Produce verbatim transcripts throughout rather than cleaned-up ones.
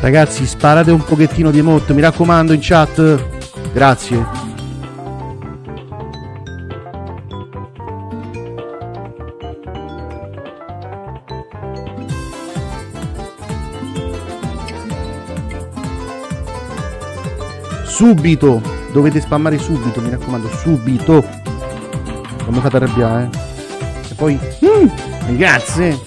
Ragazzi, sparate un pochettino di emote, mi raccomando, in chat. Grazie. Subito, dovete spammare subito, mi raccomando, subito. Non mi fate arrabbiare, eh. E poi, mm, grazie.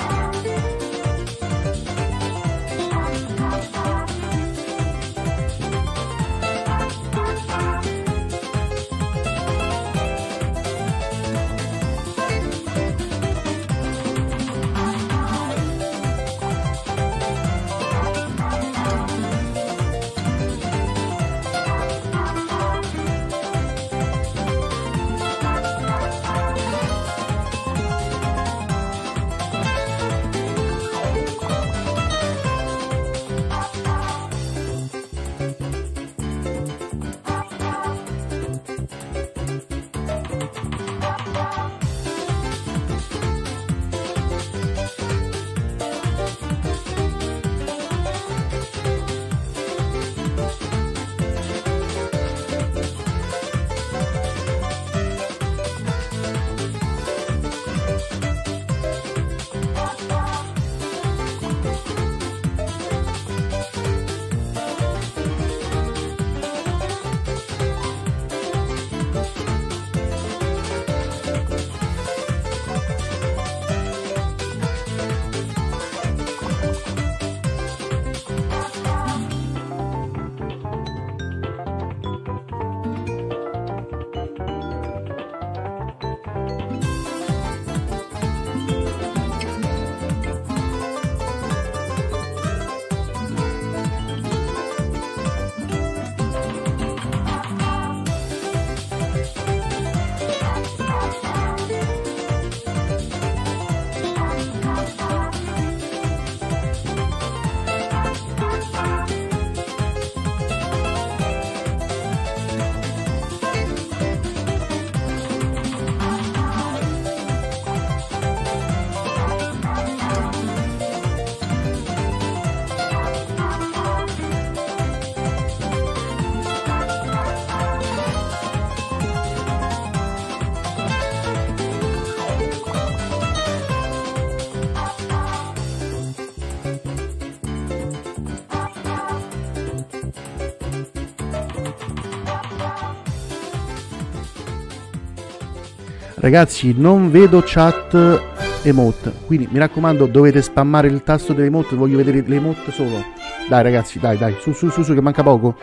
Ragazzi, non vedo chat emote, quindi mi raccomando, dovete spammare il tasto delle emote, voglio vedere le emote solo. Dai ragazzi, dai, dai, su, su, su, su, che manca poco.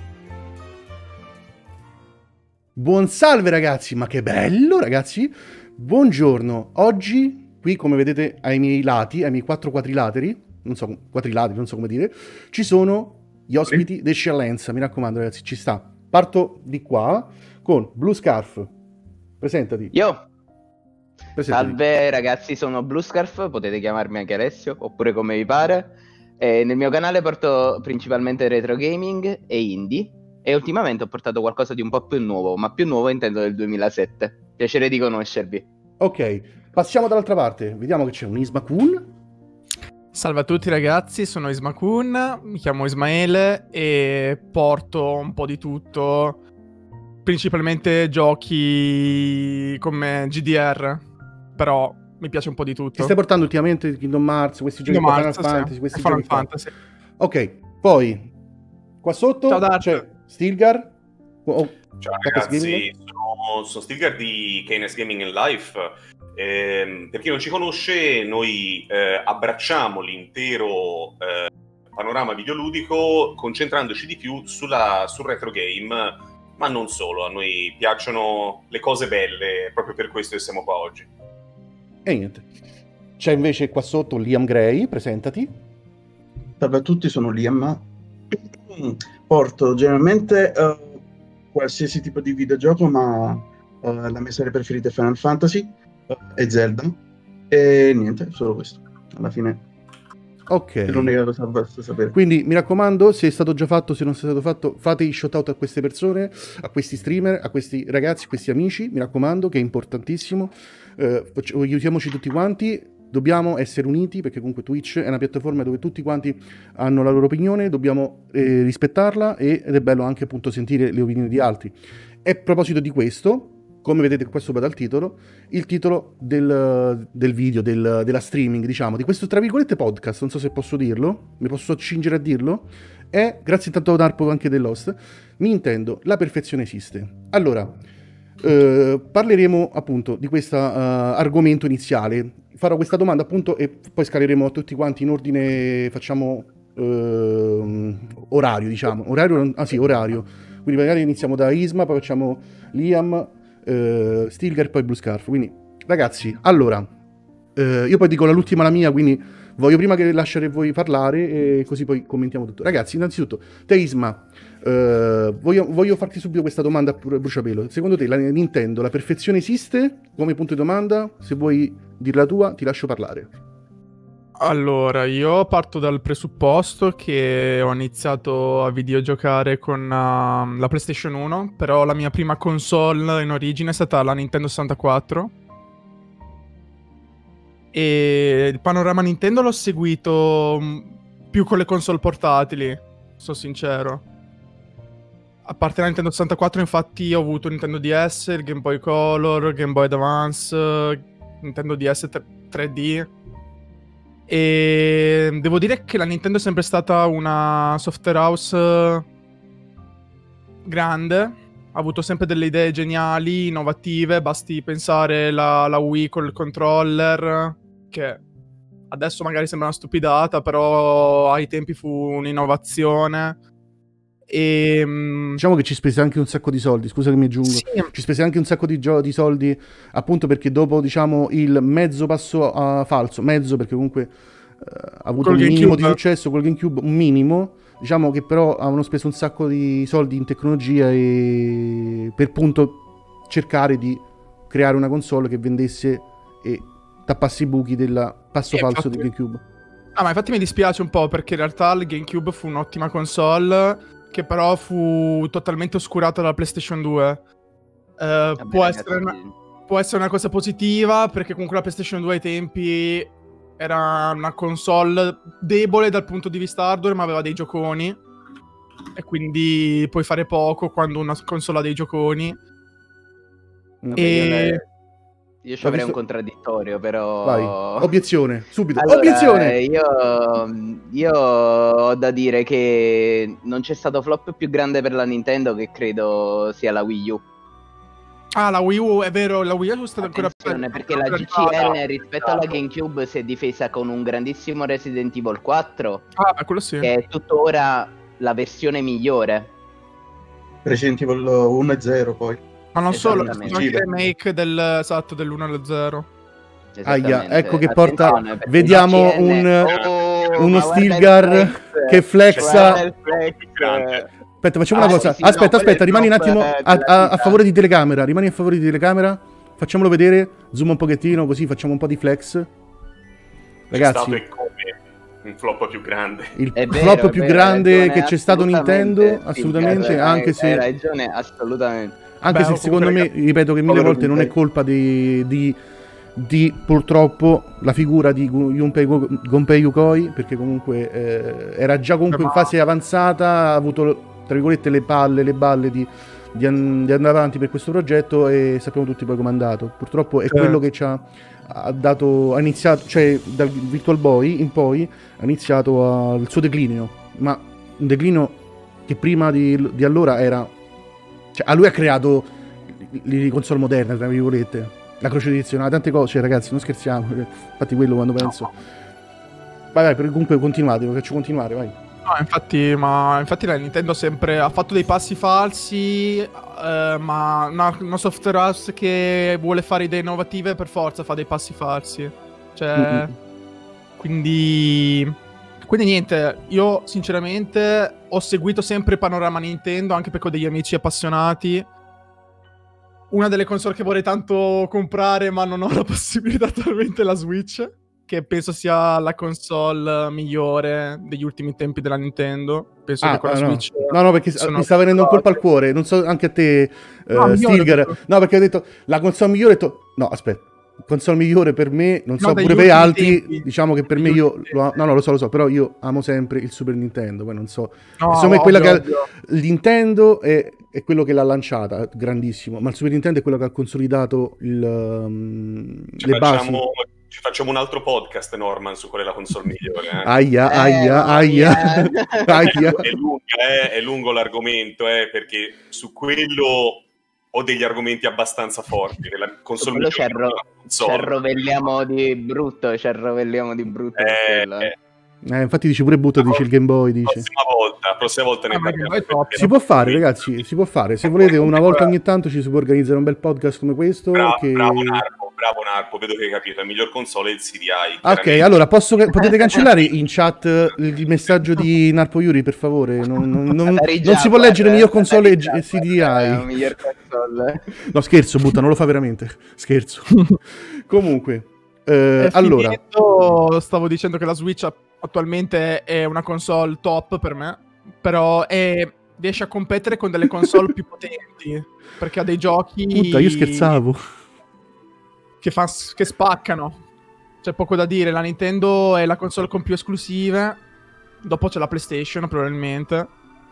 Buon salve ragazzi, ma che bello ragazzi, Buongiorno, oggi qui come vedete ai miei lati, ai miei quattro quadrilateri, non so, quadrilateri, non so come dire, ci sono gli ospiti d'eccellenza, mi raccomando ragazzi, ci sta. Parto di qua con Blue Scarf, presentati. Io! presentati. Salve ragazzi, sono Blue Scarf, potete chiamarmi anche Alessio, oppure come vi pare. E nel mio canale porto principalmente retro gaming e indie, e ultimamente ho portato qualcosa di un po' più nuovo, ma più nuovo intendo del duemilasette. Piacere di conoscervi. Ok, passiamo dall'altra parte, vediamo che c'è un Ismakun. Salve a tutti ragazzi, sono Ismakun, mi chiamo Ismaele e porto un po' di tutto, principalmente giochi come G D R, però mi piace un po' di tutto. Ti stai portando ultimamente Kingdom Hearts, questi giochi Kingdom Final Hearts, Fantasy, sì. questi Final giochi qua. Fantasy. Ok, poi qua sotto Ciao, Dart. c'è Stilgar. Oh, Ciao Capes ragazzi, Gaming. sono, sono Stilgar di K N S Gaming and Life. Eh, per chi non ci conosce, noi eh, abbracciamo l'intero eh, panorama videoludico concentrandoci di più sulla, sul retro game, ma non solo. A noi piacciono le cose belle, proprio per questo che siamo qua oggi. E niente. C'è invece qua sotto Liam Gray, presentati. Salve a tutti, sono Liam. Porto generalmente uh, qualsiasi tipo di videogioco, ma uh, la mia serie preferita è Final Fantasy uh, e Zelda. E niente, solo questo. Alla fine Ok. è l'unica cosa che basta sapere. Quindi mi raccomando, se è stato già fatto, se non è stato fatto, fate i shout out a queste persone, a questi streamer, a questi ragazzi, a questi amici, mi raccomando, che è importantissimo. Eh, aiutiamoci tutti quanti. Dobbiamo essere uniti perché comunque Twitch è una piattaforma dove tutti quanti hanno la loro opinione, dobbiamo eh, rispettarla e, ed è bello anche appunto sentire le opinioni di altri. E a proposito di questo, come vedete qua sopra dal titolo, il titolo del, del video, del, della streaming, diciamo, di questo tra virgolette podcast, non so se posso dirlo, mi posso accingere a dirlo, è, grazie tanto a Darpo anche dell'host, mi intendo, la perfezione esiste. Allora, eh, parleremo appunto di questo uh, argomento iniziale. Farò questa domanda appunto e poi scaleremo tutti quanti in ordine, facciamo uh, orario, diciamo. Orario, ah sì, orario. Quindi magari iniziamo da Isma, poi facciamo Liam, uh, Stilgar e poi Blue Scarf. Quindi, ragazzi, allora, uh, io poi dico l'ultima la mia, quindi voglio prima che lasciare voi parlare e così poi commentiamo tutto. Ragazzi, innanzitutto, te Isma, uh, voglio, voglio farti subito questa domanda a bruciapelo. Secondo te la Nintendo, la perfezione esiste? Come punto di domanda, se vuoi dire la tua, ti lascio parlare. Allora, io parto dal presupposto che ho iniziato a videogiocare con uh, la PlayStation uno, però la mia prima console in origine è stata la Nintendo sessantaquattro. E il panorama Nintendo l'ho seguito più con le console portatili, sono sincero. A parte la Nintendo sessantaquattro, infatti, ho avuto Nintendo D S, il Game Boy Color, Game Boy Advance, Nintendo D S tre D. E devo dire che la Nintendo è sempre stata una software house grande. Ha avuto sempre delle idee geniali, innovative. Basti pensare la, la Wii col controller, che adesso magari sembra una stupidata, però ai tempi fu un'innovazione. E diciamo che ci spese anche un sacco di soldi, scusa che mi aggiungo, sì. Ci spese anche un sacco di, gio- di soldi, appunto perché dopo, diciamo, il mezzo passo uh, falso, mezzo perché comunque uh, ha avuto Col un minimo GameCube. di successo col GameCube, un minimo, diciamo che però avevano speso un sacco di soldi in tecnologia e per appunto cercare di creare una console che vendesse e tappasse i buchi del passo E falso infatti- del GameCube. Ah, ma infatti mi dispiace un po' perché in realtà il GameCube fu un'ottima console che però fu totalmente oscurata dalla PlayStation due. Eh, Vabbè, può, ragazzi, essere una, può essere una cosa positiva perché comunque la PlayStation due ai tempi era una console debole dal punto di vista hardware, ma aveva dei gioconi e quindi puoi fare poco quando una console ha dei gioconi. Vabbè, E- io le- Io ci avrei visto- un contraddittorio, però... Vai, obiezione, subito, Allora, obiezione! io, io ho da dire che non c'è stato flop più grande per la Nintendo che credo sia la Wii U. Ah, la Wii U, è vero, la Wii U è stata ancora Attenzione, perché la G C N rispetto alla GameCube si è difesa con un grandissimo Resident Evil quattro, Ah, quello sì. che è tuttora la versione migliore. Resident Evil uno e zero poi. Ma non solo, ci Esattamente. sono anche i remake del, esatto, dell'uno allo zero. Aia, ecco che Attenzione, porta... perché Vediamo I G N un, oh, uno ma guarda il Stilgar flex, che flexa... guarda il flex. Grande. Aspetta, facciamo Ah, una cosa. sì, sì, no, aspetta, quello è aspetta, il rimani un top, attimo eh, a, della a- a vita. favore di telecamera. Rimani a favore di telecamera. Facciamolo vedere. Zoom un pochettino, così facciamo un po' di flex. C'è stato Ragazzi, e come un flop più grande. il È vero, flop è più vero, grande hai ragione, che c'è stato Nintendo, assolutamente. assolutamente, Sì, anche hai, se... hai ragione, assolutamente. Anche Beh, se o secondo comunque, me, ripeto che mille povero volte non è Gunpei. colpa di, di, di, purtroppo la figura di Gu- Gunpei, Gunpei Yokoi, perché comunque eh, era già comunque in Ma- fase avanzata, ha avuto tra virgolette le palle, le balle di, di, an- di andare avanti per questo progetto e sappiamo tutti poi com'è andato. Purtroppo è Certo. quello che ci ha, ha dato, ha iniziato, cioè dal Virtual Boy in poi ha iniziato a- il suo declino, ma un declino che prima di, di allora era... Cioè, a lui ha creato le le console moderne, tra virgolette, la croce direzionale, tante cose, cioè, ragazzi, non scherziamo. Infatti, quello quando penso. Vai, vai, per- comunque continuate, lo faccio continuare, vai. No, infatti, ma infatti la Nintendo sempre ha fatto dei passi falsi, eh, ma una, una software house che vuole fare idee innovative per forza fa dei passi falsi. Cioè, Mm-mm. quindi quindi niente, io sinceramente ho seguito sempre il panorama Nintendo anche perché ho degli amici appassionati. Una delle console che vorrei tanto comprare, ma non ho la possibilità attualmente, è la Switch, che penso sia la console migliore degli ultimi tempi della Nintendo. Penso Ah, che con la ah, no. Switch no, no, perché sono mi sta venendo un colpo al cose. cuore. Non so, anche a te, eh, No, migliore, Stilgar. dico. No, perché ho detto la console migliore. Ho detto, no, aspetta. Console migliore per me, non No, so degli pure per ultimi altri. tempi. Diciamo che per me Degli io. ultimi Lo, tempi. no, no, lo so, lo so. Però io amo sempre il Super Nintendo. Poi non so. No, Secondo me ovvio, quella che ha, ovvio. il Nintendo è, è quello che l'ha lanciata, grandissimo. Ma il Super Nintendo è quello che ha consolidato il, um, Ci le basi. facciamo, ci facciamo un altro podcast, Norman, su qual è la console migliore. Eh? Aia, Eh, aia, mamma aia, mia. aia. È, lunga, eh, è lungo l'argomento, eh, perché su quello ho degli argomenti abbastanza forti. Che la console Quello ci, migliore arro- è la ci console. arrovelliamo di brutto, ci arrovelliamo di brutto per Eh, quello, eh. eh, Eh, infatti dici pure butto, dice il Game Boy, dice. prossima volta, prossima volta ne Ah, ma parliamo. Game Boy è top. Si può fare, ragazzi, si può fare. Se volete, una volta ogni tanto ci si può organizzare un bel podcast come questo. Bravo, che... bravo Narpo, bravo Narpo, vedo che hai capito. La miglior console è il C D I. Ah, ok, chiaramente. allora posso, potete cancellare in chat il messaggio di Narpo Yuri, per favore. Non, non- non- Atari non si può Jaguar, leggere miglior eh, console e Atari e C D Jaguar, eh, I. miglior console. No, scherzo, butta, non lo fa veramente. Scherzo. Comunque, eh, E allora, finendo, stavo dicendo che la Switch attualmente è una console top per me, però è- riesce a competere con delle console più potenti, perché ha dei giochi puta, io scherzavo. che, fa, che spaccano. C'è poco da dire, la Nintendo è la console con più esclusive, dopo c'è la PlayStation probabilmente,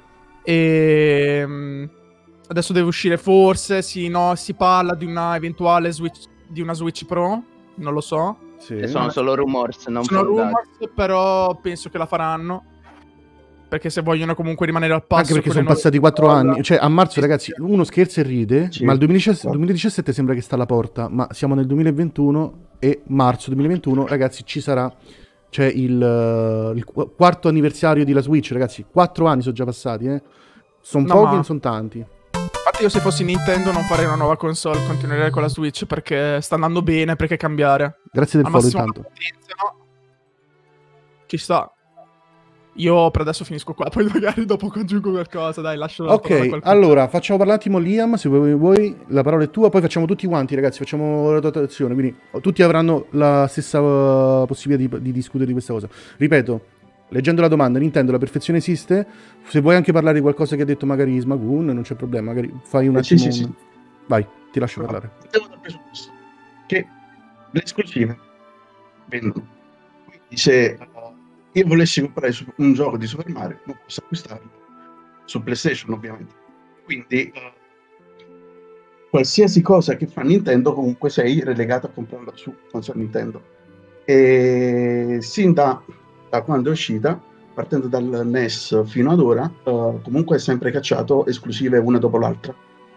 e mm, adesso deve uscire forse, sì, no, si parla di una eventuale Switch, di una Switch Pro, non lo so. Sì. E sono solo rumors, non Sono fondati. rumors, però penso che la faranno. Perché se vogliono comunque rimanere al passo. Anche perché con sono le passati nuove quattro console. anni. Cioè, a marzo, Sì, ragazzi, sì. uno scherza e ride, Sì. ma il duemiladiciassette, duemiladiciassette sembra che sta alla porta, ma siamo nel duemilaventuno e marzo duemilaventuno, ragazzi, ci sarà... C'è il, eh, il qu- quarto anniversario di la Switch, ragazzi. Quattro anni sono già passati, eh. Sono No, pochi, ma- non sono tanti. Infatti io se fossi Nintendo non farei una nuova console, continuerei con la Switch perché sta andando bene, perché cambiare. Grazie del Al follow, massimo intanto. la potenza, no? Ci sta. Io per adesso finisco qua, poi magari dopo congiungo qualcosa, dai, lascio la parola a Ok, qualcuno. allora facciamo parlare un attimo Liam, se vuoi, vuoi, la parola è tua, poi facciamo tutti quanti, ragazzi, facciamo la rotazione, quindi tutti avranno la stessa uh, possibilità di, di discutere di questa cosa. Ripeto, leggendo la domanda, Nintendo, la perfezione esiste? Se vuoi anche parlare di qualcosa che ha detto magari Smagoon, non c'è problema, magari fai un Eh, sì, attimo... sì, un- sì. Vai, ti lascio parlare. Partiamo dal presupposto che le esclusive vendono. Quindi se uh, io volessi comprare su- un gioco di Super Mario, non posso acquistarlo su PlayStation, ovviamente. Quindi uh, qualsiasi cosa che fa Nintendo, comunque sei relegato a comprarla su console Nintendo. E sin da, da quando è uscita, partendo dal N E S fino ad ora, uh, comunque è sempre cacciato esclusive una dopo l'altra.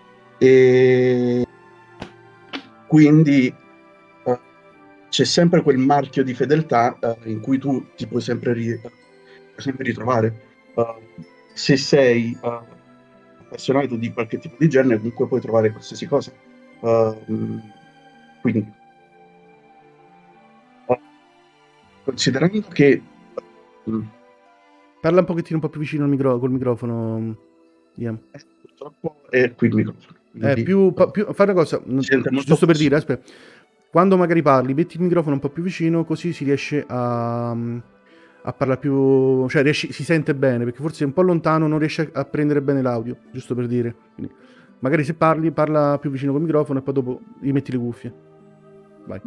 E quindi uh, c'è sempre quel marchio di fedeltà uh, in cui tu ti puoi sempre, ri- puoi sempre ritrovare. Uh, se sei uh, appassionato di qualche tipo di genere, comunque puoi trovare qualsiasi cosa. Uh, quindi, uh, considerando che... Uh, Parla un pochettino un po' più vicino al micro- col microfono, Ian. eh, purtroppo è qui il microfono. Eh, più, pa- più, fai una cosa, non- sente molto giusto per basso. dire, aspetta, quando magari parli, metti il microfono un po' più vicino, così si riesce a, a parlare più, cioè riesci- si sente bene, perché forse è un po' lontano, non riesce a prendere bene l'audio, giusto per dire. Quindi, magari se parli, parla più vicino col microfono e poi dopo rimetti le cuffie. Vai.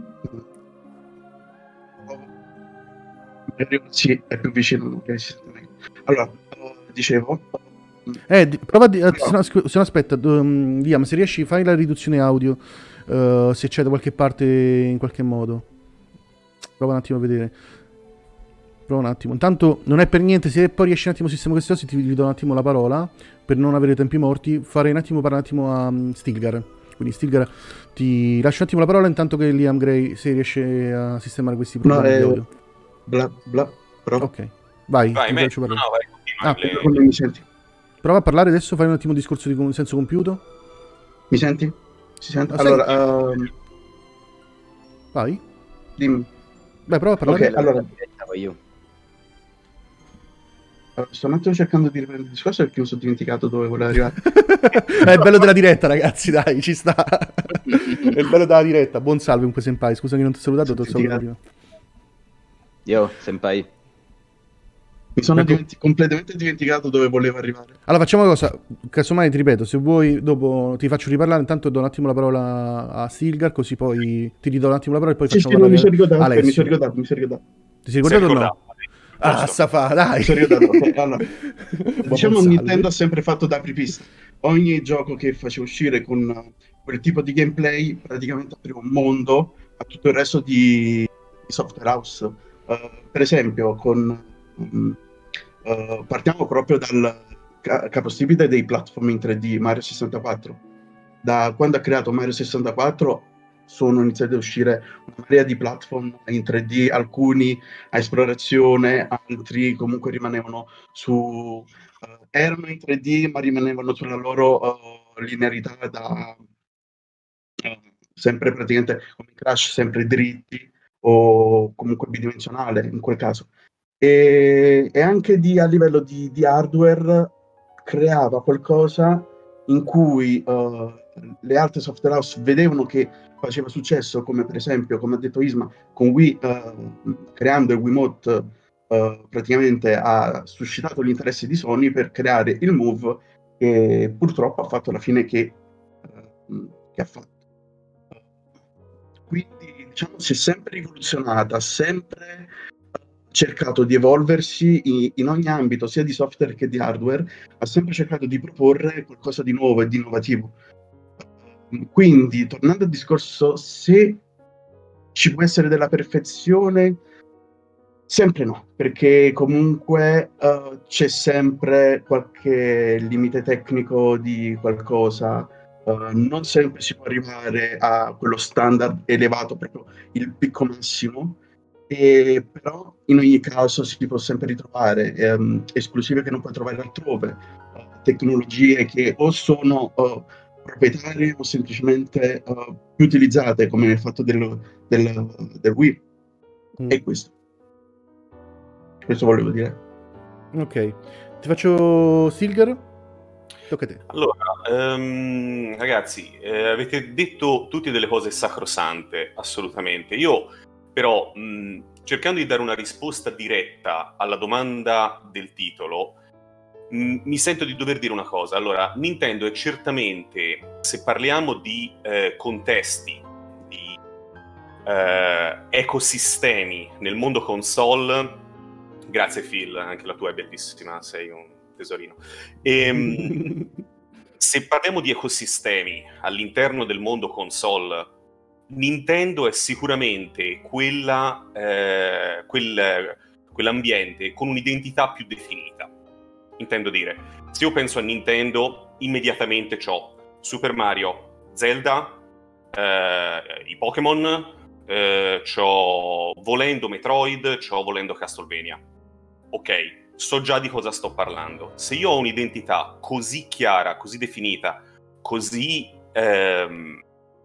Sì, è più vicino, magari si sente meglio. Allora, uh, dicevo... Eh, di- prova a di- eh, No. se, no, scu- se no, aspetta, um, Liam, se riesci fai la riduzione audio, eh, se c'è da qualche parte in qualche modo. Prova un attimo a vedere. Prova un attimo. Intanto non è per niente, se poi riesci un attimo a sistemare queste cose, ti ridò un attimo la parola, per non avere tempi morti, farei un attimo parlare un attimo a um, Stilgar. Quindi Stilgar ti lascio un attimo la parola intanto che Liam Gray se riesce a sistemare questi No, problemi di eh, audio. bla bla, prova. Ok, vai, Vai, ti me- faccio no, parlare. vai, continua, Ah, le- Come mi senti? Prova a parlare adesso, fai un attimo un discorso di com- senso compiuto. Mi senti? Si sente? Ah, sai- Allora, ehm, Vai. dimmi. Beh, prova a parlare. Ok, allora, Stavo io. allora, sto un attimo cercando di riprendere il discorso perché mi sono dimenticato dove volevo arrivare. È il bello della diretta, ragazzi, dai, ci sta. È il bello della diretta. Buon salve, un senpai. Scusa che non ti ho salutato, ti ho salutato prima. Io, senpai. Mi sono Ecco. dimenti- completamente dimenticato dove volevo arrivare. Allora, facciamo una cosa. Casomai ti ripeto, se vuoi, dopo ti faccio riparlare. Intanto do un attimo la parola a Stilgar, così poi ti ridò un attimo la parola e poi Sì, facciamo sì, no, mi sono parlare ricordato, Alessio. mi sono ricordato, mi sono ricordato. Ti sei ricordato o no? ricordato? Ah, Giusto. sta fa, dai. Mi sono ricordato. Ok, allora, Buon diciamo salve. Nintendo ha sempre fatto da apripista. Ogni gioco che faceva uscire con uh, quel tipo di gameplay praticamente apriva un mondo a tutto il resto di, di software house. Uh, per esempio, con um, uh, partiamo proprio dal ca- capostipite dei platform in tre D, Mario sessantaquattro. Da quando ha creato Mario sessantaquattro sono iniziati a uscire una marea di platform in tre D, alcuni a esplorazione, altri comunque rimanevano su Uh, erano in tre D ma rimanevano sulla loro uh, linearità da uh, sempre praticamente come Crash, sempre dritti o comunque bidimensionale in quel caso. E, e anche di, a livello di, di hardware creava qualcosa in cui uh, le altre software house vedevano che faceva successo, come per esempio, come ha detto Isma, con Wii, uh, creando il Wiimote. Uh, praticamente ha suscitato l'interesse di Sony per creare il Move che purtroppo ha fatto la fine che, uh, che ha fatto. Quindi diciamo si è sempre rivoluzionata, ha sempre cercato di evolversi in, in ogni ambito, sia di software che di hardware, ha sempre cercato di proporre qualcosa di nuovo e di innovativo. Quindi, tornando al discorso, se ci può essere della perfezione, sempre no, perché comunque uh, c'è sempre qualche limite tecnico di qualcosa, uh, non sempre si può arrivare a quello standard elevato, proprio il picco massimo, e però in ogni caso si può sempre ritrovare um, esclusive che non puoi trovare altrove, uh, tecnologie che o sono uh, proprietarie o semplicemente uh, più utilizzate, come nel fatto del, del, del Wii. Mm. E questo. Questo volevo dire. Ok, ti faccio Stilgar. Tocca a te. Allora, ehm, ragazzi, eh, avete detto tutte delle cose sacrosante, assolutamente. Io, però, mh, cercando di dare una risposta diretta alla domanda del titolo, mh, mi sento di dover dire una cosa. Allora, Nintendo è certamente, se parliamo di eh, contesti, di eh, ecosistemi nel mondo console, grazie Phil, anche la tua è bellissima, sei un tesorino. E, se parliamo di ecosistemi all'interno del mondo console, Nintendo è sicuramente quella, eh, quel, quell'ambiente con un'identità più definita. Intendo dire, se io penso a Nintendo, immediatamente c'ho Super Mario, Zelda, eh, i Pokémon, eh, c'ho volendo Metroid, c'ho volendo Castlevania. Ok, so già di cosa sto parlando. Se io ho un'identità così chiara, così definita, così ehm,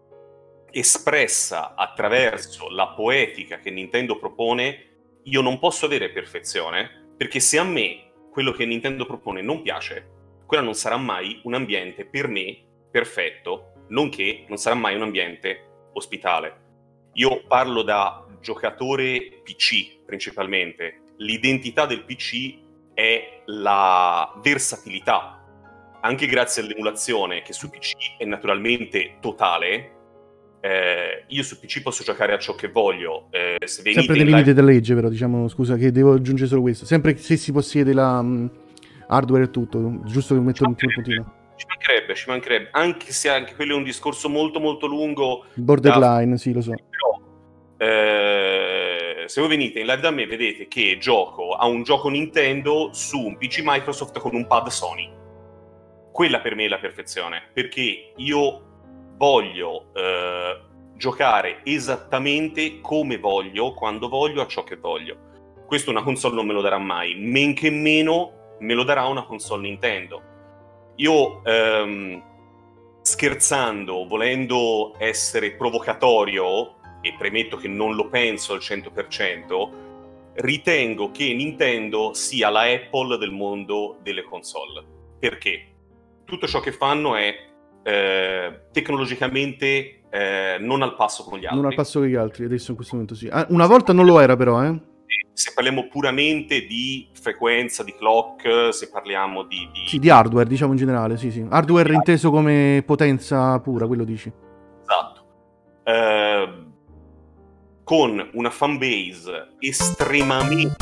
espressa attraverso la poetica che Nintendo propone, io non posso avere perfezione, perché se a me quello che Nintendo propone non piace, quella non sarà mai un ambiente per me perfetto, nonché non sarà mai un ambiente ospitale. Io parlo da giocatore P C principalmente. L'identità del P C è la versatilità, anche grazie all'emulazione che su P C è naturalmente totale. Eh, io su P C posso giocare a ciò che voglio. Eh, se venite Sempre nei in limiti live... della legge, però, diciamo, scusa, che devo aggiungere solo questo. Sempre se si possiede la um, hardware e tutto, giusto che metto un puntino. Ci mancherebbe, ci mancherebbe, anche se anche quello è un discorso molto molto lungo. Borderline, da... sì, lo so. Però, eh, se voi venite in live da me, vedete che gioco a un gioco Nintendo su un P C Microsoft con un pad Sony. Quella per me è la perfezione, perché io voglio eh, giocare esattamente come voglio, quando voglio, a ciò che voglio. Questo una console non me lo darà mai, men che meno me lo darà una console Nintendo. Io, ehm, scherzando, volendo essere provocatorio, e premetto che non lo penso al cento per cento, ritengo che Nintendo sia la Apple del mondo delle console. Perché? Tutto ciò che fanno è eh, tecnologicamente eh, non al passo con gli altri. Non al passo con gli altri, adesso in questo momento sì. Ah, una volta non lo era però, eh? Se parliamo puramente di frequenza, di clock, se parliamo di... di... Sì, di hardware, diciamo in generale, sì, sì. Hardware sì, inteso come potenza pura, quello dici. Esatto. Eh, con una fanbase estremamente...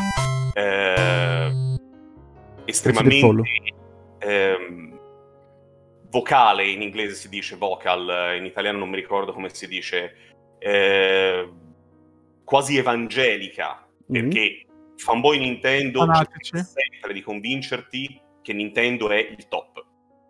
Eh, estremamente... Eh, vocale, in inglese si dice vocal, in italiano non mi ricordo come si dice, eh, quasi evangelica, mm-hmm. perché fanboy Nintendo cerca sempre di convincerti che Nintendo è il top.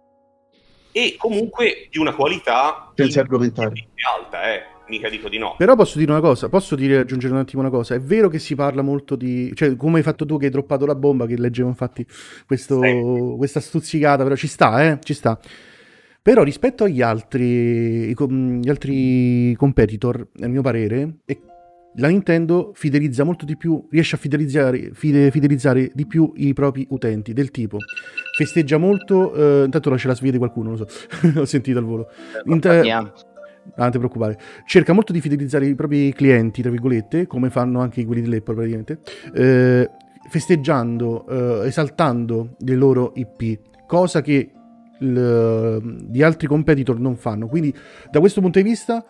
E comunque di una qualità senza argomentare alta, eh, mica dico di no. Però posso dire una cosa, posso dire, aggiungere un attimo una cosa, è vero che si parla molto di, cioè come hai fatto tu che hai droppato la bomba, che leggevo infatti questo, sì. questa stuzzicata, però ci sta, eh, ci sta. Però rispetto agli altri, gli altri competitor, a mio parere, la Nintendo fidelizza molto di più, riesce a fidelizzare, fide, fidelizzare di più i propri utenti, del tipo festeggia molto, eh, intanto ora c'è la sveglia di qualcuno, non lo so, ho sentito al volo. Inter- ah, non ti preoccupare. Cerca molto di fidelizzare i propri clienti, tra virgolette, come fanno anche quelli dell'Apple praticamente, eh, festeggiando, eh, esaltando le loro I P, cosa che di altri competitor non fanno. Quindi da questo punto di vista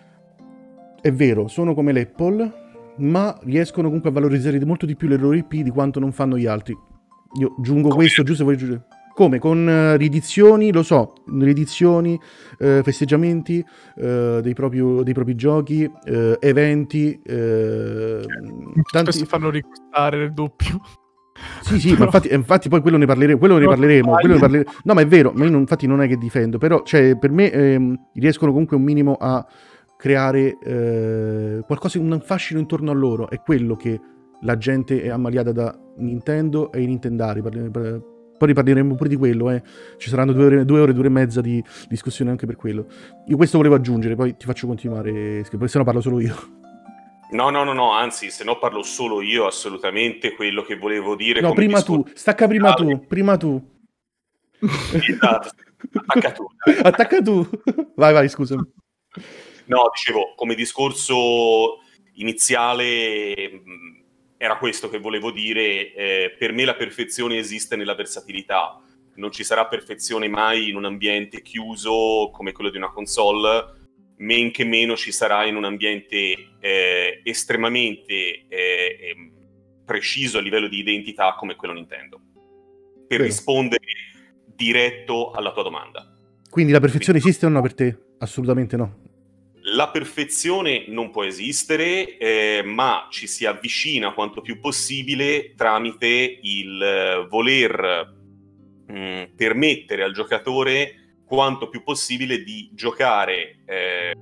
è vero, sono come l'Apple, ma riescono comunque a valorizzare molto di più le loro I P di quanto non fanno gli altri. Io aggiungo come? Questo giusto per aggiungere. Come? Con uh, riedizioni, lo so, riedizioni, uh, festeggiamenti uh, dei, propri, dei propri giochi, uh, eventi, uh, tanti... spesso fanno ricostare nel doppio. Sì, sì, però... ma infatti, infatti poi quello ne parleremo, quello ne parleremo, quello ne parleremo. No, ma è vero, ma io non, infatti non è che difendo, però cioè, per me ehm, riescono comunque un minimo a creare eh, qualcosa, un fascino intorno a loro, è quello che la gente è ammaliata da Nintendo e i nintendari. Poi riparleremo pure di quello, eh. Ci saranno due ore, due ore, due ore e mezza di discussione anche per quello. Io questo volevo aggiungere, poi ti faccio continuare, perché se no parlo solo io. No, no, no, no, anzi, se no parlo solo io, assolutamente quello che volevo dire. No, come prima tu, stacca prima tu, prima tu. Esatto, attacca tu. Attacca tu. Vai, vai, scusami. No, dicevo, come discorso iniziale era questo che volevo dire. Eh, per me la perfezione esiste nella versatilità. Non ci sarà perfezione mai in un ambiente chiuso come quello di una console, men che meno ci sarà in un ambiente eh, estremamente eh, preciso a livello di identità come quello Nintendo. Per Vero. rispondere diretto alla tua domanda. Quindi la perfezione Quindi, esiste o no per te? Assolutamente no. La perfezione non può esistere, eh, ma ci si avvicina quanto più possibile tramite il eh, voler mh, permettere al giocatore quanto più possibile di giocare eh,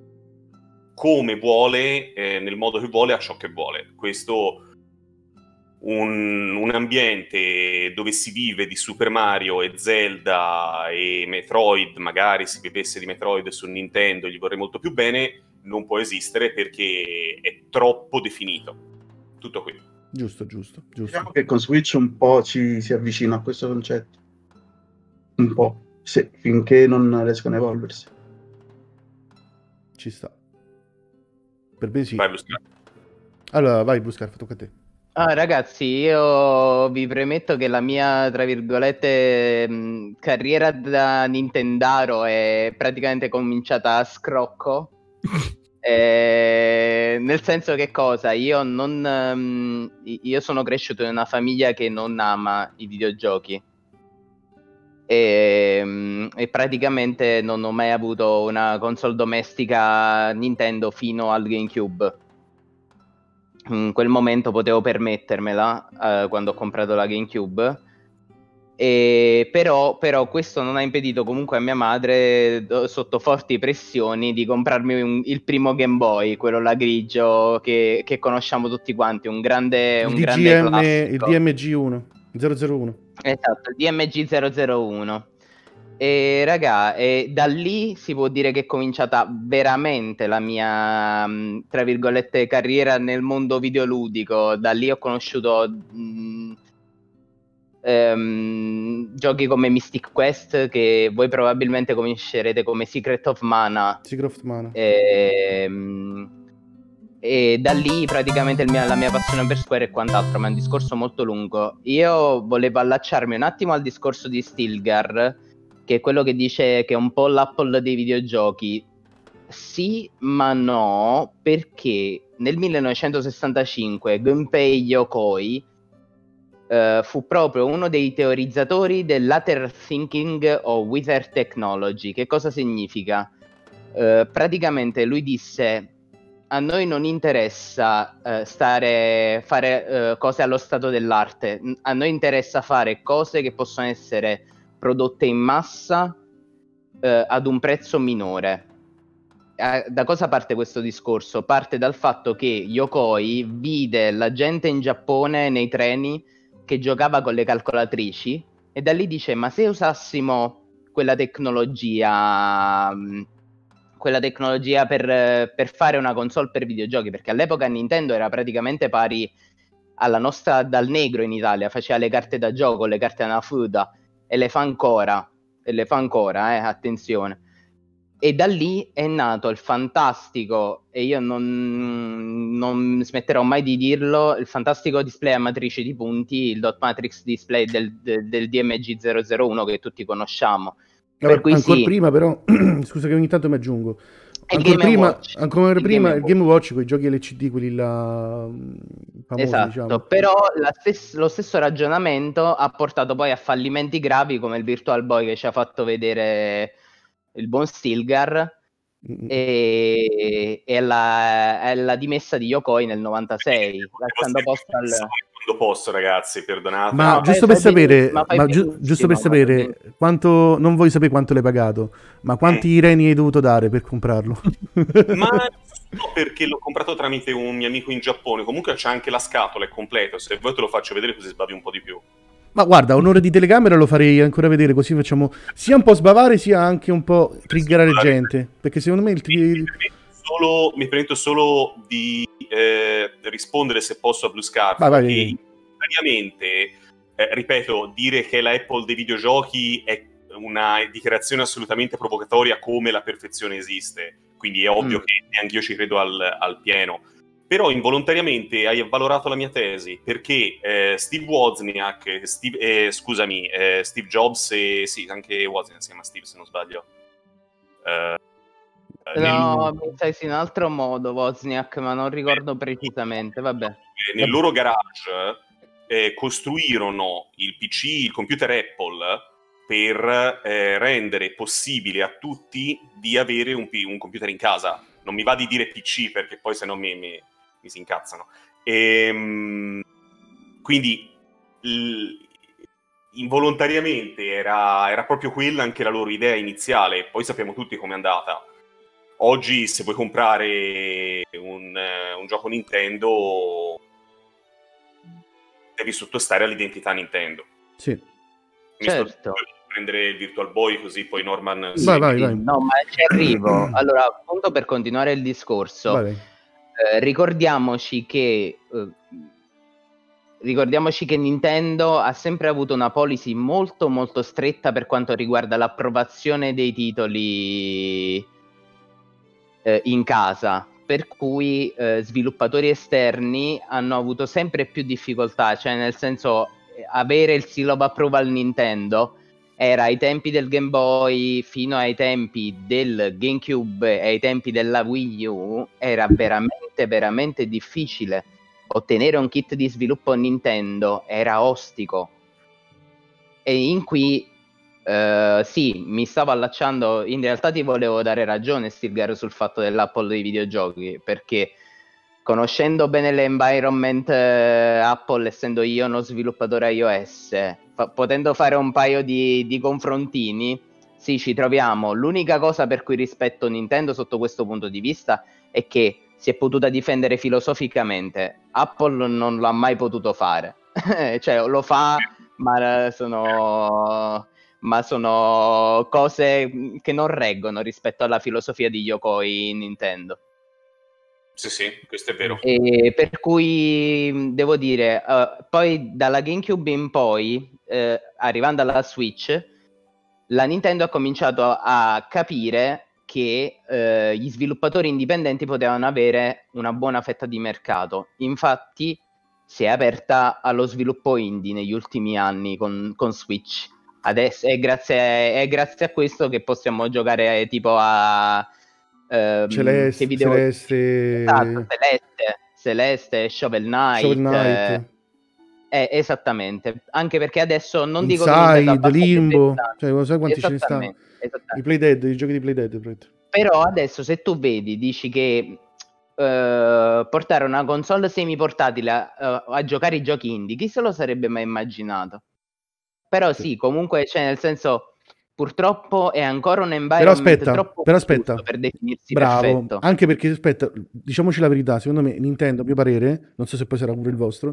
come vuole, eh, nel modo che vuole, a ciò che vuole. Questo un, un ambiente dove si vive di Super Mario e Zelda e Metroid, magari si vivesse di Metroid su Nintendo, gli vorrei molto più bene, non può esistere perché è troppo definito. Tutto qui. Giusto, giusto, giusto. Diciamo che con Switch un po' ci si avvicina a questo concetto. Un po', sì, finché non riescono a evolversi. Ci sta. Per me sì. Vai, Blue Scarf. Allora, vai Blue Scarf, tocca a te. Ah, ragazzi, io vi premetto che la mia, tra virgolette, mh, carriera da Nintendaro è praticamente cominciata a scrocco. Eh, nel senso che cosa? Io non um, io sono cresciuto in una famiglia che non ama i videogiochi e, um, e praticamente non ho mai avuto una console domestica Nintendo fino al GameCube. In quel momento potevo permettermela uh, quando ho comprato la GameCube. E però, però questo non ha impedito comunque a mia madre, sotto forti pressioni, di comprarmi un, il primo Game Boy, quello là grigio che, che conosciamo tutti quanti, un grande, un Il grande D G M, classico. il D M G uno, zero zero uno. Esatto, il D M G zero zero uno. E raga, e da lì si può dire che è cominciata veramente la mia, tra virgolette, carriera nel mondo videoludico. Da lì ho conosciuto... Mh, Um, giochi come Mystic Quest, che voi probabilmente conoscerete come Secret of Mana. Secret of Mana. E, um, e da lì praticamente il mio, la mia passione per Square e quant'altro, ma è un discorso molto lungo. Io volevo allacciarmi un attimo al discorso di Stilgar, che è quello che dice che è un po' l'Apple dei videogiochi. Sì, ma no, perché nel millenovecentosessantacinque Gunpei Yokoi Uh, fu proprio uno dei teorizzatori del lateral thinking o wither technology. Che cosa significa? Uh, praticamente lui disse: a noi non interessa uh, stare fare uh, cose allo stato dell'arte, a noi interessa fare cose che possono essere prodotte in massa uh, ad un prezzo minore. Uh, da cosa parte questo discorso? Parte dal fatto che Yokoi vide la gente in Giappone nei treni che giocava con le calcolatrici e da lì dice: ma se usassimo quella tecnologia quella tecnologia per, per fare una console per videogiochi, perché all'epoca Nintendo era praticamente pari alla nostra Dal Negro in Italia, faceva le carte da gioco, le carte Hanafuda, e le fa ancora e le fa ancora, eh, attenzione. E da lì è nato il fantastico, e io non, non smetterò mai di dirlo, il fantastico display a matrice di punti, il dot matrix display del, del, del D M G zero zero uno che tutti conosciamo. Vabbè, per cui ancora sì, prima però, scusa che ogni tanto mi aggiungo, il ancora Game prima, Watch. ancora Il prima Game il Game Watch con i giochi L C D, quelli là famosi, esatto, diciamo. però la stes- lo stesso ragionamento ha portato poi a fallimenti gravi come il Virtual Boy che ci ha fatto vedere il buon Stilgar e, e la, è la dimessa di Yokoi nel novantasei, lasciando posto al... Quando posso, ragazzi, perdonate. Ma No, giusto fai- per fai sapere, benissimo, fai ma giu- benissimo, giusto per guarda, sapere benissimo. quanto, non vuoi sapere quanto l'hai pagato, ma quanti reni hai dovuto dare per comprarlo? Ma no, perché l'ho comprato tramite un mio amico in Giappone. Comunque c'è anche la scatola, è completo. Se vuoi te lo faccio vedere così sbavi un po' di più. Ma guarda, un'ora di telecamera lo farei ancora vedere, così facciamo sia un po' sbavare sia anche un po' triggerare gente, perché secondo me il tri- Mi permetto solo, mi permetto solo di eh, rispondere, se posso, a Blue Scarf. Vai, vai. Che ovviamente, eh, ripeto, dire che la Apple dei videogiochi è una dichiarazione assolutamente provocatoria, come la perfezione esiste, quindi è ovvio Mm. che neanche io ci credo al, al pieno. Però involontariamente hai avvalorato la mia tesi, perché eh, Steve Wozniak, Steve, eh, scusami, eh, Steve Jobs e sì, anche Wozniak si chiama Steve se non sbaglio. Eh, No, nel, mi sai sì, in altro modo Wozniak, ma non ricordo precisamente, vabbè. nel loro garage eh, costruirono il P C, il computer Apple, per eh, rendere possibile a tutti di avere un, un computer in casa. Non mi va di dire P C perché poi se no mi, mi, mi si incazzano. E, quindi l, involontariamente era, era proprio quella anche la loro idea iniziale. Poi sappiamo tutti com'è andata. Oggi se vuoi comprare un, un gioco Nintendo devi sottostare all'identità Nintendo. Sì. Mi Certo. sto prendere il Virtual Boy così poi Norman... Vai, vai, vai. No, ma ci arrivo. Allora, appunto, per continuare il discorso, Vai, vai. eh, ricordiamoci che eh, ricordiamoci che Nintendo ha sempre avuto una policy molto molto stretta per quanto riguarda l'approvazione dei titoli eh, in casa, per cui eh, sviluppatori esterni hanno avuto sempre più difficoltà, cioè nel senso eh, avere il seal of approval Nintendo era ai tempi del Game Boy fino ai tempi del GameCube e ai tempi della Wii U era veramente veramente difficile. Ottenere un kit di sviluppo Nintendo era ostico. E in qui uh, sì, mi stavo allacciando, in realtà ti volevo dare ragione, Stilgar, sul fatto dell'Apple dei videogiochi, perché conoscendo bene l'environment eh, Apple, essendo io uno sviluppatore iOS, fa- potendo fare un paio di, di confrontini, sì, ci troviamo. L'unica cosa per cui rispetto Nintendo sotto questo punto di vista è che si è potuta difendere filosoficamente. Apple non l'ha mai potuto fare. Cioè, lo fa, ma sono, ma sono cose che non reggono rispetto alla filosofia di Yokoi in Nintendo. Sì, sì, questo è vero. E per cui devo dire, uh, poi dalla GameCube in poi, eh, arrivando alla Switch, la Nintendo ha cominciato a capire che eh, gli sviluppatori indipendenti potevano avere una buona fetta di mercato. Infatti si è aperta allo sviluppo indie negli ultimi anni con, con Switch. Adesso è grazie, è grazie a questo che possiamo giocare eh, tipo a ehm, Celeste, che video... Celeste... Esatto, Celeste, Celeste, Shovel Knight. Shovel Knight. Eh, eh, esattamente, anche perché adesso non dico che Inside, Nintendo Limbo, cioè non sai quanti ce ne stanno. Esattamente. I Playdead, i giochi di Playdead. Però adesso se tu vedi, dici che uh, portare una console semi-portatile a, uh, a giocare i giochi indie, chi se lo sarebbe mai immaginato? Però sì, sì comunque, cioè nel senso, purtroppo è ancora un environment però aspetta, troppo però aspetta, per definirsi bravo, perfetto. Anche perché, aspetta, diciamoci la verità, secondo me Nintendo, a mio parere, non so se poi sarà pure il vostro,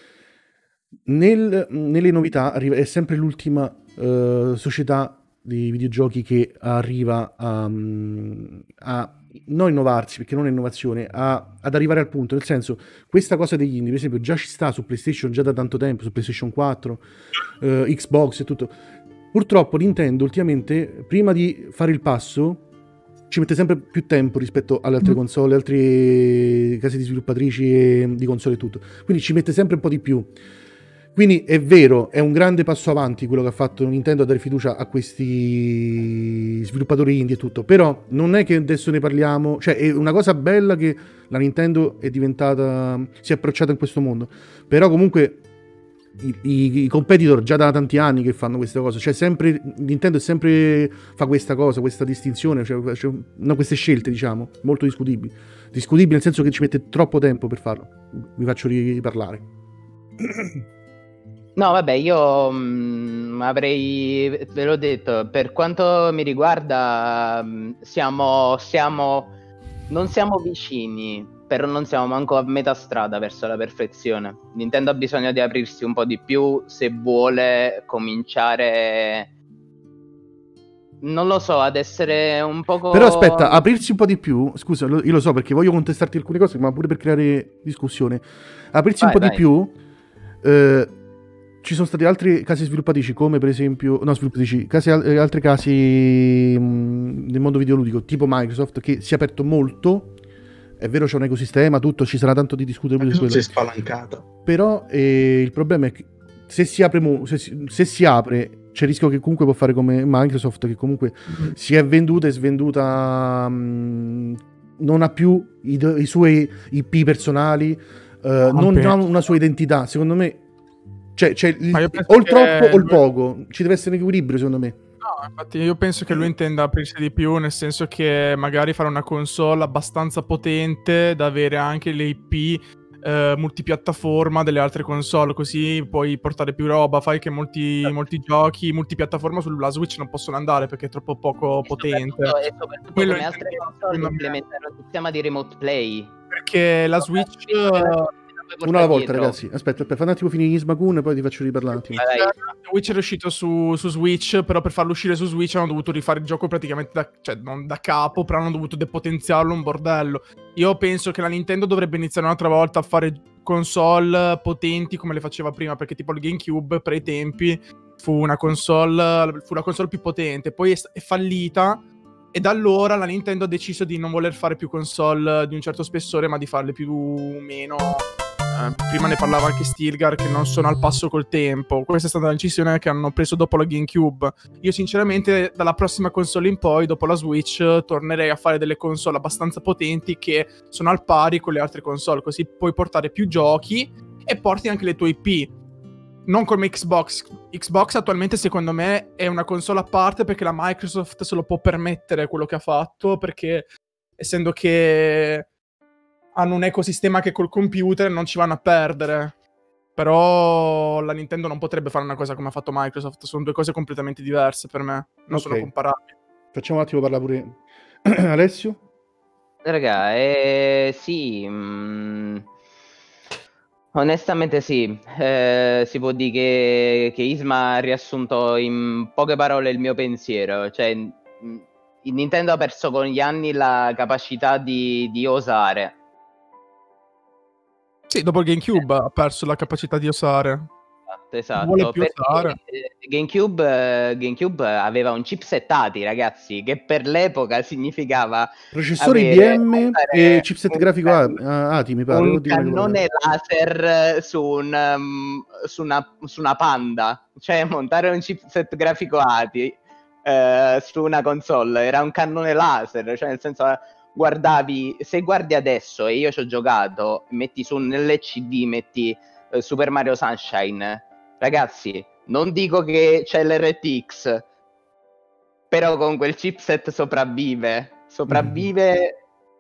nel, nelle novità arriva, è sempre l'ultima uh, società di videogiochi che arriva a, a non innovarsi, perché non è innovazione, a, ad arrivare al punto, nel senso, questa cosa degli indie, per esempio, già ci sta su PlayStation già da tanto tempo, su PlayStation quattro, uh, Xbox e tutto. Purtroppo Nintendo ultimamente, prima di fare il passo, ci mette sempre più tempo rispetto alle altre console, alle altre case di sviluppatrici e di console e tutto. Quindi ci mette sempre un po' di più. Quindi è vero, è un grande passo avanti quello che ha fatto Nintendo a dare fiducia a questi sviluppatori indie e tutto, però non è che adesso ne parliamo, cioè è una cosa bella che la Nintendo è diventata, si è approcciata in questo mondo, però comunque i, i, i competitor già da tanti anni che fanno queste cose, cioè sempre, Nintendo è sempre fa questa cosa, questa distinzione, cioè, cioè, no, queste scelte diciamo, molto discutibili, discutibili nel senso che ci mette troppo tempo per farlo, vi faccio riparlare. No, vabbè, io mh, avrei, ve l'ho detto, per quanto mi riguarda, mh, siamo, siamo, non siamo vicini, però non siamo manco a metà strada verso la perfezione. Nintendo ha bisogno di aprirsi un po' di più se vuole cominciare, non lo so, ad essere un poco... Però aspetta, aprirsi un po' di più, scusa, io lo so perché voglio contestarti alcune cose, ma pure per creare discussione. Aprirsi Vai, un po' vai. di più... Eh, ci sono stati altri casi sviluppatrici come per esempio no sviluppatrici casi, altri casi mh, nel mondo videoludico tipo Microsoft che si è aperto molto, è vero c'è un ecosistema tutto, ci sarà tanto di discutere su quello, si è spalancata, però eh, il problema è che se si apre mo, se, si, se si apre c'è il rischio che comunque può fare come Microsoft che comunque mm-hmm. si è venduta e svenduta mh, non ha più i, i suoi I P personali, uh, non ha una sua identità, secondo me. Cioè, c'è il, o il troppo o il poco, ci deve essere un equilibrio secondo me. No, infatti io penso che lui intenda aprirsi di più, nel senso che magari fare una console abbastanza potente da avere anche le I P eh, multipiattaforma delle altre console, così puoi portare più roba. Fai che molti, molti giochi multipiattaforma sulla Switch non possono andare perché è troppo poco e potente. Soprattutto, e soprattutto Quello come altre console implementare un sistema di remote play. Perché la Switch... Una alla volta, ragazzi. Aspetta, per fare un attimo finire Ismakun e poi ti faccio riparlare un attimo. The Witcher è uscito su, su Switch, però per farlo uscire su Switch hanno dovuto rifare il gioco praticamente da, cioè, non da capo, però hanno dovuto depotenziarlo, un bordello. Io penso che la Nintendo dovrebbe iniziare un'altra volta a fare console potenti come le faceva prima, perché tipo il GameCube, per i tempi, fu una console, fu la console più potente, poi è, è fallita, e da allora la Nintendo ha deciso di non voler fare più console di un certo spessore, ma di farle più meno... Uh, prima ne parlava anche Stilgar, che non sono al passo col tempo. Questa è stata la decisione che hanno preso dopo la GameCube. Io sinceramente dalla prossima console in poi, dopo la Switch, tornerei a fare delle console abbastanza potenti che sono al pari con le altre console, così puoi portare più giochi e porti anche le tue I P. Non come Xbox. Xbox attualmente secondo me è una console a parte, perché la Microsoft se lo può permettere quello che ha fatto, perché essendo che hanno un ecosistema che col computer non ci vanno a perdere. Però la Nintendo non potrebbe fare una cosa come ha fatto Microsoft. Sono due cose completamente diverse per me. Non Ok. sono comparabili. Facciamo un attimo parlare pure Alessio. Raga, eh, sì, mm, onestamente sì, eh, si può dire che, che Isma ha riassunto in poche parole il mio pensiero, cioè mm, il Nintendo ha perso con gli anni la capacità di, di osare. Sì, dopo il GameCube ha perso la capacità di osare. Esatto, Non vuole più perché osare. GameCube, eh, GameCube aveva un chip settati, ragazzi, che per l'epoca significava Processore avere- I B M avere e chipset un grafico can- A- ATI, mi pare. un Oddio, non ricordo. cannone laser su, un, um, su, una, su una Panda, cioè montare un chipset grafico A T I eh, su una console era un cannone laser, cioè nel senso guardavi, se guardi adesso e io ci ho giocato, metti su nell'L C D, metti eh, Super Mario Sunshine, ragazzi, non dico che c'è l'R T X, però con quel chipset sopravvive, sopravvive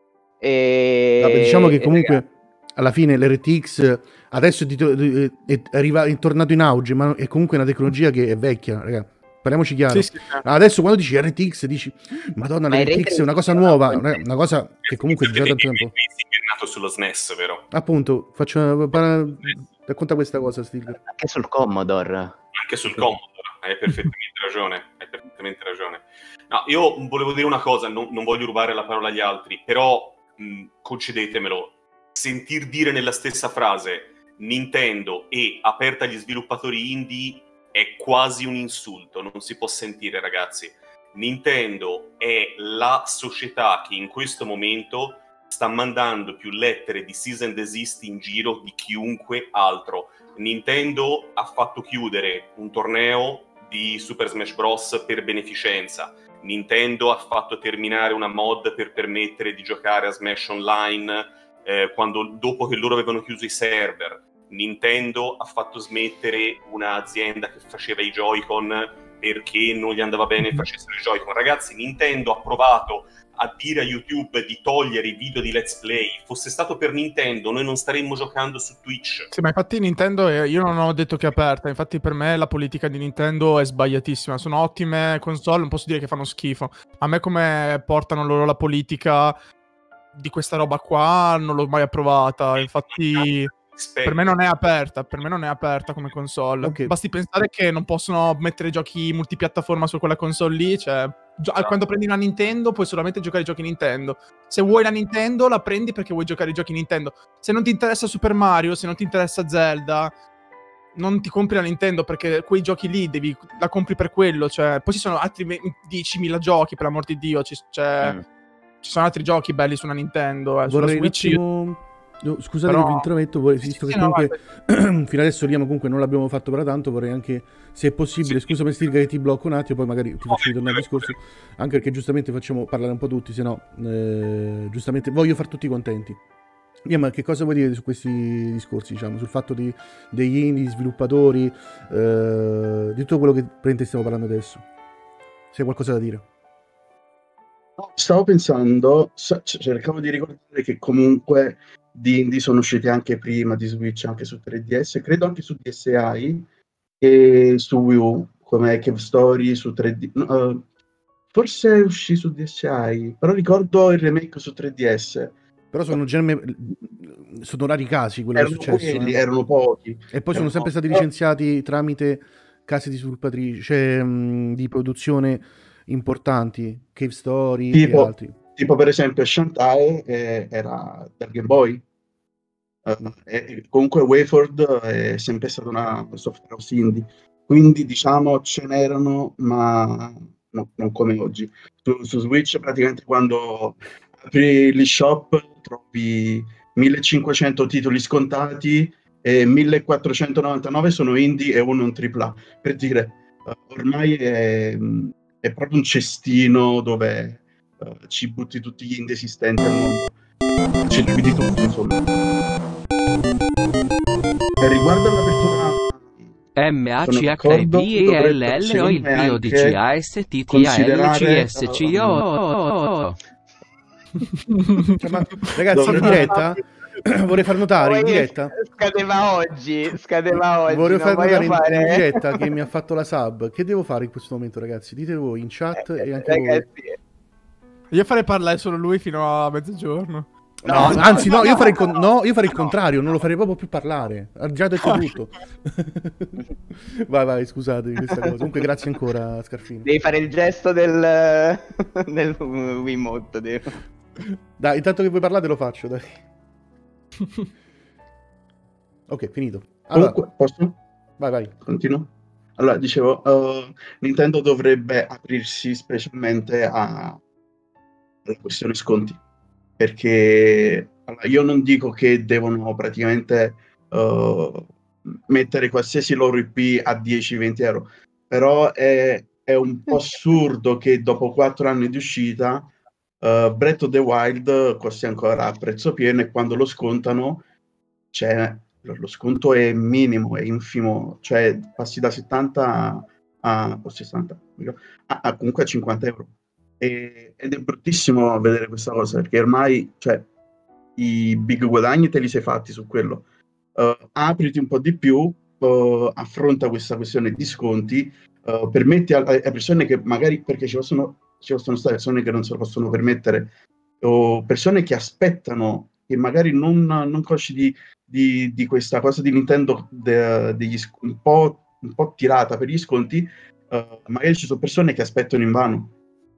e... Vabbè, diciamo che comunque alla fine l'R T X adesso è, di- è, arriva- è tornato in auge, ma è comunque una tecnologia che è vecchia, raga. Parliamoci chiaro. Sì, sì. Adesso quando dici R T X dici Madonna, Ma il l'R T X ray è una cosa tracing nuova, no, raga, una cosa che comunque già da tanto tempo. È nato sullo S N E S, vero? Appunto, faccio para- racconta questa cosa, Stilgar. anche sul Commodore. Anche sul Commodore, hai perfettamente ragione, hai perfettamente ragione. No, io volevo dire una cosa, non, non voglio rubare la parola agli altri, però mh, concedetemelo, sentir dire nella stessa frase Nintendo e aperta agli sviluppatori indie è quasi un insulto, non si può sentire, ragazzi. Nintendo è la società che in questo momento sta mandando più lettere di cease and desist in giro di chiunque altro. Nintendo ha fatto chiudere un torneo di Super Smash Bros. Per beneficenza. Nintendo ha fatto terminare una mod per permettere di giocare a Smash Online eh, quando, dopo che loro avevano chiuso i server. Nintendo ha fatto smettere un'azienda che faceva i Joy-Con perché non gli andava bene che facessero i Joy-Con. Ragazzi, Nintendo ha provato a dire a YouTube di togliere i video di Let's Play. Fosse stato per Nintendo, noi non staremmo giocando su Twitch. Sì, ma infatti Nintendo, è, io non ho detto che è aperta, infatti per me la politica di Nintendo è sbagliatissima, sono ottime console, non posso dire che fanno schifo. A me come portano loro la politica di questa roba qua non l'ho mai approvata, infatti per me non è aperta, per me non è aperta come console. Ok. Basti pensare che non possono mettere giochi multipiattaforma su quella console lì, cioè gio- quando prendi una Nintendo puoi solamente giocare i giochi Nintendo. Se vuoi la Nintendo la prendi perché vuoi giocare i giochi Nintendo. Se non ti interessa Super Mario, se non ti interessa Zelda, non ti compri la Nintendo perché quei giochi lì devi, la compri per quello, cioè poi ci sono altri diecimila giochi, per l'amor di Dio, ci, cioè, Mm. ci sono altri giochi belli su una Nintendo, eh, sulla Vorrei un Switch io- attimo... no, scusate Però- che vi intrometto, vorrei- Sì, visto sì, che no, comunque fino adesso Liam comunque non l'abbiamo fatto per tanto, vorrei anche, se è possibile, Sì. scusa per Stilgar che ti blocco un attimo, poi magari ti faccio ritornare al discorso, anche perché giustamente facciamo parlare un po' tutti, se no eh, giustamente voglio far tutti contenti. Liam, che cosa vuoi dire su questi discorsi, diciamo, sul fatto di, degli indie, sviluppatori, eh, di tutto quello che praticamente stiamo parlando adesso? Se hai qualcosa da dire. No, stavo pensando, sa- c- cercavo di ricordare che comunque di indie sono usciti anche prima di Switch, anche su tre D S, credo anche su D S i e su Wii U, come Cave Story su tre D. no, eh, forse uscì su D S i, però ricordo il remake su tre D S. Però sono, germe... sono rari casi quello erano che è successo. quelli, eh. erano pochi. E poi Erano sono sempre stati pochi. licenziati tramite case di sviluppatrici, cioè mh, di produzione importanti, Cave Story e Tipo, altri. tipo per esempio Shantae eh, era del Game Boy. Uh, e comunque Wayford è sempre stata una software house indie, quindi diciamo ce n'erano, ma no, non come oggi. Su, su Switch praticamente quando apri l'eShop trovi millecinquecento titoli scontati e millequattrocentonovantanove sono indie e uno è un tripla A. Per dire, uh, ormai è, è proprio un cestino dove uh, ci butti tutti gli indie esistenti al mondo. Ci trovi di tutto, insomma. E riguardo all'apertura, M A sono C H I d'accordo, B E L dovrebbero L O secondo il me P O D G anche A S T T A L C considerare S C uh, O. Cioè, ma, ragazzi, in Dovrebbe- diretta vorrei far notare in Poi diretta Scadeva oggi, scadeva oggi. vorrei non far voglio notare in, fare... in diretta che mi ha fatto la sub. Che devo fare in questo momento, ragazzi? Dite voi in chat Eh, e anche voi. ragazzi, Io farei parlare solo lui fino a mezzogiorno. No, no, anzi, no, no, io farei il, no, con- no. no, io farei il contrario, non lo farei proprio più parlare. Ha già detto tutto. Vai, vai, scusate di questa cosa. Comunque, grazie ancora, Scarfino. Devi fare il gesto del, del Wiimote. devi- Dai, intanto che voi parlate lo faccio, dai. Ok, finito. Allora, Comunque, posso? vai, vai. Continuo? Allora, dicevo, uh, Nintendo dovrebbe aprirsi specialmente a- alla questione sconti, perché allora, io non dico che devono praticamente uh, mettere qualsiasi loro I P a dieci venti euro, però è, è un po' assurdo che dopo quattro anni di uscita uh, Breath of the Wild costi ancora a prezzo pieno e quando lo scontano cioè, lo lo sconto è minimo, è infimo, cioè passi da settanta a, o sessanta, a, a comunque a cinquanta euro. E- ed è bruttissimo vedere questa cosa, perché ormai cioè, i big guadagni te li sei fatti su quello. Uh, apriti un po' di più, uh, affronta questa questione di sconti, uh, permetti a- alle persone che magari, perché ci possono, ci possono stare persone che non se lo possono permettere, o persone che aspettano, che magari non, non consci di, di, di questa cosa di Nintendo de- degli sc- un po', un po' tirata per gli sconti, uh, magari ci sono persone che aspettano invano.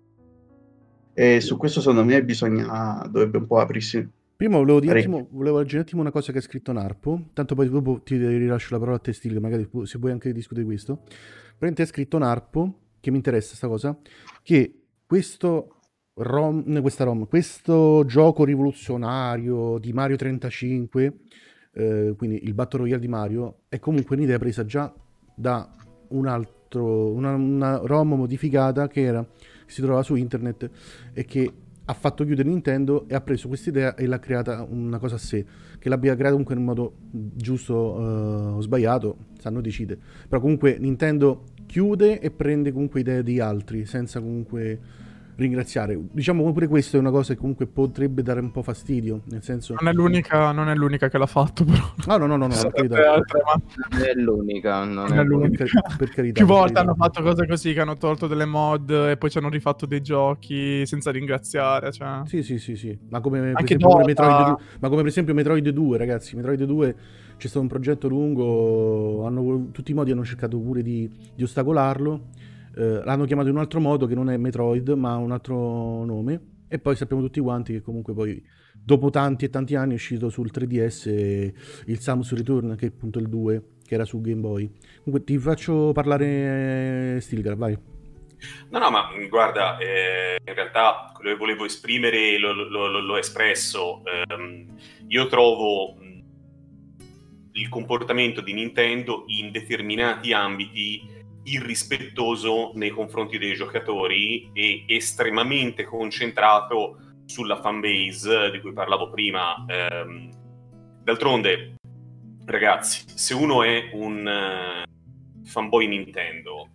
E su questo secondo me bisogna, dovrebbe un po' aprirsi. Prima volevo, dire un Parecchio. attimo, volevo leggere un attimo una cosa che ha scritto Narpo, tanto poi dopo ti rilascio la parola a te, Stil, magari pu- se vuoi anche discutere questo. Praticamente ha scritto Narpo, che mi interessa sta cosa, che questo ROM, questa ROM, questo gioco rivoluzionario di Mario trentacinque, eh, quindi il Battle Royale di Mario, è comunque un'idea presa già da un altro, una, una ROM modificata che era, che si trova su internet e che ha fatto chiudere Nintendo e ha preso questa idea e l'ha creata una cosa a sé. Che l'abbia creata comunque in modo giusto uh, o sbagliato, sanno decide. Però comunque Nintendo chiude e prende comunque idee di altri senza comunque ringraziare. Diciamo che pure questo è una cosa che comunque potrebbe dare un po' fastidio, nel senso... Non è l'unica, non è l'unica che l'ha fatto, però. No, no, no, no, no, per Altre- carità. altre, ma Non è l'unica, non non è è Per, l'unica. cari- per carità. Più per volte carità. hanno fatto cose così, che hanno tolto delle mod e poi ci hanno rifatto dei giochi senza ringraziare, cioè... Sì, sì, sì, sì. Ma come per Anche esempio pure Dota. Metroid due, ma come per esempio Metroid due, ragazzi, Metroid due c'è stato un progetto lungo, hanno vol- tutti i modi hanno cercato pure di, di ostacolarlo. Eh, l'hanno chiamato in un altro modo che non è Metroid, ma un altro nome. E poi sappiamo tutti quanti che comunque poi dopo tanti e tanti anni è uscito sul tre D S il Samus Return, che è appunto il due, che era su Game Boy. Comunque ti faccio parlare Stilgar, vai. No, no, ma mh, guarda, eh, in realtà quello che volevo esprimere lo- lo- lo- l'ho espresso. Ehm, io trovo mh, il comportamento di Nintendo in determinati ambiti irrispettoso nei confronti dei giocatori e estremamente concentrato sulla fanbase di cui parlavo prima. Ehm, d'altronde, ragazzi, se uno è un eh, fanboy Nintendo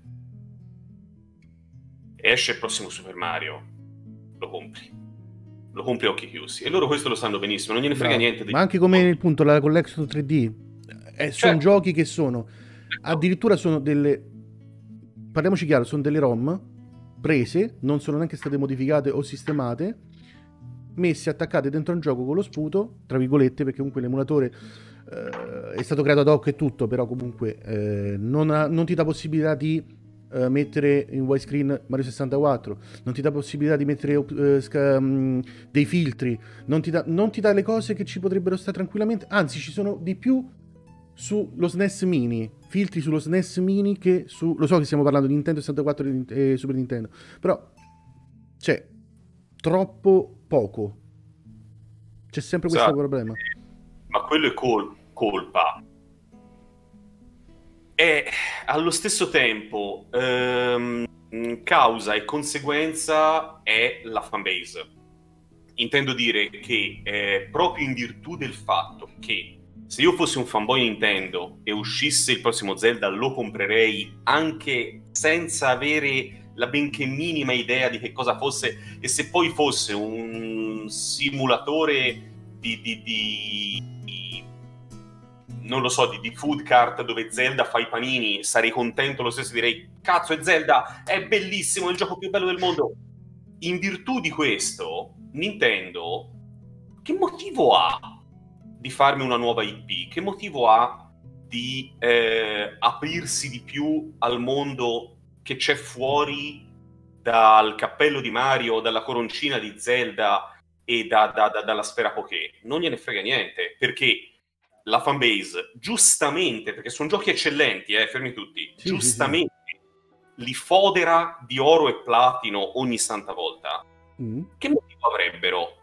e esce il prossimo Super Mario, lo compri. Lo compri a occhi chiusi. E loro questo lo sanno benissimo, non gliene frega Bravo. niente. dei- Ma anche come il punto la collection tre D, eh, sono Certo. giochi che sono addirittura sono delle, parliamoci chiaro, sono delle ROM prese, non sono neanche state modificate o sistemate messi attaccati dentro un gioco con lo sputo, tra virgolette, perché comunque l'emulatore eh, è stato creato ad hoc e tutto, però comunque eh, non, ha, non ti dà possibilità di eh, mettere in widescreen Mario sessantaquattro, non ti dà possibilità di mettere eh, sca- um, dei filtri, non ti, dà, non ti dà le cose che ci potrebbero stare tranquillamente, anzi ci sono di più sullo S N E S Mini, filtri sullo S N E S Mini che su... Lo so che stiamo parlando di Nintendo sessantaquattro e Super Nintendo, però c'è troppo poco. C'è sempre questo Esatto. problema. Ma quello è col- colpa. E allo stesso tempo ehm, causa e conseguenza è la fanbase. Intendo dire che eh, proprio in virtù del fatto che se io fossi un fanboy Nintendo e uscisse il prossimo Zelda lo comprerei anche senza avere la benché minima idea di che cosa fosse, e se poi fosse un simulatore di, di, di, di non lo so, di, di food cart dove Zelda fa i panini, sarei contento lo stesso, direi cazzo è Zelda, è bellissimo, è il gioco più bello del mondo. In virtù di questo Nintendo che motivo ha di farmi una nuova I P? Che motivo ha di eh, aprirsi di più al mondo che c'è fuori dal cappello di Mario, dalla coroncina di Zelda e da, da, da, dalla sfera Poké? Non gliene frega niente, perché la fanbase, giustamente, perché sono giochi eccellenti, eh, fermi tutti, Sì, giustamente sì, sì. li fodera di oro e platino ogni santa volta. Mm. Che motivo avrebbero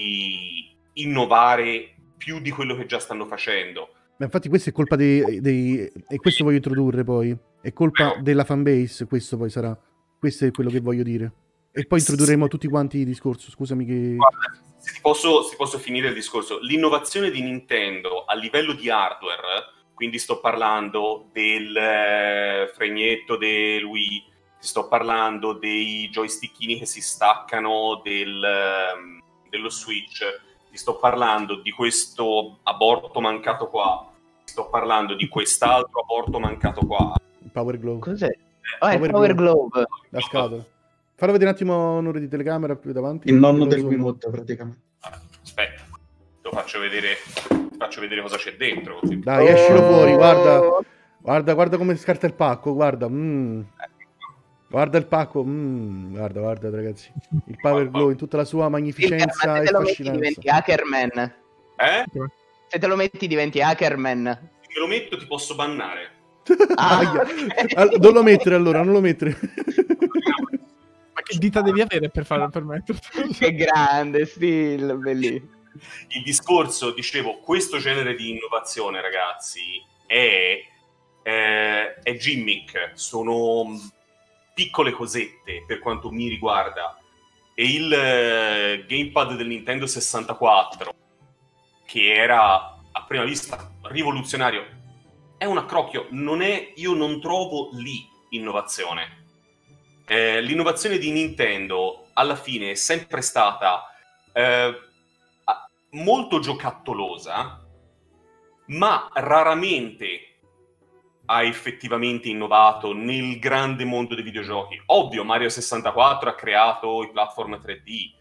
di innovare più di quello che già stanno facendo? Ma infatti questa è colpa dei, dei... e questo voglio introdurre poi, è colpa Però... della fanbase, questo poi sarà, questo è quello che voglio dire. E poi introdurremo sì. tutti quanti il discorso, scusami che... Guarda, se ti posso, se ti posso finire il discorso, l'innovazione di Nintendo a livello di hardware, quindi sto parlando del eh, fregnetto del Wii, sto parlando dei joystickini che si staccano del, eh, dello Switch, ti sto parlando di questo aborto mancato qua, ti sto parlando di quest'altro aborto mancato qua. Il Power Glove. Cos'è? Ah, Power il Power Glove. Glove. La scatola. Fallo vedere un attimo un'ora di telecamera più davanti. Il nonno del Wiimote, praticamente. Aspetta, te lo faccio vedere, ti faccio vedere cosa c'è dentro. Così. Dai, escilo oh. fuori, guarda. Guarda, guarda come scarta il pacco, guarda. Mm. Guarda il pacco, mm. guarda, guarda ragazzi. Il Power Glow in tutta la sua magnificenza e te lo fascinanza. Metti, diventi Hackerman. Eh? Se te lo metti diventi Hackerman. Se me lo metto ti posso bannare. Ah, okay. Non lo mettere allora, non lo mettere. Ma che dita devi avere per farlo permetterti? Che grande, Steel, bellissimo. Il discorso, dicevo, questo genere di innovazione, ragazzi, è, è, è gimmick, sono piccole cosette per quanto mi riguarda. E il uh, gamepad del Nintendo sessantaquattro, che era a prima vista rivoluzionario, è un accrocchio, non è, io non trovo lì innovazione. Eh, l'innovazione di Nintendo alla fine è sempre stata eh, molto giocattolosa, ma raramente ha effettivamente innovato nel grande mondo dei videogiochi. Ovvio, Mario sessantaquattro ha creato i platform tre D.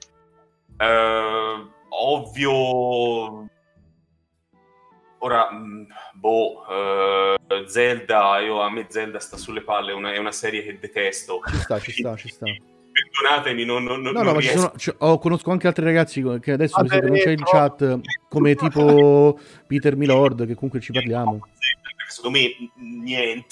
Eh, ovvio... Ora, boh, uh, Zelda, io, a me Zelda sta sulle palle, una, è una serie che detesto. Ci sta, ci sta, ci sta. Perdonatemi, non, non, no, non no, ma ci sono, ci, oh, conosco anche altri ragazzi che adesso ah, beh, non c'è il chat, come tipo Peter Milord, che comunque ci parliamo. Secondo me niente.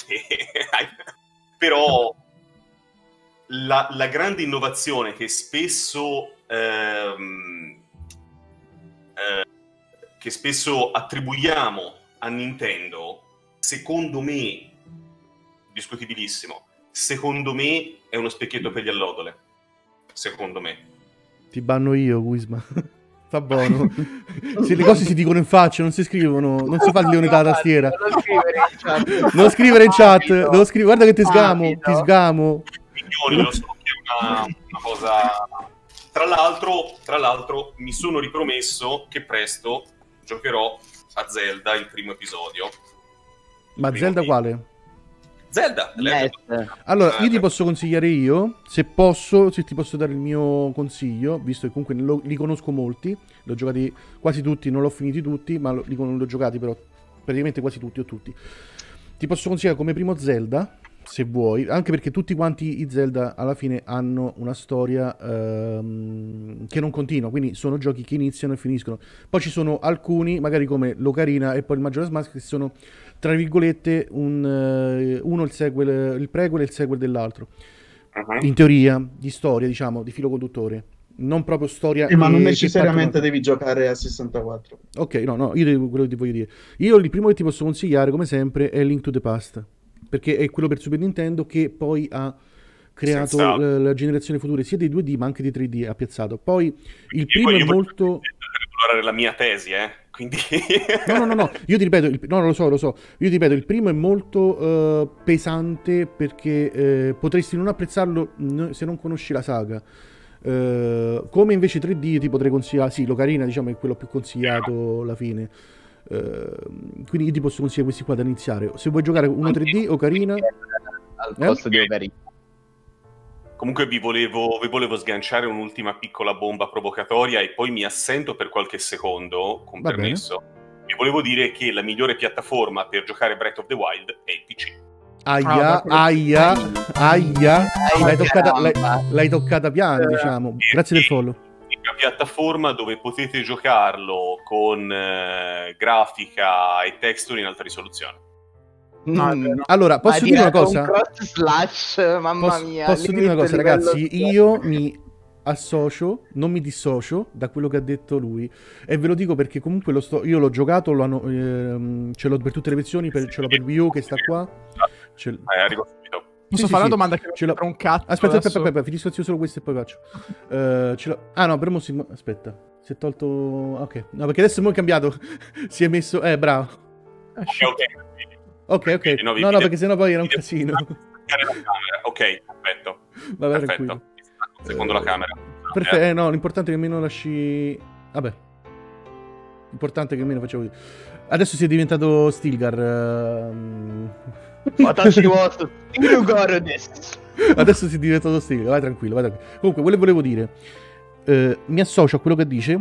Però la, la grande innovazione che spesso... Ehm, eh, che spesso attribuiamo a Nintendo, secondo me, discutibilissimo, secondo me è uno specchietto per gli allodole. Secondo me. Ti banno io, Guisma. Sta buono. Se le cose si dicono in faccia, non si scrivono, non si fa il leone dalla tastiera. Non scrivere in chat. Non scrivere in chat, non scrivere... guarda che ti sgamo, ti sgamo. Migliori, lo so che è una, una cosa... Tra l'altro, tra l'altro, mi sono ripromesso che presto giocherò a Zelda il primo episodio. Il Ma primo Zelda video. quale? Zelda. Legend of- Yes. Allora, Ah, io ti beh. posso consigliare io, se posso, se ti posso dare il mio consiglio, visto che comunque lo- li conosco molti, li ho giocati quasi tutti, non l'ho finiti tutti, ma lo- li con- li ho giocati però praticamente quasi tutti o tutti. Ti posso consigliare come primo Zelda, se vuoi, anche perché tutti quanti i Zelda alla fine hanno una storia ehm, che non continua, quindi sono giochi che iniziano e finiscono. Poi ci sono alcuni, magari come l'Ocarina e poi il Majora's Mask, che sono tra virgolette un, eh, uno il sequel, il prequel e il sequel dell'altro. Mhm. In teoria, di storia, diciamo, di filo conduttore. Non proprio storia Eh, ma che- non che necessariamente partono- devi giocare a sessantaquattro. Ok, no, no, io devo- quello che ti voglio dire. Io il primo che ti posso consigliare, come sempre, è Link to the Past. Perché è quello per Super Nintendo che poi ha creato Senz'altro. eh, la generazione futura sia dei due D ma anche dei tre D, ha piazzato. Poi il Io- primo io è voglio molto... regolare la mia tesi, eh. Quindi... No, no, no, no, io ti ripeto, il... no, lo so, lo so, io ti ripeto, il primo è molto eh, pesante perché eh, potresti non apprezzarlo n- se non conosci la saga. Eh, come invece tre D ti potrei consigliare, sì, l'Ocarina diciamo è quello più consigliato alla fine. Eh, quindi io ti posso consigliare questi qua da iniziare. Se vuoi giocare uno tre D, Ocarina... Al Eh? posto di Ocarina. Comunque vi volevo, vi volevo sganciare un'ultima piccola bomba provocatoria e poi mi assento per qualche secondo, con Va permesso. Vi volevo dire che la migliore piattaforma per giocare Breath of the Wild è il P C. Aia, Ah, beh, quello- aia, aia, l'hai toccata, l'hai, caramba. l'hai toccata piano, diciamo. Grazie del follow. Una piattaforma dove potete giocarlo con eh, grafica e texture in alta risoluzione. No, è Mm. vero. Allora, posso Ha dire una tirato cosa? un cross slash, mamma Posso, mia. posso dire una limite cosa, livello ragazzi? due. Io mi associo, non mi dissocio da quello che ha detto lui. E ve lo dico perché comunque lo sto, io l'ho giocato, lo hanno, ehm, ce l'ho per tutte le versioni, per, ce l'ho per Wii U che sta qua. Ce l- Eh, arrivo subito. Posso sì, fare sì, una domanda che ce l'ho- tra un cazzo Aspetta, aspetta, adesso? aspetta, aspetta, finisco io solo questo e poi faccio. Eh, ce l'ho- Ah no, però mo si... aspetta, si è tolto... Ok, no perché adesso mo è cambiato, si è messo... Eh, bravo. Eh, Ok, shit. ok. Ok, ok. Quindi, No, vi- no, vi- perché sennò poi era un vi- casino. staccare la camera. Ok, perfetto. Vabbè, Perfetto. tranquillo. Mi stacco un secondo la camera. Perfetto, eh, no, l'importante è che almeno lasci... Vabbè. L'importante è che almeno facciamo così. Adesso si è diventato Stilgar. ehm. Watashi wa Stilgar desu. Adesso si è diventato Stilgar. Vai tranquillo, vai tranquillo. Comunque, quello che volevo dire. eh, mi associo a quello che dice.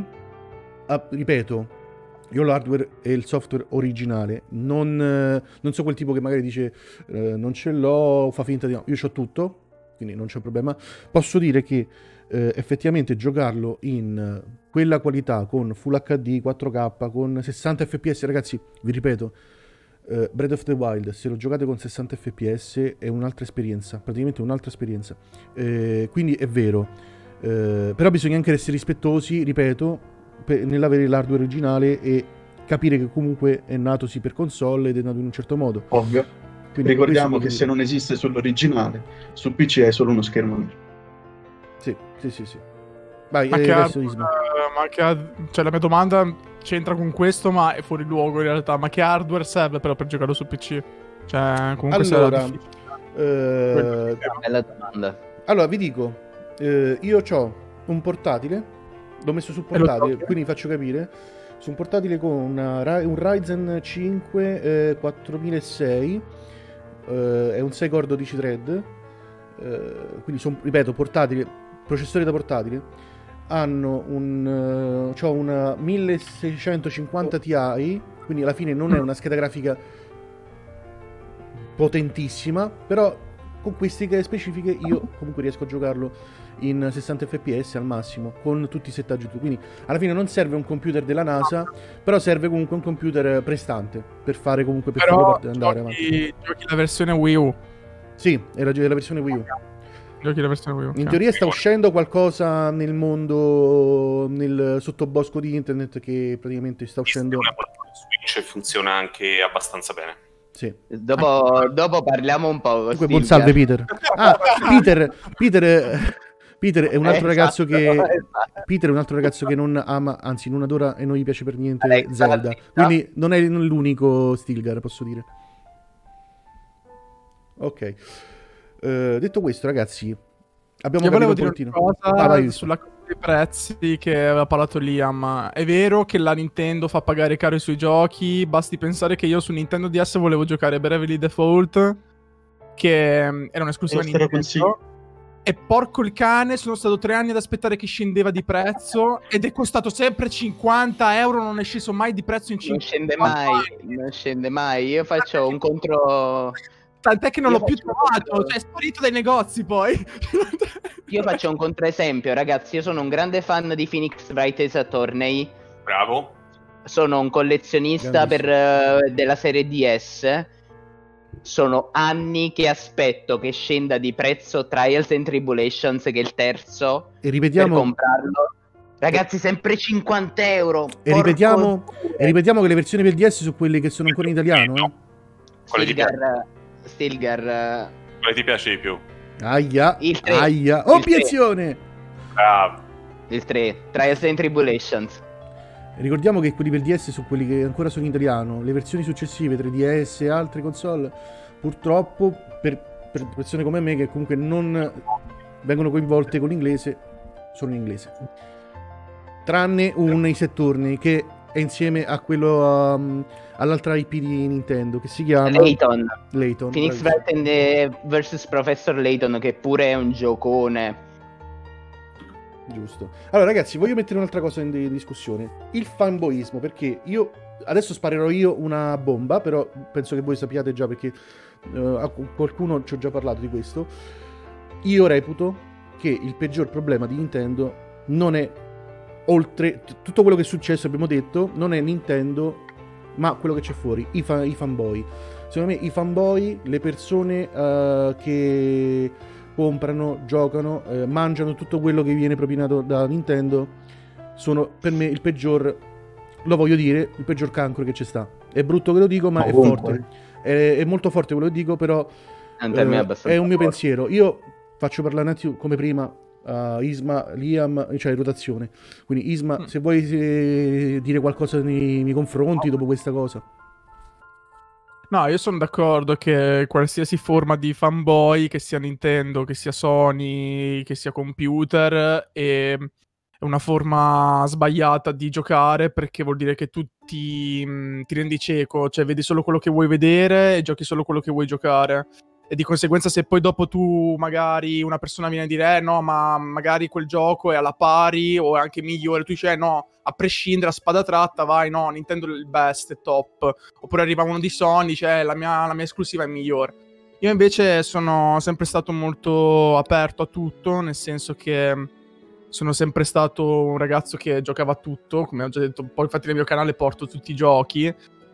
Ah, ripeto, io ho l'hardware e il software originale. Non, eh, non so quel tipo che magari dice eh, non ce l'ho, fa finta di no. Io ho tutto, quindi non c'è problema. Posso dire che eh, effettivamente giocarlo in quella qualità con Full acca di, quattro K, con sessanta F P S, ragazzi, vi ripeto, eh, Breath of the Wild, se lo giocate con sessanta F P S è un'altra esperienza, praticamente un'altra esperienza. Eh, quindi è vero, eh, però bisogna anche essere rispettosi, ripeto, per- nell'avere l'hardware originale e capire che comunque è nato sì per console ed è nato in un certo modo. Ovvio. Quindi Ricordiamo questo che se non esiste sull'originale, su P C è solo uno schermo nero. Sì, sì, sì, sì. Vai, Ma eh, che, adesso hardware- Isma. ma che hard- cioè la mia domanda c'entra con questo, ma è fuori luogo in realtà. Ma che hardware serve però per giocarlo su P C? Cioè, comunque sarà Allora, difficile. eh, Quello- Bella domanda. allora vi dico, eh, io ho un portatile, l'ho messo sul E lo portatile, giochi? quindi faccio capire, su un portatile con una Ry- un Ryzen cinque eh, quattromilasei, eh, è un sei core dodici thread, eh, quindi sono, ripeto, portatile, processori da portatile, hanno un, eh, c'ho una milleseicentocinquanta Ti, quindi alla fine non è una scheda grafica potentissima, però con queste specifiche io comunque riesco a giocarlo in sessanta F P S al massimo con tutti i settaggi tu. Quindi alla fine non serve un computer della NASA, però serve comunque un computer prestante per fare comunque per Però farlo andare avanti. giochi, giochi la versione Wii U. Sì, è la, è la versione Wii U. Giochi la versione Wii U. In ok. teoria sta uscendo qualcosa nel mondo, nel sottobosco di internet, che praticamente sta uscendo. Una Switch funziona anche abbastanza bene. Sì. Dopo, dopo parliamo un po'. Comunque, buon salve Peter. Ah, Peter, Peter, eh, Peter è un altro Eh, ragazzo esatto, che esatto. Peter è un altro ragazzo che non ama, anzi non adora e non gli piace per niente Alexa, Zelda. Alexa. Quindi non è l'unico Stilgar, posso dire. Ok. Eh, detto questo, ragazzi, abbiamo Io volevo capito dire un una pochettino. cosa Ah, vai, sulla cosa dei prezzi che aveva parlato Liam. È vero che la Nintendo fa pagare caro i suoi giochi, basti pensare che io su Nintendo D S volevo giocare Bravely Default che um, era un'esclusiva Lo spero Nintendo. E porco il cane, sono stato tre anni ad aspettare che scendeva di prezzo ed è costato sempre cinquanta euro, non è sceso mai di prezzo in Non cinquanta scende mai, non scende mai. Io faccio un contro... Tant'è che non Io l'ho più faccio un trovato, contro- cioè è sparito dai negozi poi. Io faccio un controesempio, ragazzi. Io sono un grande fan di Phoenix Wright Ace Attorney. Bravo. Sono un collezionista per, eh, della serie D S. Sono anni che aspetto che scenda di prezzo Trials and Tribulations, che è il terzo, E per ripetiamo, comprarlo. Ragazzi, sempre cinquanta euro. e porco ripetiamo, Dio. e ripetiamo che le versioni per D S sono quelle che sono ancora in italiano, eh? Quale ti piace? Stilgar, Stilgar, eh, Quale ti piace di più? Aia, Il tre. aia, Il tre. obiezione! Bravo. il tre, Trials and Tribulations. Ricordiamo che quelli per D S sono quelli che ancora sono in italiano. Le versioni successive, tre D S e altre console, purtroppo, per, per persone come me che comunque non vengono coinvolte con l'inglese, sono in inglese. Tranne un Ace Attorney che è insieme a quello um, all'altra I P di Nintendo che si chiama Layton. Layton. Phoenix bravissimo. Wright and the versus Professor Layton, che pure è un giocone. Giusto. Allora ragazzi, voglio mettere un'altra cosa in di- discussione. Il fanboismo, perché io adesso sparerò io una bomba, però penso che voi sappiate già perché eh, a qualcuno ci ho già parlato di questo. Io reputo che il peggior problema di Nintendo non è, oltre t- tutto quello che è successo, abbiamo detto, non è Nintendo, ma quello che c'è fuori, i, fa- i fanboy. Secondo me i fanboy, le persone eh, che comprano, giocano, eh, mangiano tutto quello che viene propinato da Nintendo, sono per me il peggior, lo voglio dire, il peggior cancro che ci sta. È brutto che lo dico, ma è Ovunque. forte. È, è molto forte quello che dico, però Anche a me è eh, abbastanza è un mio forte. pensiero. Io faccio parlare un attimo come prima a Isma, Liam, cioè rotazione. Quindi Isma, Mm. se vuoi eh, dire qualcosa nei miei confronti dopo questa cosa. No, io sono d'accordo che qualsiasi forma di fanboy, che sia Nintendo, che sia Sony, che sia computer, è è una forma sbagliata di giocare, perché vuol dire che tu ti, mh, ti rendi cieco, cioè vedi solo quello che vuoi vedere e giochi solo quello che vuoi giocare. E di conseguenza, se poi dopo tu magari una persona viene a dire eh no, ma magari quel gioco è alla pari o è anche migliore, tu dici eh no, a prescindere, a spada tratta, vai, no, Nintendo è il best, è top. Oppure arriva uno di Sony, dice eh, la mia, la mia esclusiva è migliore. Io invece sono sempre stato molto aperto a tutto, nel senso che sono sempre stato un ragazzo che giocava a tutto, come ho già detto, poi infatti nel mio canale porto tutti i giochi.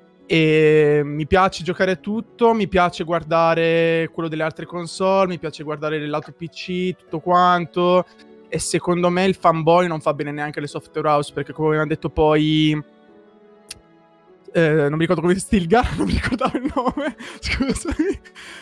E mi piace giocare a tutto, mi piace guardare quello delle altre console, mi piace guardare il lato P C, tutto quanto. E secondo me il fanboy non fa bene neanche alle software house, perché come abbiamo detto poi eh, non mi ricordo come Stilgar, non mi ricordavo il nome, scusami.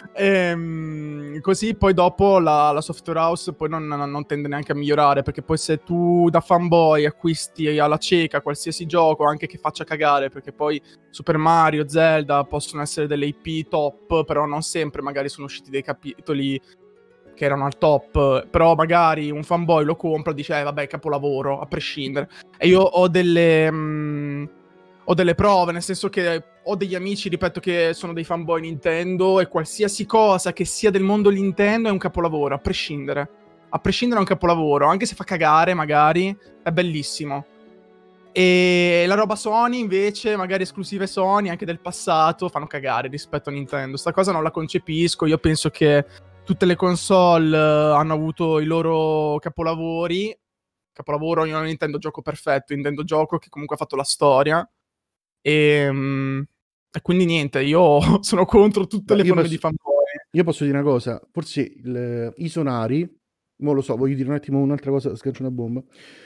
Ehm, così poi dopo la, la software house poi non, non- non tende neanche a migliorare, perché poi se tu da fanboy acquisti alla cieca qualsiasi gioco, anche che faccia cagare, perché poi Super Mario, Zelda possono essere delle I P top, però non sempre magari sono usciti dei capitoli che erano al top, però magari un fanboy lo compra e dice eh vabbè, capolavoro, a prescindere. E io ho delle mh, ho delle prove, nel senso che ho degli amici, ripeto, che sono dei fanboy Nintendo, e qualsiasi cosa che sia del mondo Nintendo è un capolavoro, a prescindere. A prescindere è un capolavoro, anche se fa cagare magari, è bellissimo. E la roba Sony invece, magari esclusive Sony anche del passato, fanno cagare rispetto a Nintendo. Sta cosa non la concepisco, io penso che tutte le console eh, hanno avuto i loro capolavori. Capolavoro, io non intendo gioco perfetto, intendo gioco che comunque ha fatto la storia. E, mm, e quindi niente, io sono contro tutte Ma le io forme posso- di fanboy. Io posso dire una cosa, forse il- i sonari, non lo so, voglio dire un attimo un'altra cosa, sgancio una bomba,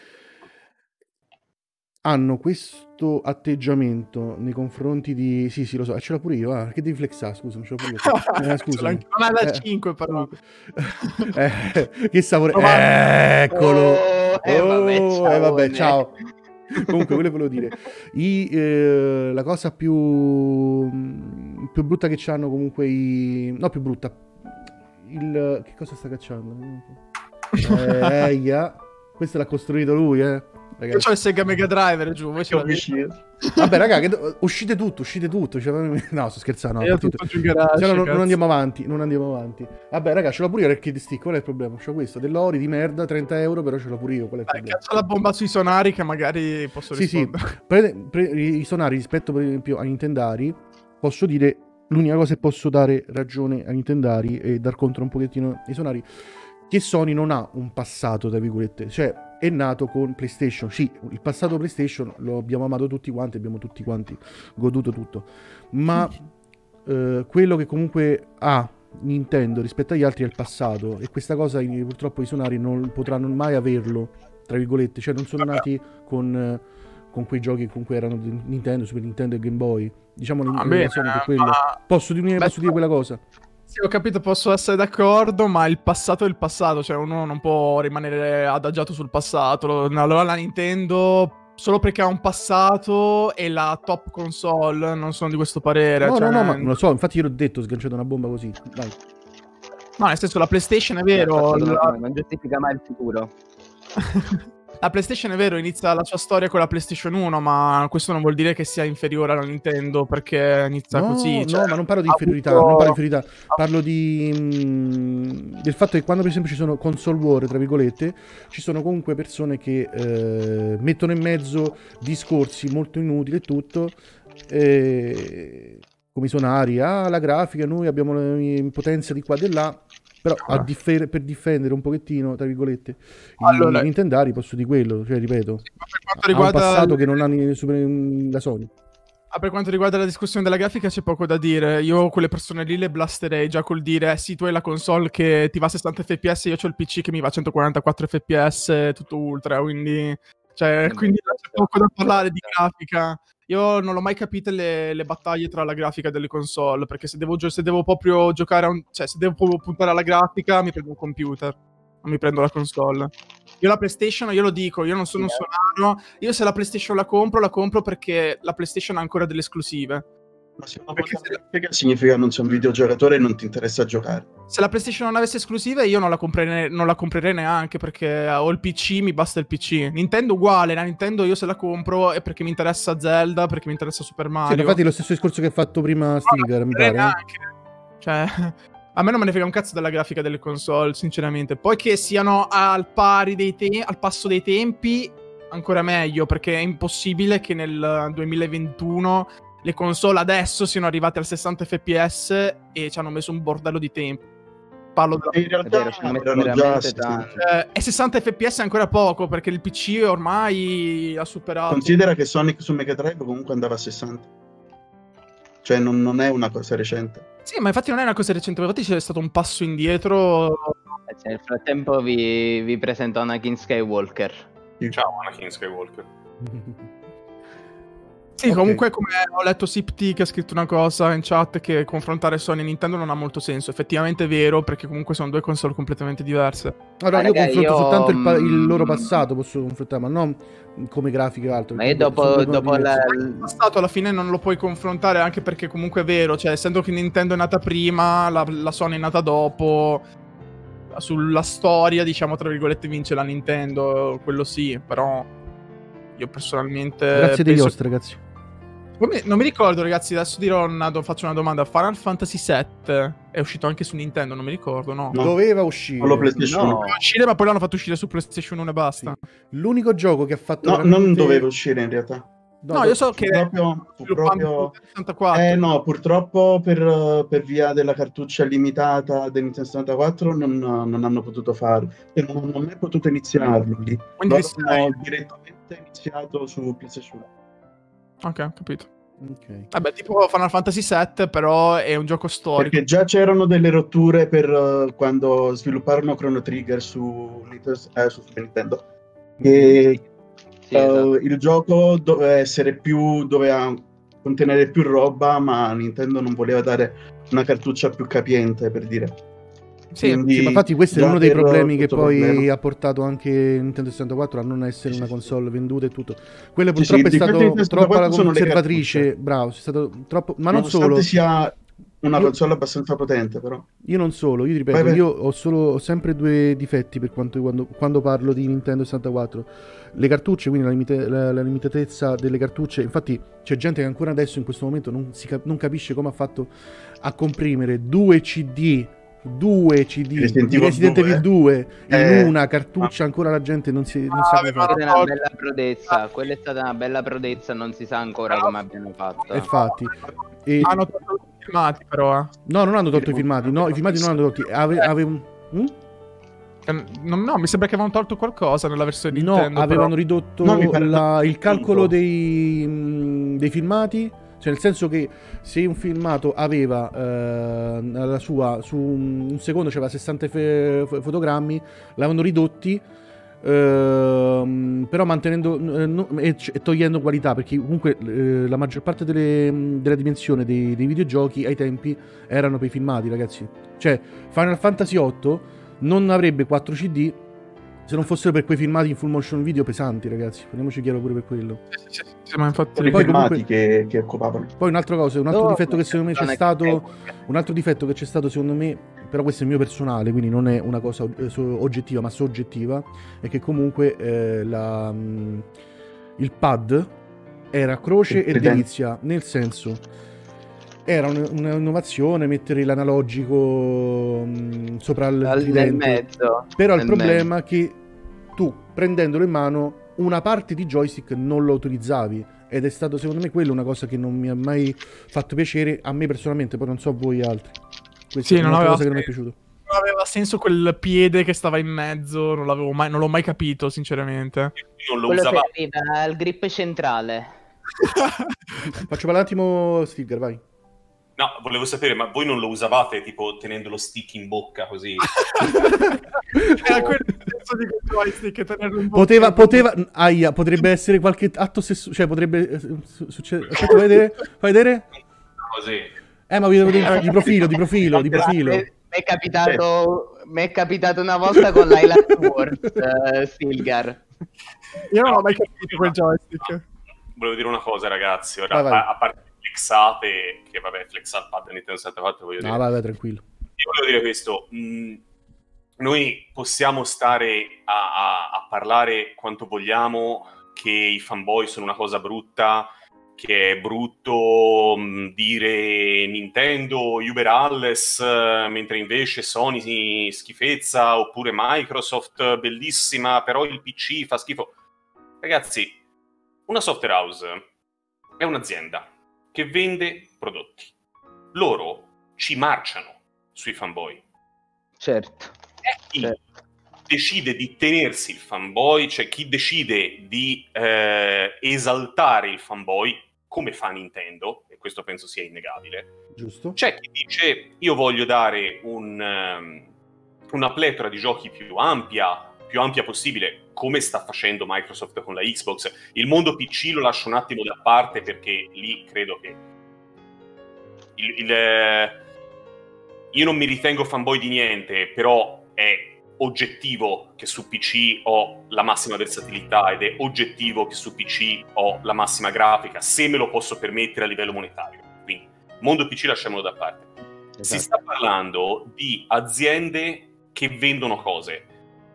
hanno questo atteggiamento nei confronti di... Sì, sì, lo so, ce l'ho pure io, ah, che devi flexare, scusa, ce l'ho pure io. Eh, scusami. Non ha da Eh, cinque però. comunque. Eh, che sapore... Trovate- Eccolo! Oh, eh, vabbè, Oh, eh, vabbè, ciaone. ciao. Comunque, quello volevo dire. I, eh, la cosa più, più brutta che c'hanno comunque i... No, più brutta. Il... Che cosa sta cacciando? Eh, eia. Questo l'ha costruito lui, eh. Io c'ho il Sega Mega Drive giù, voi ce l'avete. Vabbè, raga, che do- uscite tutto, uscite tutto. Cioè, no, sto scherzando. No, Io partito- tutto giù in garage, Se no, non, cazzo. non andiamo avanti, non andiamo avanti. Vabbè, raga, ce l'ho pure io l'arcade stick. Qual è il problema? C'ho questo, dell'Ori di merda, trenta euro, però ce l'ho pure io. Qual è il Dai, problema? caccia la bomba sui sonari che magari posso Sì, sì. rispondere. Pre- pre- I sonari rispetto per esempio ai Nintendari, posso dire l'unica cosa che posso dare ragione ai Nintendari e dar contro un pochettino ai sonari, che Sony non ha un passato, tra virgolette, cioè è nato con PlayStation. Sì, il passato PlayStation lo abbiamo amato tutti quanti, abbiamo tutti quanti goduto tutto, ma eh, quello che comunque ha Nintendo rispetto agli altri è il passato, e questa cosa i- purtroppo i sonari non potranno mai averlo, tra virgolette, cioè non sono nati con, eh, con quei giochi che comunque erano di Nintendo, Super Nintendo e Game Boy, diciamo Ah, l'innovazione bene, per quello. ma- Posso dire, Beh, posso dire quella cosa? Sì, ho capito, posso essere d'accordo, ma il passato è il passato, cioè uno non può rimanere adagiato sul passato. Lo- Allora la Nintendo, solo perché ha un passato e la top console, non sono di questo parere. No, cioè- no, no, ma non lo so, infatti io l'ho detto, ho sganciato una bomba così, dai. No, nel senso la PlayStation è vero, Non- la... Non giustifica mai il futuro. la PlayStation è vero, inizia la sua storia con la PlayStation uno, ma questo non vuol dire che sia inferiore alla Nintendo, perché inizia No, così. cioè, no, ma non parlo di ha inferiorità, avuto- non parlo di inferiorità, parlo di mm, del fatto che quando per esempio ci sono console war, tra virgolette, ci sono comunque persone che eh, mettono in mezzo discorsi molto inutili e tutto, eh, come i sonari, ah, la grafica, noi abbiamo la potenza di qua e di là, però a differ- per difendere un pochettino, tra virgolette, i Allora- Nintendari posso di quello, cioè ripeto, Ma per quanto ha un riguarda passato il- che non hanno i super- la Sony. Ah, per quanto riguarda la discussione della grafica c'è poco da dire. Io quelle persone lì le blasterei già col dire eh sì, tu hai la console che ti va a sessanta F P S, io ho il P C che mi va a centoquarantaquattro F P S, tutto ultra, quindi cioè, quindi c'è poco da parlare di grafica. Io non l'ho mai capite le, le battaglie tra la grafica delle console, perché se devo, gio- se devo proprio giocare a un... cioè se devo proprio puntare alla grafica mi prendo un computer, non mi prendo la console. Io la PlayStation, io lo dico, io non sono un sonaro, io se la PlayStation la compro, la compro perché la PlayStation ha ancora delle esclusive. Ma se una Perché cosa se- grafica significa che non sei un videogiocatore e non ti interessa giocare. Se la PlayStation non avesse esclusive, io non la comprerei, non la comprerei neanche perché ho il P C, mi basta il P C. Nintendo uguale, la Nintendo io se la compro è perché mi interessa Zelda, perché mi interessa Super Mario. Sì, infatti è lo stesso discorso che ha fatto prima Sticker, mi comprerei pare. eh. neanche. Cioè, a me non me ne frega un cazzo della grafica delle console, sinceramente. Poi che siano al pari dei te- al passo dei tempi, ancora meglio, perché è impossibile che nel duemilaventuno le console adesso siano arrivate al sessanta F P S e ci hanno messo un bordello di tempo. Parlo della... E in È realtà vero, ci hanno messo erano già veramente sessanta. tanto. Eh, e sessanta F P S è ancora poco, perché il P C ormai ha superato... Considera che Sonic su Mega Drive comunque andava a sessanta. Cioè non, non è una cosa recente. Sì, ma infatti non è una cosa recente, infatti c'è stato un passo indietro. Eh, Nel frattempo vi, vi presento Anakin Skywalker. Ciao Anakin Skywalker. Sì, Ok. comunque come ho letto Sipti che ha scritto una cosa in chat che confrontare Sony e Nintendo non ha molto senso. Effettivamente è vero, perché comunque sono due console completamente diverse. Allora, Ah, io raga, confronto io, soltanto il, pa- il mm, loro passato, posso confrontare, ma non come grafica o altro. Ma io perché dopo, sono due dopo cose la... diverse. Il passato alla fine non lo puoi confrontare anche perché comunque è vero, cioè essendo che Nintendo è nata prima, la, la Sony è nata dopo, sulla storia diciamo tra virgolette vince la Nintendo, quello sì, però io personalmente Grazie degli penso- host, ragazzi. Come- non mi ricordo ragazzi, adesso dirò una, faccio una domanda. Final Fantasy sette è uscito anche su Nintendo, non mi ricordo, no? No. Doveva uscire. Solo PlayStation. No. Doveva uscire, ma poi l'hanno fatto uscire su PlayStation uno e basta. L'unico gioco che ha fatto No, veramente- non doveva uscire in realtà. No, io so Fu che proprio, fu sviluppando proprio... su sessantaquattro. Eh no, purtroppo per, per via della cartuccia limitata del Nintendo sessantaquattro non, non hanno potuto farlo. E non hanno mai potuto iniziarlo lì. Quindi Loro vi hanno stai- direttamente iniziato su PlayStation. Ok, ho capito. Ok. Vabbè, tipo Final Fantasy sette, però è un gioco storico. Perché già c'erano delle rotture per eh, quando svilupparono Chrono Trigger su, Nintendo- eh, su Super Nintendo. E Sì, eh, esatto. il gioco doveva essere più, doveva contenere più roba, ma Nintendo non voleva dare una cartuccia più capiente, per dire. Sì, Quindi Sì, ma infatti questo è già uno dei per problemi che questo poi problema. ha portato anche Nintendo sessantaquattro a non essere Sì, una sì, console venduta e tutto. Quella Sì, purtroppo sì, è di stato questi troppo la sessantaquattro sono le conservatrice, cartucce. bravo, è stato troppo, ma non Nonostante solo. sia una Io- console abbastanza potente, però. Io non solo, io ti ripeto, Vai, vai. io ho solo ho sempre due difetti per quanto quando, quando parlo di Nintendo sessantaquattro. Le cartucce, quindi la, limite- la- la limitatezza delle cartucce. Infatti c'è gente che ancora adesso in questo momento non, si cap- non capisce come ha fatto a comprimere due C D, due C D Resident di Evil Resident Evil due. due in Eh, una cartuccia, ancora la gente non, si, non Ah, sa come avevano fare. Quella è una tolto- bella prodezza, quella è stata una bella prodezza, non si sa ancora come abbiano fatto. E infatti. E- Hanno tolto i filmati, però. Eh. no, non hanno tolto i filmati, no, i filmati non hanno tolti. Ave- ave- mm? Eh, No, no, mi sembra che avevano tolto qualcosa nella versione No, Nintendo. avevano però. ridotto No, mi pare la- che- il calcolo dei, mh, dei filmati, cioè nel senso che se un filmato aveva eh, la sua su un, un secondo c'aveva sessanta fe- fo- fotogrammi, l'avevano ridotti, ehm, però mantenendo eh, no- e, e togliendo qualità, perché comunque eh, la maggior parte delle, della dimensione dei, dei videogiochi ai tempi erano per i filmati, ragazzi. Cioè Final Fantasy otto non avrebbe quattro C D se non fossero per quei filmati in full motion video pesanti, ragazzi. Parliamoci chiaro pure per quello. Sì, sì, sì, sì, ma infatti. Sono i Poi filmati comunque- che, che occupavano. Poi un'altra cosa, un altro No, difetto che secondo me c'è non è stato, che- un altro difetto che c'è stato secondo me, però questo è il mio personale, quindi non è una cosa eh, so- oggettiva, ma soggettiva, è che comunque eh, la, mh, il pad era croce Il e tridente. delizia, nel senso era un- un'innovazione mettere l'analogico mh, sopra il Al- nel tridente. mezzo. Però il nel problema è che tu, prendendolo in mano, una parte di joystick non lo utilizzavi. Ed è stato, secondo me, quello una cosa che non mi ha mai fatto piacere a me personalmente, poi non so a voi altri. Questa Sì, è non un'altra aveva cosa che non mi è senso. piaciuto. Non aveva senso quel piede che stava in mezzo, non l'avevo mai, non l'ho mai capito, sinceramente. Non lo Quello usavamo. serviva al grip centrale. Faccio parlare un attimo Stilgar, vai. No, volevo sapere, ma voi non lo usavate tipo tenendo lo stick in bocca così? Era quel senso di quel joystick, tenerlo in bocca. Poteva, poteva, aia, potrebbe essere qualche atto sessuale, cioè potrebbe eh, su- succedere. Aspetta, fai vedere? Fai vedere? Così. Eh, ma vi devo vedere di profilo, di profilo, di profilo. Mi è capitato, mi è capitato una volta con l'Highland Wars, uh, Stilgar. Io non ho mai capito quel joystick. Volevo dire una cosa, ragazzi. Ora, Vai, vai. a, a parte flexate, che vabbè, flexate pad Nintendo sessantaquattro, voglio No, dire. vai, vai, tranquillo. Io volevo dire questo. mh, noi possiamo stare a, a- a parlare quanto vogliamo che i fanboy sono una cosa brutta, che è brutto mh, dire Nintendo, Uber alles, eh, mentre invece Sony si- schifezza, oppure Microsoft bellissima, però il P C fa schifo. Ragazzi, una software house è un'azienda che vende prodotti. Loro ci marciano sui fanboy. Certo. È chi Certo. decide di tenersi il fanboy, cioè chi decide di eh, esaltare il fanboy, come fa Nintendo, e questo penso sia innegabile. Giusto? C'è chi dice io voglio dare un, ehm, una pletora di giochi più ampia, più ampia possibile, come sta facendo Microsoft con la Xbox. Il mondo P C lo lascio un attimo da parte perché lì credo che il, il, eh, io non mi ritengo fanboy di niente, però è oggettivo che su P C ho la massima versatilità ed è oggettivo che su P C ho la massima grafica, se me lo posso permettere a livello monetario. Quindi, mondo P C lasciamolo da parte. Si sta parlando di aziende che vendono cose.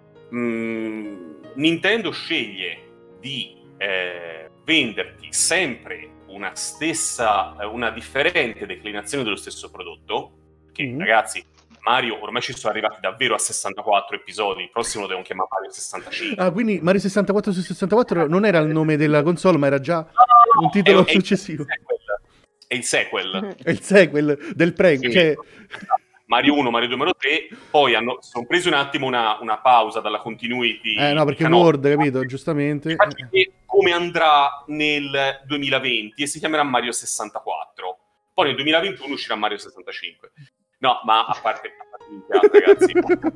Mm, Nintendo sceglie di eh, venderti sempre una stessa, una differente declinazione dello stesso prodotto. Che Mm. ragazzi, Mario ormai ci sono arrivati davvero a sessantaquattro episodi. Il prossimo lo devono chiamare Mario sessantacinque. Ah, quindi Mario sessantaquattro su sessantaquattro non era il nome della console, ma era già un titolo È- è- successivo. È il sequel. È il sequel del prego. Sì. Cioè, Mario uno, Mario due, Mario tre, poi hanno, sono presi un attimo una, una pausa dalla continuity. eh no, perché canonica. Word, capito? Giustamente. Infatti, che come andrà nel duemilaventi e si chiamerà Mario sessantaquattro. Poi nel duemilaventuno uscirà Mario sessantacinque. No, ma a parte, a parte minchiate,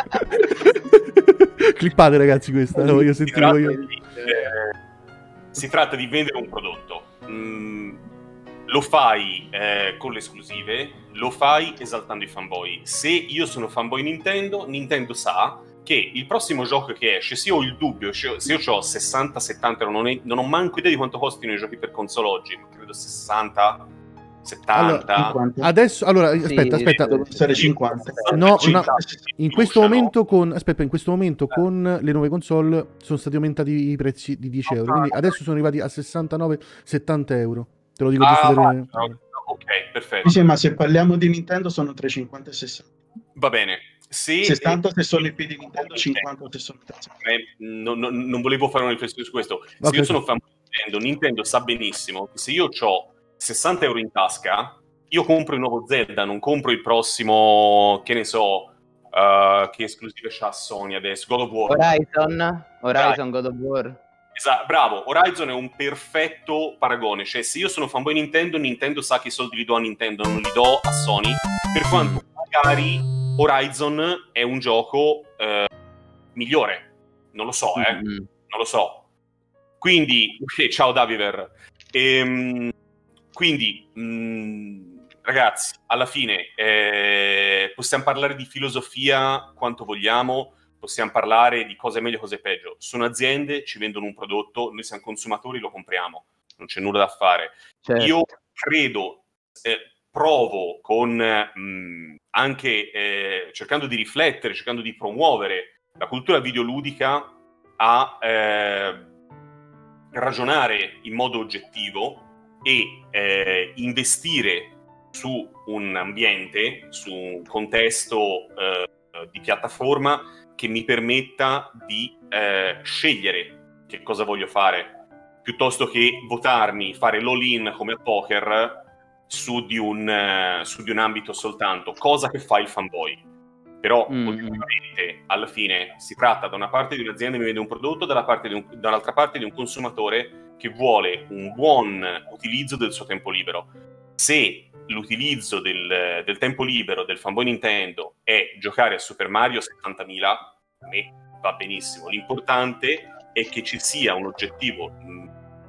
ragazzi. Clippate, ragazzi, questa. La voglio Si sentire. tratta, Voglio... di, eh, si tratta di vendere un prodotto. Mm, lo fai eh, con le esclusive, lo fai esaltando i fanboy. Se io sono fanboy Nintendo, Nintendo sa che il prossimo gioco che esce, se ho il dubbio, se io ho sessanta settanta, non, è- non ho manco idea di quanto costino i giochi per console oggi, ma credo sessanta, settanta. Allora, cinquanta. Adesso, allora, Sì, aspetta, aspetta. Devono essere cinquanta. No, cinquanta. no, in questo Usano. momento con aspetta, in questo momento con le nuove console sono stati aumentati i prezzi di dieci euro, quindi adesso sono arrivati a sessantanove settanta euro. Te lo dico giusto Ah, per... vai, no, ok, perfetto. Sì, sì, ma se parliamo di Nintendo sono tra i cinquanta e sessanta. Va bene. Se, sessanta eh, se sono i piedi Nintendo, cinquanta se sono i tazzi. eh, non, non- non volevo fare una riflessione su questo. Se Ok, io sono ok. fan di Nintendo, Nintendo sa benissimo che se io ho sessanta euro in tasca, io compro il nuovo Zelda, non compro il prossimo, che ne so, uh, che esclusive c'ha Sony adesso, God of War. Horizon, Horizon God of War. Esatto, bravo, Horizon è un perfetto paragone, cioè se io sono fanboy Nintendo, Nintendo sa che i soldi li do a Nintendo, non li do a Sony, per quanto magari Horizon è un gioco eh, migliore, non lo so, eh, Mm. non lo so. Quindi, ok, ciao Daviver. Ehm, quindi, mh, ragazzi, alla fine eh, possiamo parlare di filosofia quanto vogliamo, possiamo parlare di cosa è meglio e cosa è peggio. Sono aziende, ci vendono un prodotto, noi siamo consumatori, lo compriamo, non c'è nulla da fare. Certo. Io credo, eh, provo con mh, anche eh, cercando di riflettere, cercando di promuovere la cultura videoludica a eh, ragionare in modo oggettivo e eh, investire su un ambiente, su un contesto eh, di piattaforma che mi permetta di eh, scegliere che cosa voglio fare, piuttosto che votarmi, fare l'all-in come a poker su di un, uh, su di un ambito soltanto, cosa che fa il fanboy. Però Mm. ovviamente alla fine si tratta da una parte di un'azienda che mi vende un prodotto, dalla parte di un, dall'altra parte di un consumatore che vuole un buon utilizzo del suo tempo libero. Se l'utilizzo del, del tempo libero del fanboy Nintendo è giocare a Super Mario settantamila, a me va benissimo. L'importante è che ci sia un oggettivo mh,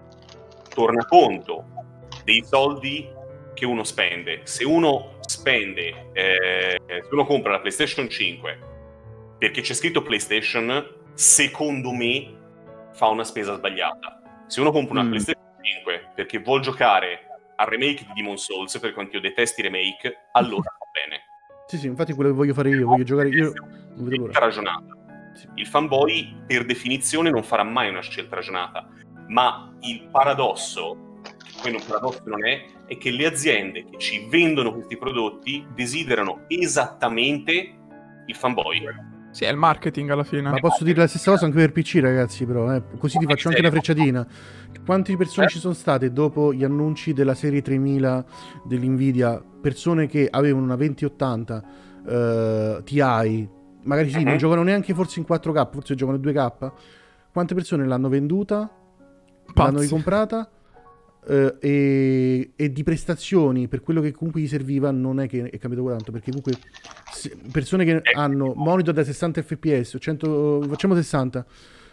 tornaconto dei soldi che uno spende. Se uno spende, eh, se uno compra la PlayStation cinque perché c'è scritto PlayStation, secondo me fa una spesa sbagliata. Se uno compra una Mm. PlayStation cinque perché vuol giocare al remake di Demon's Souls, per quanto io detesti i remake, allora va bene. Sì, sì, infatti quello che voglio fare io, voglio giocare io, non vedo Scelta l'ora. ragionata. Sì. Il fanboy per definizione non farà mai una scelta ragionata, ma il paradosso, che poi un paradosso non è, è che le aziende che ci vendono questi prodotti desiderano esattamente il fanboy. Sì, è il marketing alla fine. Ma posso dire la stessa cosa anche per P C, ragazzi, però, eh. Così ti faccio anche una frecciatina. Quante persone Eh? ci sono state dopo gli annunci della serie tremila dell'Nvidia? Persone che avevano una venti ottanta eh, Ti, magari sì, non Mhm. giocano neanche forse in quattro K, forse giocano in due K. Quante persone l'hanno venduta? L'hanno Pazzi. ricomprata? eh, e, e di prestazioni per quello che comunque gli serviva non è che è cambiato tanto, perché comunque se- persone che hanno monitor da sessanta fps, cento, facciamo sessanta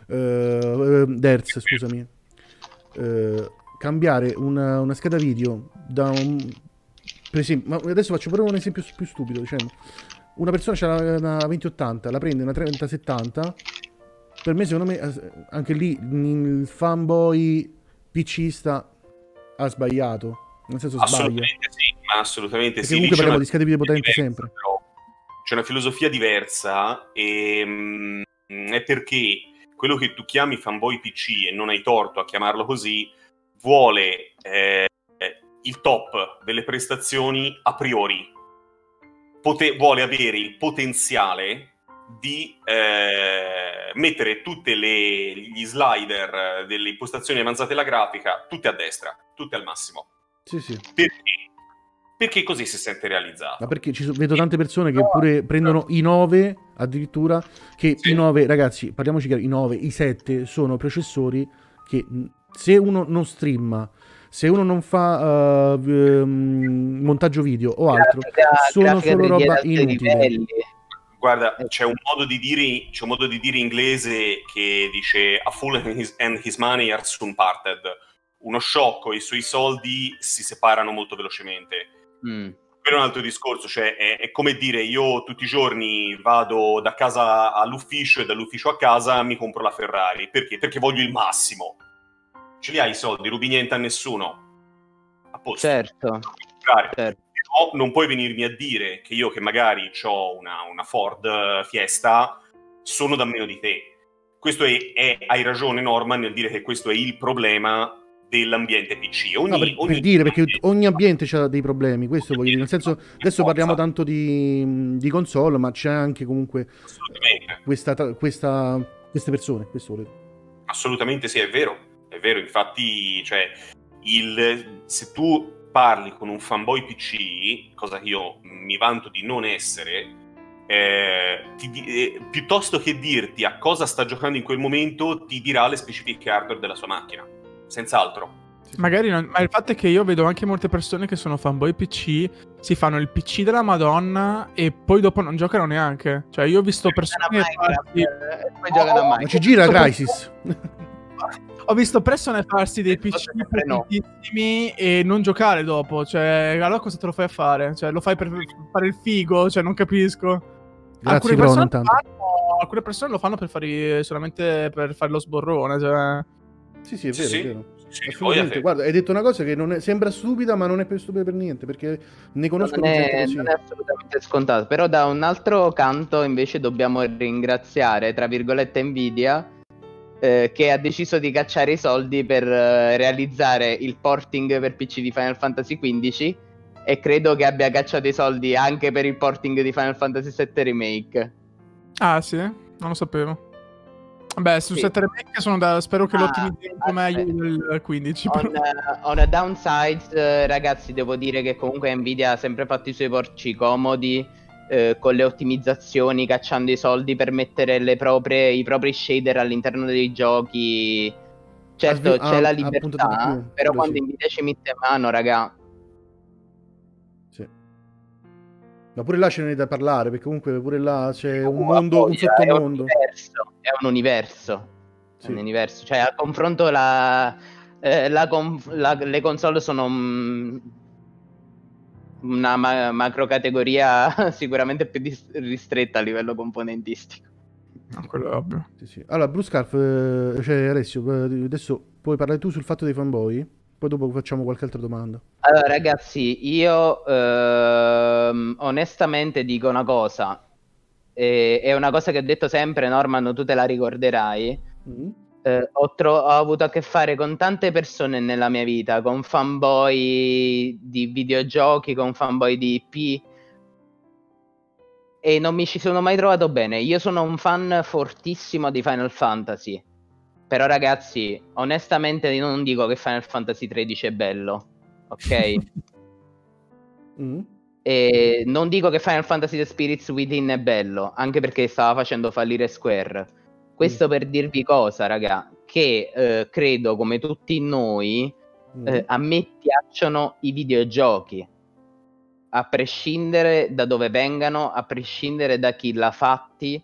eh, Hz, scusami, eh, cambiare una, una scheda video da un, per esempio, ma adesso faccio proprio un esempio più stupido, diciamo, una persona c'ha una venti ottanta, la prende una trenta settanta, per me secondo me eh, anche lì il fanboy PCista ha sbagliato, nel senso sbaglia, Assolutamente sì, ma assolutamente perché sì. comunque Lì c'è parliamo una di schede video potenti diversa, sempre. però. C'è una filosofia diversa e mm, è perché quello che tu chiami fanboy P C, e non hai torto a chiamarlo così, vuole eh, il top delle prestazioni a priori. Pote- vuole avere il potenziale di eh, mettere tutti gli slider delle impostazioni avanzate della grafica tutte a destra, tutte al massimo. Sì, sì. Perché? Perché così si sente realizzato. Ma perché ci so- vedo tante persone che pure prendono i nove addirittura, che Sì. i nove, ragazzi, parliamoci chiaro, i nove, i sette sono processori che mh, se uno non streama, se uno non fa uh, ehm, montaggio video o altro, Grafica- sono grafica solo tre D ad roba alti inutile. livelli. Guarda, c'è un modo di dire, c'è un modo di dire inglese che dice a fool and his, and his money are soon parted. Uno sciocco e i suoi soldi si separano molto velocemente. Mm. Per un altro discorso, cioè è, è come dire io tutti i giorni vado da casa all'ufficio e dall'ufficio a casa mi compro la Ferrari. Perché? Perché voglio il massimo. Ce li hai i soldi, rubi niente a nessuno. A posto. Certo. Certo. No, non puoi venirmi a dire che io che magari ho una, una Ford Fiesta sono da meno di te. Questo è, è, hai ragione Norman nel dire che questo è il problema dell'ambiente P C. Ogni, no, per, ogni per dire, perché ogni ambiente ha dei problemi, questo voglio dire, nel senso, adesso parliamo tanto di, di console, ma c'è anche comunque questa, questa, queste persone, questo volevo. Assolutamente sì, è vero, è vero, infatti, cioè, il, se tu parli con un fanboy P C, cosa che io mi vanto di non essere, eh, ti, eh, piuttosto che dirti a cosa sta giocando in quel momento, ti dirà le specifiche hardware della sua macchina, senz'altro. Magari non, ma il fatto è che io vedo anche molte persone che sono fanboy P C, si fanno il P C della Madonna e poi dopo non giocano neanche. Cioè io ho visto persone farsi... e poi giocano a Minecraft. Ma ci gira Crysis. Ho visto persone farsi dei P C potentissimi e non giocare dopo. Cioè, allora cosa te lo fai a fare? Cioè, lo fai per fare il figo? Cioè, non capisco. Grazie, alcune, però, persone non tanto. fanno, alcune persone lo fanno per fare solamente per fare lo sborrone. Cioè... Sì, sì, è vero, Sì, è vero. sì, Assolutamente. Guarda, hai detto una cosa che non è, sembra stupida, ma non è per stupida per niente, perché ne conosco non di è, gente così. non è assolutamente scontato. Però da un altro canto invece dobbiamo ringraziare, tra virgolette, Nvidia, eh, che ha deciso di cacciare i soldi per eh, realizzare il porting per P C di Final Fantasy quindici, e credo che abbia cacciato i soldi anche per il porting di Final Fantasy sette Remake. Ah, sì? Non lo sapevo. Beh, su Sì. sette Remake sono da... spero che Ah, lo ottimizzino un po' meglio aspetta. del quindici. On, uh, on a downside, uh, ragazzi, devo dire che comunque Nvidia ha sempre fatto i suoi porci comodi, uh, con le ottimizzazioni, cacciando i soldi per mettere le proprie, i propri shader all'interno dei giochi. Certo, Ah, c'è ah, la ha libertà, puntato di più, però quello quando sì. Nvidia ci mette mano, raga... Sì. Ma pure là ce n'è da parlare, perché comunque pure là c'è un Uh, mondo, un voglia, sottomondo. È un universo, è un universo. È Sì. un universo. Cioè, al confronto la, eh, la conf- la- le console sono mm, una ma- macro categoria sicuramente più dis- ristretta a livello componentistico. No, quello è ovvio. Sì, sì. Allora, Blue Scarf, eh, cioè Alessio, eh, adesso puoi parlare tu sul fatto dei fanboy, poi dopo facciamo qualche altra domanda. Allora, ragazzi, io ehm, onestamente dico una cosa, e- è una cosa che ho detto sempre, Norman, tu te la ricorderai. Mm. Eh, ho, tro- ho avuto a che fare con tante persone nella mia vita, con fanboy di videogiochi, con fanboy di I P, e non mi ci sono mai trovato bene. Io sono un fan fortissimo di Final Fantasy, però ragazzi, onestamente io non dico che Final Fantasy tredici è bello, ok? Mm. E non dico che Final Fantasy The Spirits Within è bello, anche perché stava facendo fallire Square. Questo per dirvi cosa, raga, che eh, credo, come tutti noi, Mm. eh, a me piacciono i videogiochi, a prescindere da dove vengano, a prescindere da chi l'ha fatti.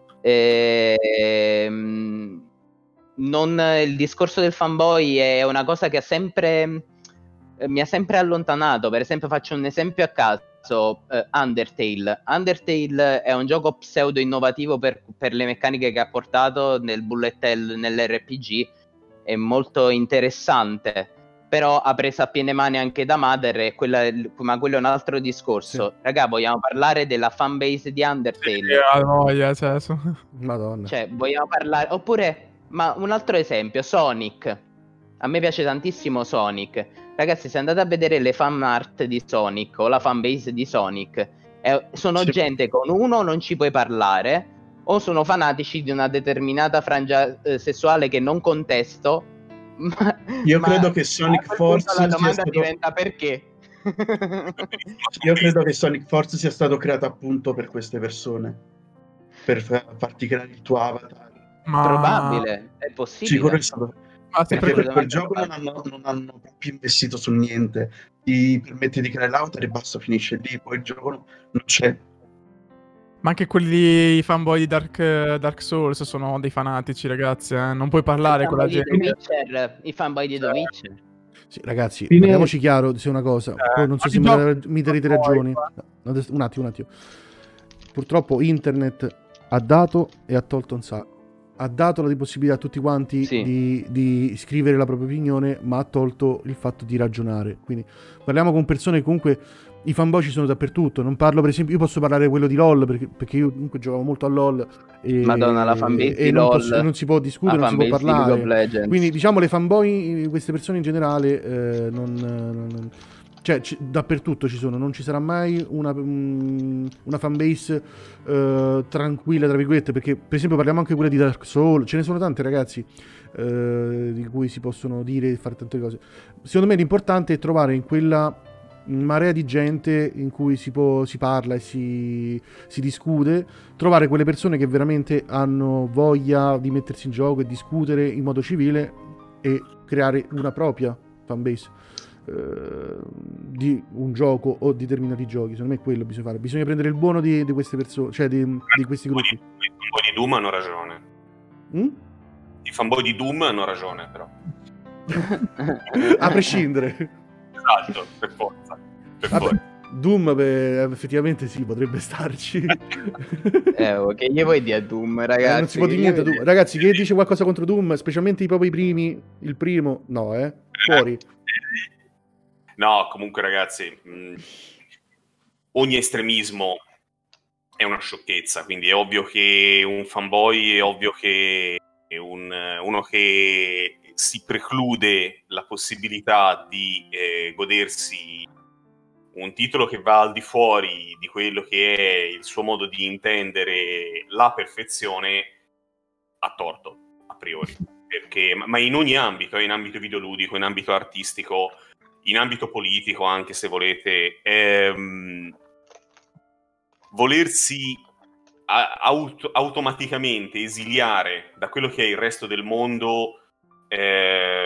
Ehm, non, il discorso del fanboy è una cosa che ha sempre, eh, mi ha sempre allontanato. Per esempio, faccio un esempio a caso, eh, Undertale. Undertale è un gioco pseudo innovativo per, per le meccaniche che ha portato nel bullet hell, nell'R P G, è molto interessante, però ha preso a piene mani anche da Mother, e quella, ma quello è un altro discorso. Sì. Raga, vogliamo parlare della fanbase di Undertale? Sì, ha voglia, cioè, so- Madonna. Cioè, vogliamo parlare... Oppure, ma un altro esempio, Sonic. A me piace tantissimo Sonic. Ragazzi, se andate a vedere le fan art di Sonic o la fanbase di Sonic, eh, sono Sì. gente con uno non ci puoi parlare, o sono fanatici di una determinata frangia eh, sessuale che non contesto. Ma, Io ma credo che Sonic a quel punto Force la sia domanda stato- diventa perché? Io credo che Sonic Force sia stato creato appunto per queste persone, per fa- farti creare il tuo avatar. ma... Probabile, è possibile. Sicuro è stato ma perché sempre per quel gioco non hanno, non hanno proprio investito su niente, ti permette di creare l'avatar e basta, finisce lì, poi il gioco no- non c'è. Ma anche quelli i fanboy di Dark, Dark Souls sono dei fanatici, ragazzi, eh. Non puoi parlare I con la fanboy di gente. The Witcher, i fanboy di The Witcher. Sì, ragazzi, Fine- parliamoci chiaro di una cosa. Eh, Poi non so ogni se mi, gioco- dare- mi darete ragioni. No, adesso- un attimo, un attimo. Purtroppo internet ha dato e ha tolto un sacco. ha dato la possibilità a tutti quanti Sì. di, di scrivere la propria opinione, ma ha tolto il fatto di ragionare. Quindi parliamo con persone che comunque i fanboy ci sono dappertutto. Non parlo, per esempio, io posso parlare di quello di LOL perché, perché io comunque giocavo molto a LOL e, Madonna, la fanbase e di non, LOL, posso- non si può discutere, la non si può fanbase di League of parlare. Legends. Quindi diciamo le fanboy, queste persone in generale, eh, non, non- non- cioè ci- dappertutto ci sono, non ci sarà mai una, mm, una fanbase eh, tranquilla, tra virgolette, perché per esempio parliamo anche quella di Dark Souls, ce ne sono tante, ragazzi, eh, di cui si possono dire e fare tante cose. Secondo me l'importante è trovare in quella marea di gente in cui si, può, si parla e si, si discute, trovare quelle persone che veramente hanno voglia di mettersi in gioco e discutere in modo civile e creare una propria fanbase eh, di un gioco o di determinati giochi. Secondo me quello bisogna fare, bisogna prendere il buono di, di queste persone, cioè di, di questi gruppi. I fanboy di Doom hanno ragione. Mm? I fanboy di Doom hanno ragione, però. A prescindere. Esatto, per forza. Per Vabbè, forza. Doom beh, effettivamente sì, potrebbe starci. Eh, oh, che gli vuoi dire a Doom, ragazzi? Eh, non si può Che dire gli niente a vuoi Doom. Ragazzi, chi dice qualcosa contro Doom, specialmente i propri primi, il primo, no, eh, fuori. No, comunque ragazzi, mh, ogni estremismo è una sciocchezza, quindi è ovvio che un fanboy, è ovvio che è un, uno che si preclude la possibilità di eh, godersi un titolo che va al di fuori di quello che è il suo modo di intendere la perfezione, ha torto, a priori. Perché, ma in ogni ambito, in ambito videoludico, in ambito artistico, in ambito politico, anche se volete, ehm, volersi a- auto- automaticamente esiliare da quello che è il resto del mondo eh,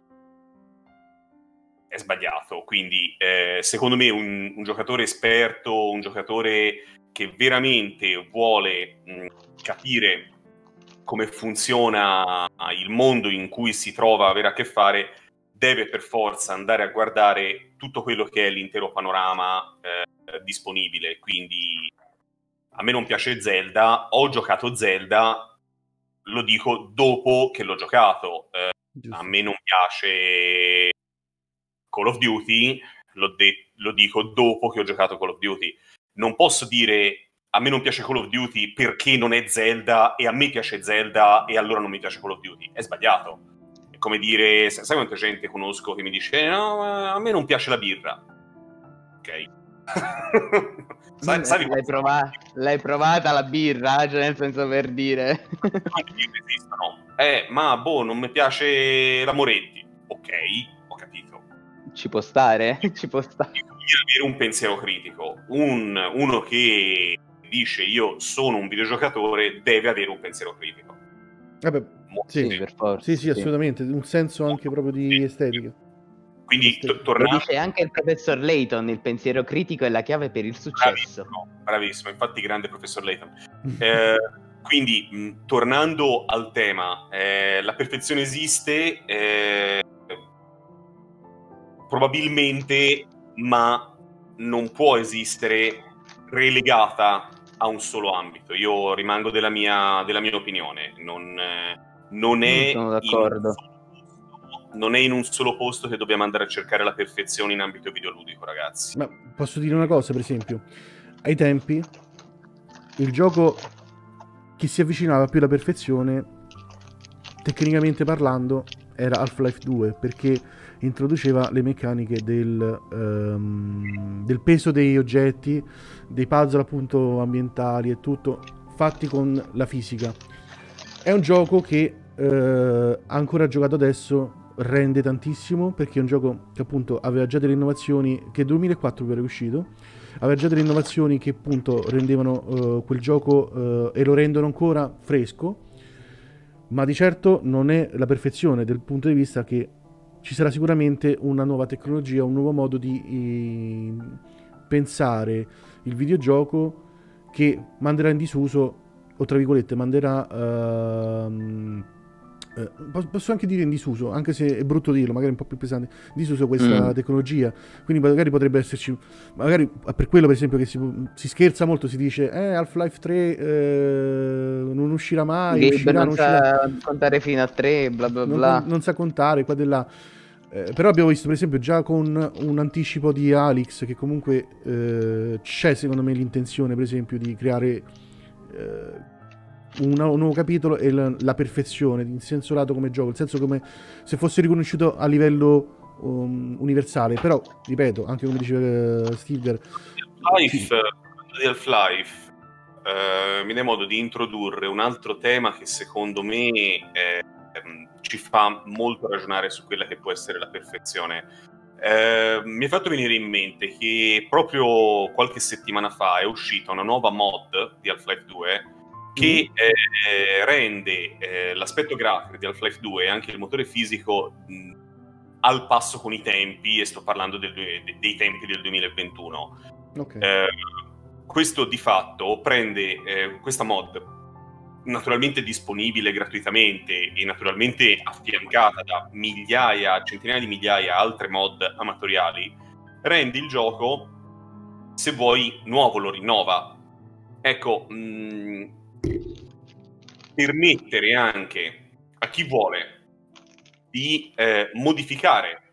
è sbagliato. Quindi eh, secondo me un, un giocatore esperto, un giocatore che veramente vuole mh, capire come funziona il mondo in cui si trova a avere a che fare, deve per forza andare a guardare tutto quello che è l'intero panorama eh, disponibile. Quindi a me non piace Zelda, ho giocato Zelda, lo dico dopo che l'ho giocato. Eh, a me non piace Call of Duty, lo, de- lo dico dopo che ho giocato Call of Duty. Non posso dire a me non piace Call of Duty perché non è Zelda e a me piace Zelda e allora non mi piace Call of Duty. È sbagliato. È come dire, sai quanta gente conosco che mi dice no, a me non piace la birra. Ok. sai, sai l'hai, prova- l'hai provata la birra, cioè nel senso, per dire. quante birre esistono? Eh, ma boh, non mi piace la Moretti. Ok, ho capito. Ci può stare? Ci può stare. Bisogna avere un pensiero critico. Un, uno che dice io sono un videogiocatore deve avere un pensiero critico. Vabbè, sì. Sì, per forza. Sì, sì, assolutamente, un senso anche proprio di estetica. Quindi Estetica. to- Lo tornando... dice anche il professor Layton, il pensiero critico è la chiave per il successo. Bravissimo, bravissimo, infatti grande professor Layton. Eh, quindi, mh, tornando al tema, eh, la perfezione esiste, eh, probabilmente, ma non può esistere relegata a un solo ambito. Io rimango della mia, della mia opinione. Non, eh, non è Sono in d'accordo. un solo posto- non è in un solo posto che dobbiamo andare a cercare la perfezione in ambito videoludico, ragazzi. Ma posso dire una cosa, per esempio, ai tempi il gioco che si avvicinava più alla perfezione, tecnicamente parlando, era Half-Life due, perché introduceva le meccaniche del, ehm, del peso degli oggetti, dei puzzle appunto ambientali e tutto, fatti con la fisica. È un gioco che eh, ancora giocato adesso rende tantissimo, perché è un gioco che appunto aveva già delle innovazioni, che nel duemilaquattro era uscito, aveva già delle innovazioni che appunto rendevano eh, quel gioco eh, e lo rendono ancora fresco, ma di certo non è la perfezione, dal punto di vista che ci sarà sicuramente una nuova tecnologia, un nuovo modo di eh, pensare il videogioco che manderà in disuso, o tra virgolette manderà ehm, eh, posso anche dire in disuso, anche se è brutto dirlo, magari un po' più pesante, in disuso questa Mm. tecnologia, quindi magari potrebbe esserci, magari per quello per esempio che si, si scherza molto, si dice eh, Half-Life tre eh, non uscirà mai, Gabe uscirà, non non uscirà, sa contare fino a tre, bla bla non, bla. non sa contare qua e là. Eh, però abbiamo visto per esempio già con un anticipo di Alyx che comunque eh, c'è secondo me l'intenzione per esempio di creare eh, un, un nuovo capitolo e la, la perfezione in senso lato come gioco, nel senso come se fosse riconosciuto a livello um, universale. Però ripeto, anche come diceva uh, Stilgar, Half-Life, di Half-Life eh, mi dà modo di introdurre un altro tema che secondo me eh, ci fa molto ragionare su quella che può essere la perfezione. Eh, mi è fatto venire in mente che proprio qualche settimana fa è uscita una nuova mod di Half-Life due che Mm. eh, rende eh, l'aspetto grafico di Half-Life due e anche il motore fisico mh, al passo con i tempi, e sto parlando del, de, dei tempi del duemilaventuno. ok. Eh, questo di fatto prende eh, questa mod, naturalmente disponibile gratuitamente e naturalmente affiancata da migliaia, centinaia di migliaia altre mod amatoriali, rende il gioco, se vuoi, nuovo, lo rinnova. Ecco, mh, permettere anche a chi vuole di eh, modificare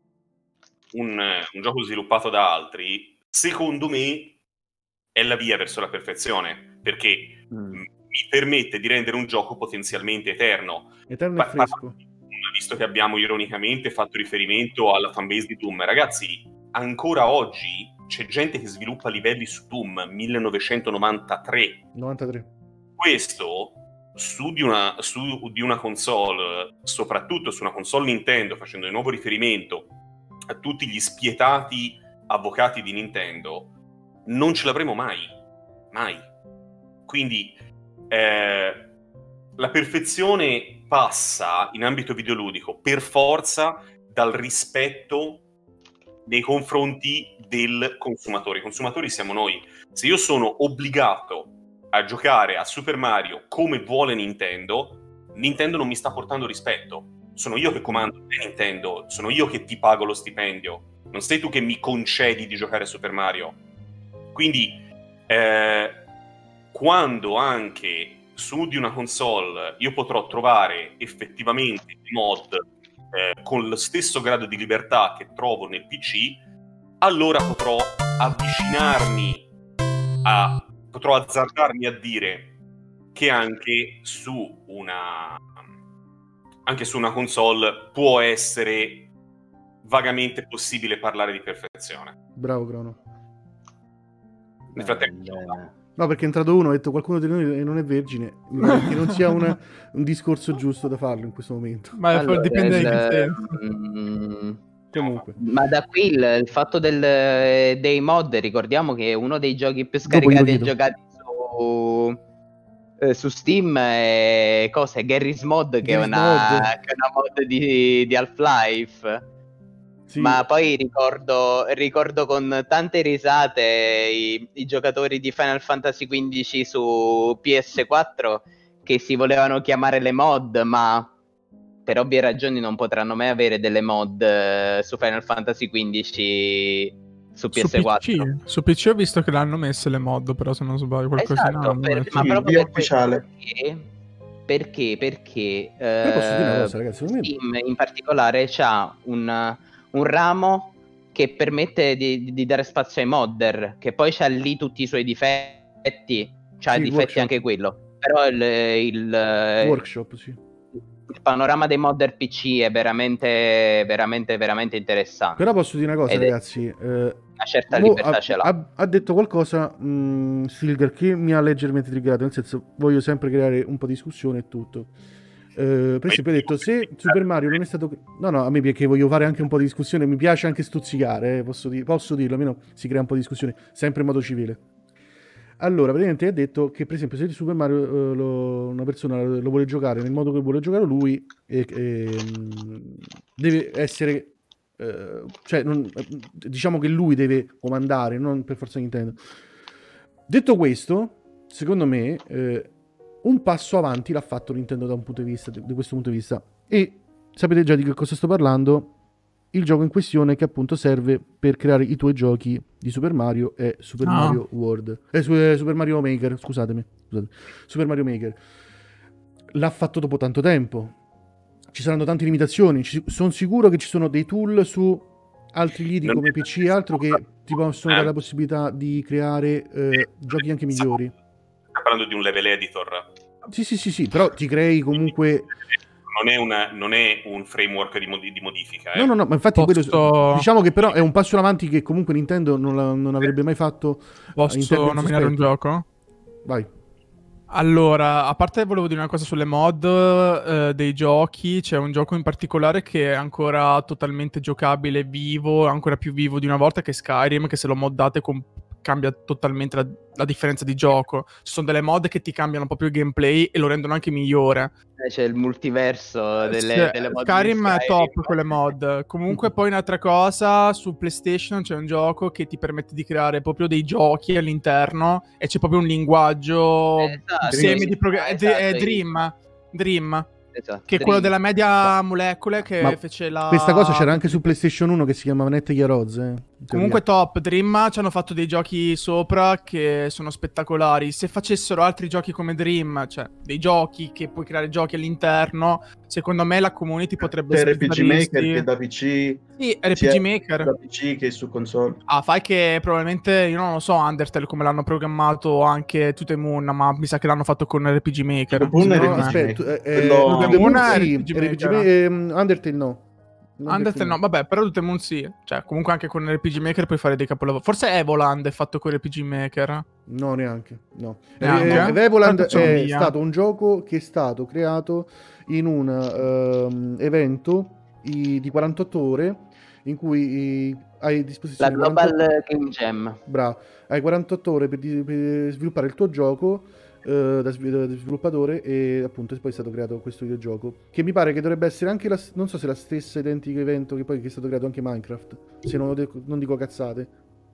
un, un gioco sviluppato da altri, secondo me è la via verso la perfezione, perché Mm. mh, mi permette di rendere un gioco potenzialmente eterno. Eterno e Pa- pa- fresco. Visto che abbiamo ironicamente fatto riferimento alla fanbase di Doom, ragazzi, ancora oggi c'è gente che sviluppa livelli su Doom millenovecentonovantatré. novantatré. Questo su di una, su di una console, soprattutto su una console Nintendo, facendo di nuovo riferimento a tutti gli spietati avvocati di Nintendo, non ce l'avremo mai, mai. Quindi eh, la perfezione passa in ambito videoludico per forza dal rispetto nei confronti del consumatore. I consumatori siamo noi. Se io sono obbligato a giocare a Super Mario come vuole Nintendo, Nintendo non mi sta portando rispetto. Sono io che comando te, Nintendo, sono io che ti pago lo stipendio, non sei tu che mi concedi di giocare a Super Mario. Quindi eh, quando anche su di una console io potrò trovare effettivamente mod eh, con lo stesso grado di libertà che trovo nel P C, allora potrò avvicinarmi a potrò azzardarmi a dire che anche su una anche su una console può essere vagamente possibile parlare di perfezione. Bravo Crono. Nel frattempo Bene. No, perché è entrato uno, ha detto qualcuno di noi non è vergine, mi pare che non sia una- un discorso giusto da farlo in questo momento. Ma è- Allora, dipende da il- che senso. mm, Comunque, ma da qui il, il fatto del, dei mod, ricordiamo che uno dei giochi più Dopo glielo scaricati e chiedo. giocati su, eh, su Steam è cosa? È Garry's Mod, che è Garry's una, Mod. che è una mod di, di Half-Life. sì, Ma poi ricordo, ricordo con tante risate i, i giocatori di Final Fantasy quindici su P S quattro che si volevano chiamare le mod, ma per ovvie ragioni non potranno mai avere delle mod eh, su Final Fantasy quindici su P S quattro. Su P C, su P C ho visto che l'hanno messe le mod, però se non sbaglio qualcosina Esatto, l'hanno per- messo. ma Sì, proprio via per questo, ufficiale. perché, perché, perché Però posso dire una eh, cosa, ragazzi, secondo me- Steam in particolare c'ha un, un ramo che permette di, di dare spazio ai modder, che poi c'ha lì tutti i suoi difetti, c'ha Sì, il difetti workshop. anche quello, però il, il, workshop, sì. il panorama dei modder P C è veramente, veramente, veramente interessante. Però posso dire una cosa, Ed è- ragazzi. eh, una certa mo libertà ha, ce l'ha. ha- ha detto qualcosa, mh, Stilgar, che mi ha leggermente triggerato, nel senso, voglio sempre creare un po' di discussione e tutto. Eh, per esempio, ha detto, se Super Mario non è stato... No, no, a me perché voglio fare anche un po' di discussione, mi piace anche stuzzicare, eh, posso, di- posso dirlo, almeno si crea un po' di discussione, sempre in modo civile. Allora, praticamente ha detto che, per esempio, se Super Mario eh, lo- una persona lo vuole giocare nel modo che vuole giocare lui, e, e, mh, deve essere... eh, cioè, non- diciamo che lui deve comandare, non per forza Nintendo. Detto questo, secondo me... eh, un passo avanti l'ha fatto Nintendo da un punto di vista, di questo punto di vista. E sapete già di che cosa sto parlando? Il gioco in questione che appunto serve per creare i tuoi giochi di Super Mario e Super Ah. Mario World. Eh, su- eh, Super Mario Maker, scusatemi. Scusate. Super Mario Maker. L'ha fatto dopo tanto tempo. Ci saranno tante limitazioni. Sono sicuro che ci sono dei tool su altri lidi Non come è- P C e altro che ti possono Eh. dare la possibilità di creare eh, giochi anche migliori. Stiamo parlando di un level editor. Sì, sì, sì, sì, però ti crei comunque... Non è, una, non è un framework di, modi- di modifica. Eh. No, no, no, ma infatti quello- Posso- diciamo che però è un passo in avanti che comunque Nintendo non, la- non avrebbe mai fatto in Posso termini nominare un sospetti. gioco? Vai. Allora, a parte volevo dire una cosa sulle mod eh, dei giochi, c'è un gioco in particolare che è ancora totalmente giocabile, vivo, ancora più vivo di una volta, che è Skyrim, che se lo moddate com- cambia totalmente la, la differenza di gioco. Ci sono delle mod che ti cambiano proprio il gameplay e lo rendono anche migliore. Eh, C'è il multiverso delle, Sì, delle mod di Skyrim è Skyrim. top quelle mod. Comunque poi un'altra cosa, su PlayStation c'è un gioco che ti permette di creare proprio dei giochi all'interno e c'è proprio un linguaggio Esatto, semi sì, di programma. esatto, è sì. Dream. Dream. Esatto, Che è quello Dream. della media molecole che Ma fece la... Questa cosa c'era anche su PlayStation uno che si chiamava Net Heroes. Eh, in Comunque teoria. top, Dream ci hanno fatto dei giochi sopra che sono spettacolari. Se facessero altri giochi come Dream, cioè dei giochi che puoi creare giochi all'interno, secondo me la community potrebbe C'è R P G Maker sbizzarrirsi. che da P C, Sì, R P sia G Maker. da P C che su console. Ah, fai che probabilmente, io non lo so, Undertale come l'hanno programmato anche To The Moon, ma mi sa che l'hanno fatto con R P G Maker. To The Moon è Secondo No, R P G me. aspetta, Maker. eh, eh, Quello- To The Moon Moon è sì, R P G R P G Maker. Ma- ehm, Undertale no. Undertale no, vabbè, però To The Moon sì. Cioè, comunque anche con R P G Maker puoi fare dei capolavori. Forse Evoland è fatto con R P G Maker. No, neanche. No. Neanche? Eh, Evoland Tanto è somiglia. stato un gioco che è stato creato in un ehm, evento i- di quarantotto ore in cui i- hai a La disposizione Global quarantotto Game Jam. Bravo, hai quarantotto ore per, di- per sviluppare il tuo gioco eh, da, svi- da sviluppatore e appunto poi è stato creato questo videogioco che mi pare che dovrebbe essere anche la, non so se la stessa identico evento che poi che è stato creato anche Minecraft, se non, lo dico- non dico cazzate.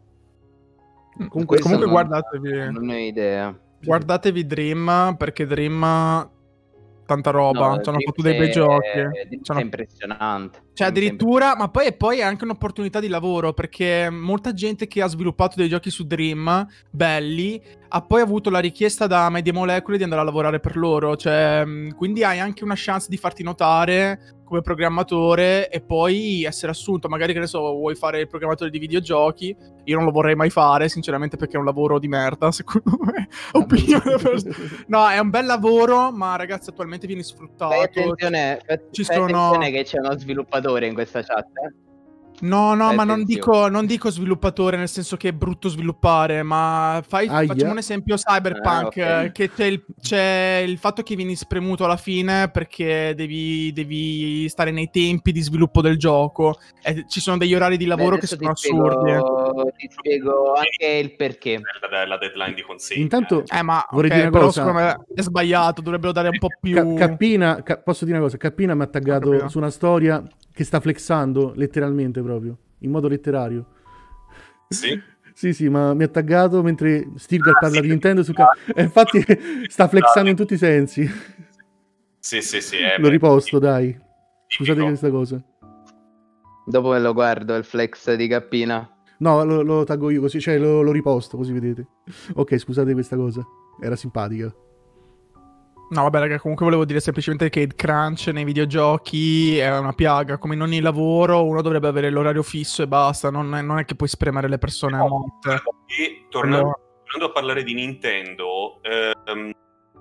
Comunque, Questo comunque non- guardatevi. Non ho idea. Guardatevi Dream, perché Dream tanta roba, No, ci hanno Dream fatto dei bei è- giochi. Dream Ci hanno- è impressionante. Cioè, Dream è addirittura, ma poi, poi è anche un'opportunità di lavoro, perché molta gente che ha sviluppato dei giochi su Dream, belli, ha poi avuto la richiesta da Media Molecule di andare a lavorare per loro. Cioè, mh, quindi hai anche una chance di farti notare come programmatore e poi essere assunto. Magari, che ne so, vuoi fare il programmatore di videogiochi. Io non lo vorrei mai fare, sinceramente, perché è un lavoro di merda, secondo me. Opinione per- No, è un bel lavoro, ma ragazzi, attualmente viene sfruttato. Fai attenzione, fai, Ci fai sono- attenzione che c'è uno sviluppatore in questa chat. eh. No, no, Fai ma non attenzione. dico, non dico sviluppatore nel senso che è brutto sviluppare, ma fai, Aia. facciamo un esempio Cyberpunk, Ah, ok. eh, che c'è il, c'è il fatto che vieni spremuto alla fine perché devi, devi stare nei tempi di sviluppo del gioco e ci sono degli orari di lavoro Beh, che adesso sono ti assurdi. spiego, ti spiego anche il perché. La, la deadline di consegna. Intanto Eh, ma vorrei ok, dire una però cosa. secondo me è sbagliato, dovrebbero dare un po' più... Ca- Cappina, ca- posso dire una cosa? Cappina mi ha Ho taggato capito. su una storia che sta flexando letteralmente proprio, in modo letterario. Sì. Sì, sì, ma mi ha taggato mentre Stilgar Ah, parla sì, di Nintendo su ah. ca- e infatti sta flexando in tutti i sensi. Sì, sì, sì. eh, Lo beh, riposto, tipico. dai. Scusate Tipico. questa cosa. Dopo me lo guardo il flex di Cappina. No, lo, lo taggo io così, cioè lo, lo riposto così vedete. Ok, scusate questa cosa. Era simpatica. No, vabbè, raga, comunque volevo dire semplicemente che il crunch nei videogiochi è una piaga. Come in ogni lavoro, uno dovrebbe avere l'orario fisso e basta. Non è, non è che puoi spremere le persone a monte. E tornando, Quello- tornando a parlare di Nintendo, ehm,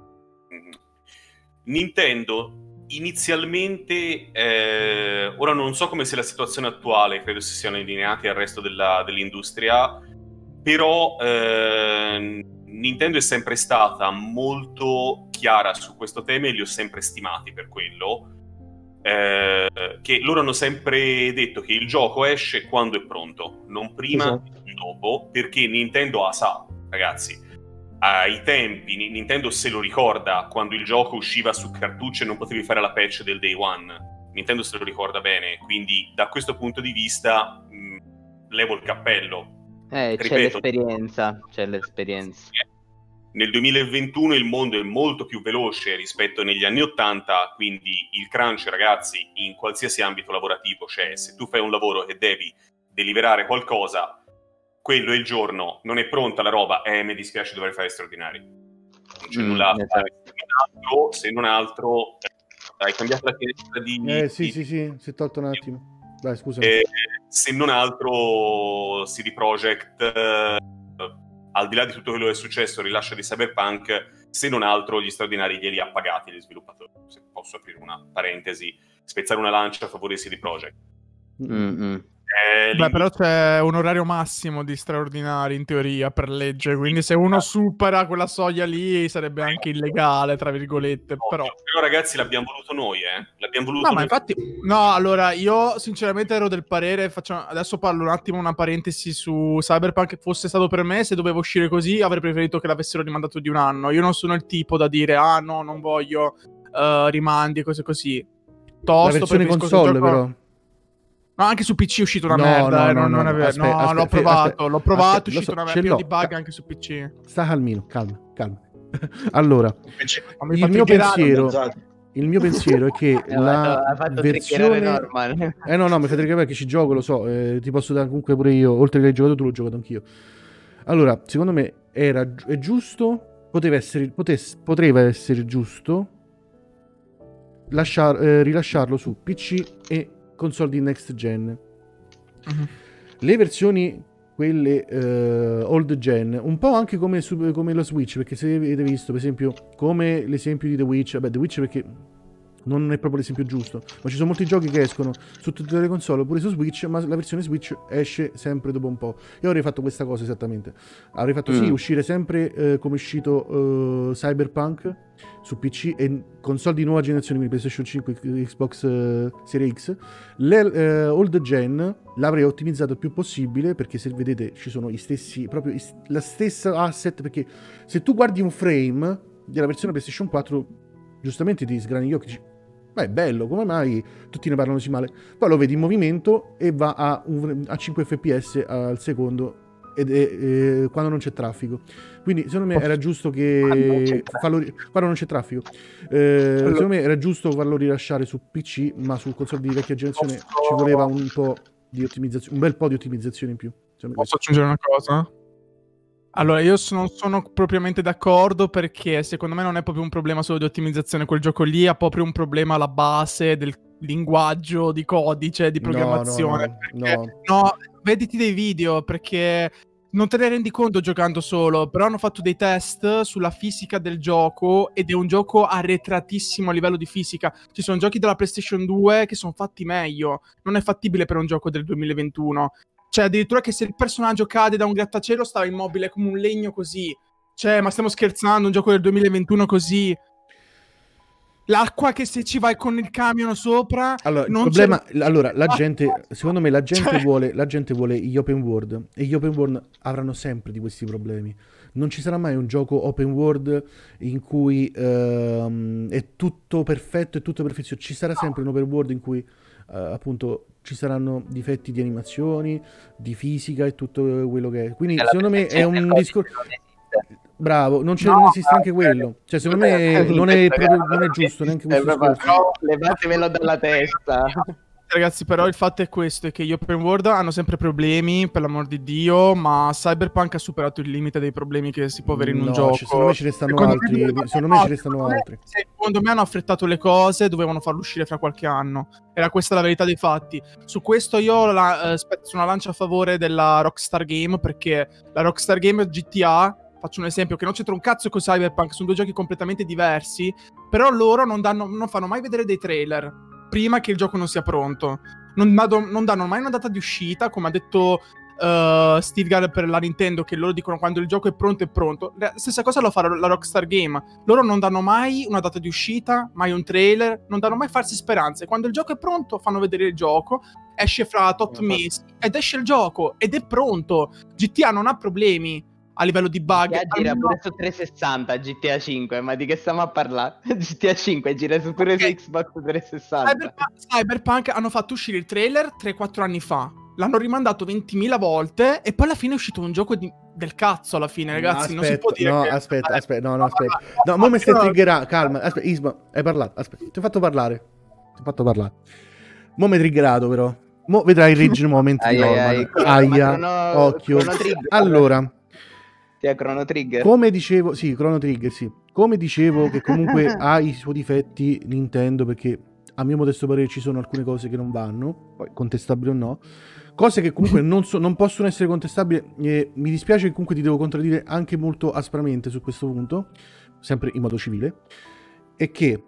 Nintendo inizialmente, eh, ora non so come sia la situazione attuale, credo si siano allineati al resto della- dell'industria, però ehm, Nintendo è sempre stata molto chiara su questo tema e li ho sempre stimati per quello. Eh, che loro hanno sempre detto che il gioco esce quando è pronto, non prima Esatto. non dopo, perché Nintendo ha sa, ragazzi, ai tempi Ni- Nintendo se lo ricorda quando il gioco usciva su cartucce e non potevi fare la patch del day one. Nintendo se lo ricorda bene, quindi da questo punto di vista mh, levo il cappello. Eh, c'è Ripeto. l'esperienza, c'è l'esperienza. Nel duemilaventuno il mondo è molto più veloce rispetto negli anni ottanta, quindi il crunch, ragazzi, in qualsiasi ambito lavorativo c'è. Se tu fai un lavoro e devi deliberare qualcosa, quello è il giorno, non è pronta la roba, eh, mi dispiace, dovrei fare straordinari. Non c'è Mm, nulla da fare. esatto. Se non altro, se non altro hai cambiato la finestra di... Eh sì, di- sì, sì, si è tolto un attimo. Dai, scusa. eh, se non altro C D Projekt, eh, al di là di tutto quello che è successo, il rilascio di Cyberpunk, se non altro gli straordinari glieli ha pagati gli sviluppatori. Se posso aprire una parentesi, spezzare una lancia a favore di C D Projekt. Mm-mm. Eh, Beh, lì- però c'è un orario massimo di straordinari in teoria per legge, quindi se uno supera quella soglia lì sarebbe anche illegale, tra virgolette, però... Però ragazzi l'abbiamo voluto noi, eh? L'abbiamo voluto No, ma noi. infatti, no, allora io sinceramente ero del parere, faccio, adesso parlo un attimo una parentesi su Cyberpunk, fosse stato per me, se doveva uscire così avrei preferito che l'avessero rimandato di un anno. Io non sono il tipo da dire, ah no, non voglio uh, rimandi e cose così. Tosto, La versione preferisco che il console, gioco- però. No, anche su P C è uscito una No, merda, no, eh, no, non, no, non è no, vero. aspetta, no, aspetta, l'ho aspetta, provato, aspetta, l'ho provato, aspetta, è lo uscito so, una ce merda di l'ho, bug ca- anche su P C. Sta calmino, calma, calma. Allora, Non mi il fate mio triggerare. pensiero, il mio pensiero è che Eh, la ha fatto triggerare versione... Norman. Eh no, no, mi fai triggerare perché ci gioco, lo so, eh, ti posso dare comunque pure io, oltre che l'hai giocato tu, l'ho giocato anch'io. Allora, secondo me era gi- è giusto, poteva essere, potes- poteva essere giusto lasciar- eh, rilasciarlo su P C e console di next gen. Mhm. Le versioni, quelle eh, old gen, un po' anche come, su- come la Switch, perché se avete visto, per esempio, come l'esempio di The Witch, vabbè, The Witch perché non è proprio l'esempio giusto, ma ci sono molti giochi che escono su tutte le console oppure su Switch, ma la versione Switch esce sempre dopo un po'. Io avrei fatto questa cosa esattamente, avrei fatto sì, Mm. uscire sempre eh, come è uscito eh, Cyberpunk su P C e console di nuova generazione, quindi PlayStation cinque, Xbox eh, Series X. Le eh, old gen l'avrei ottimizzato il più possibile, perché se vedete ci sono gli stessi, proprio is- la stessa asset, perché se tu guardi un frame della versione PlayStation quattro giustamente ti sgrani gli occhi, dici, ma è bello, come mai tutti ne parlano così male? Poi lo vedi in movimento e va a, un- a cinque F P S al secondo ed è, eh, quando non c'è traffico. Quindi secondo me era giusto Quando non c'è che farlo, ri- quando non c'è traffico. Eh, secondo me era giusto farlo rilasciare su P C, ma su console di vecchia generazione ci voleva un po' di ottimizzazione, un bel po' di ottimizzazione in più. Secondo me Posso aggiungere una cosa? Allora, io non sono propriamente d'accordo perché secondo me non è proprio un problema solo di ottimizzazione, quel gioco lì ha proprio un problema alla base del linguaggio di codice, di No, no, programmazione. no, perché- no. no, vediti dei video perché non te ne rendi conto giocando solo, però hanno fatto dei test sulla fisica del gioco ed è un gioco arretratissimo a livello di fisica. Ci sono giochi della PlayStation due che sono fatti meglio, non è fattibile per un gioco del duemilaventuno. Cioè, addirittura che se il personaggio cade da un grattacielo stava immobile come un legno così. Cioè, ma stiamo scherzando, un gioco del duemilaventuno così. L'acqua che se ci vai con il camion sopra... Allora, il non problema, c'è- allora, la Ah, gente, secondo me la gente, cioè- vuole, la gente vuole gli open world e gli open world avranno sempre di questi problemi. Non ci sarà mai un gioco open world in cui ehm, è tutto perfetto e tutto perfezionato. Ci sarà sempre un open world in cui eh, appunto ci saranno difetti di animazioni, di fisica e tutto quello che è. Quindi Nella secondo me è perfezione un del codice discorso... non esiste. Bravo, non, c'è, No, non esiste anche eh, quello. Cioè, secondo me non è, proprio, non è giusto neanche questo proprio, discorso. no, levatevelo dalla testa. Ragazzi, però il fatto è questo, è che gli open world hanno sempre problemi, per l'amor di Dio, ma Cyberpunk ha superato il limite dei problemi che si può avere in un No, gioco. ci- secondo me ce ne stanno Secondo altri, me- secondo me ce ne no, stanno secondo me- altri. Secondo me hanno affrettato le cose, dovevano farlo uscire fra qualche anno. Era questa la verità dei fatti. Su questo io la, eh, spezzo una lancia a favore della Rockstar Game, perché la Rockstar Game G T A, faccio un esempio, che non c'entra un cazzo con Cyberpunk, sono due giochi completamente diversi, però loro non, danno, non fanno mai vedere dei trailer prima che il gioco non sia pronto. Non, dado- non danno mai una data di uscita, come ha detto uh, Stilgar per la Nintendo, che loro dicono quando il gioco è pronto è pronto. La stessa cosa lo fa la Rockstar Game. Loro non danno mai una data di uscita, mai un trailer, non danno mai false speranze. Quando il gioco è pronto fanno vedere il gioco, esce fra tot mesi ed esce il gioco ed è pronto. G T A non ha problemi a livello di bug. G T A gira Almeno- pure su trecentosessanta G T A cinque, ma di che stiamo a parlare? G T A cinque gira su pure Ok. su Xbox trecentosessanta. Cyberpunk, Cyberpunk hanno fatto uscire il trailer tre quattro anni fa. l'hanno rimandato ventimila volte e poi alla fine è uscito un gioco di... del cazzo alla fine, ragazzi, no, non si può dire no, che... aspetta, aspetta, no, no, aspetta. No, mo mi stai triggerando, calma, aspetta, Isma, hai parlato, aspetta, ti ho fatto parlare, ti ho fatto parlare. Mo mi hai triggerato però, mo vedrai il rage moment di Norman, aia, crono, occhio. crono trigger, Allora, sì, è Chrono Trigger. come dicevo, sì, Chrono Trigger, sì, come dicevo che comunque ha i suoi difetti Nintendo, perché a mio modesto parere ci sono alcune cose che non vanno, poi contestabili o no, cose che comunque non, so, non possono essere contestabili, e mi dispiace che comunque ti devo contraddire anche molto aspramente su questo punto, sempre in modo civile, è che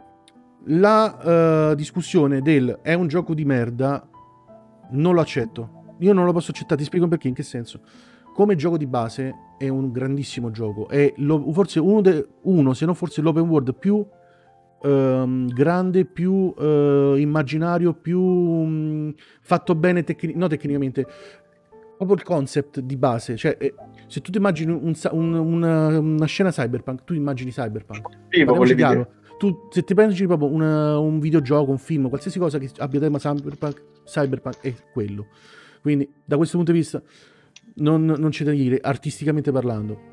la uh, discussione del è un gioco di merda non lo accetto, io non lo posso accettare, ti spiego perché, in che senso. Come gioco di base è un grandissimo gioco, è lo, forse uno, de, uno, se non forse l'open world più Uh, grande, più uh, immaginario, più um, fatto bene tecni- no, tecnicamente, proprio il concept di base, cioè eh, se tu ti immagini un, un, una, una scena cyberpunk, tu immagini cyberpunk, parliamoci chiaro, tu, se ti pensi proprio una, un videogioco, un film, qualsiasi cosa che abbia tema cyberpunk, cyberpunk è quello, quindi da questo punto di vista non, non c'è da dire, artisticamente parlando.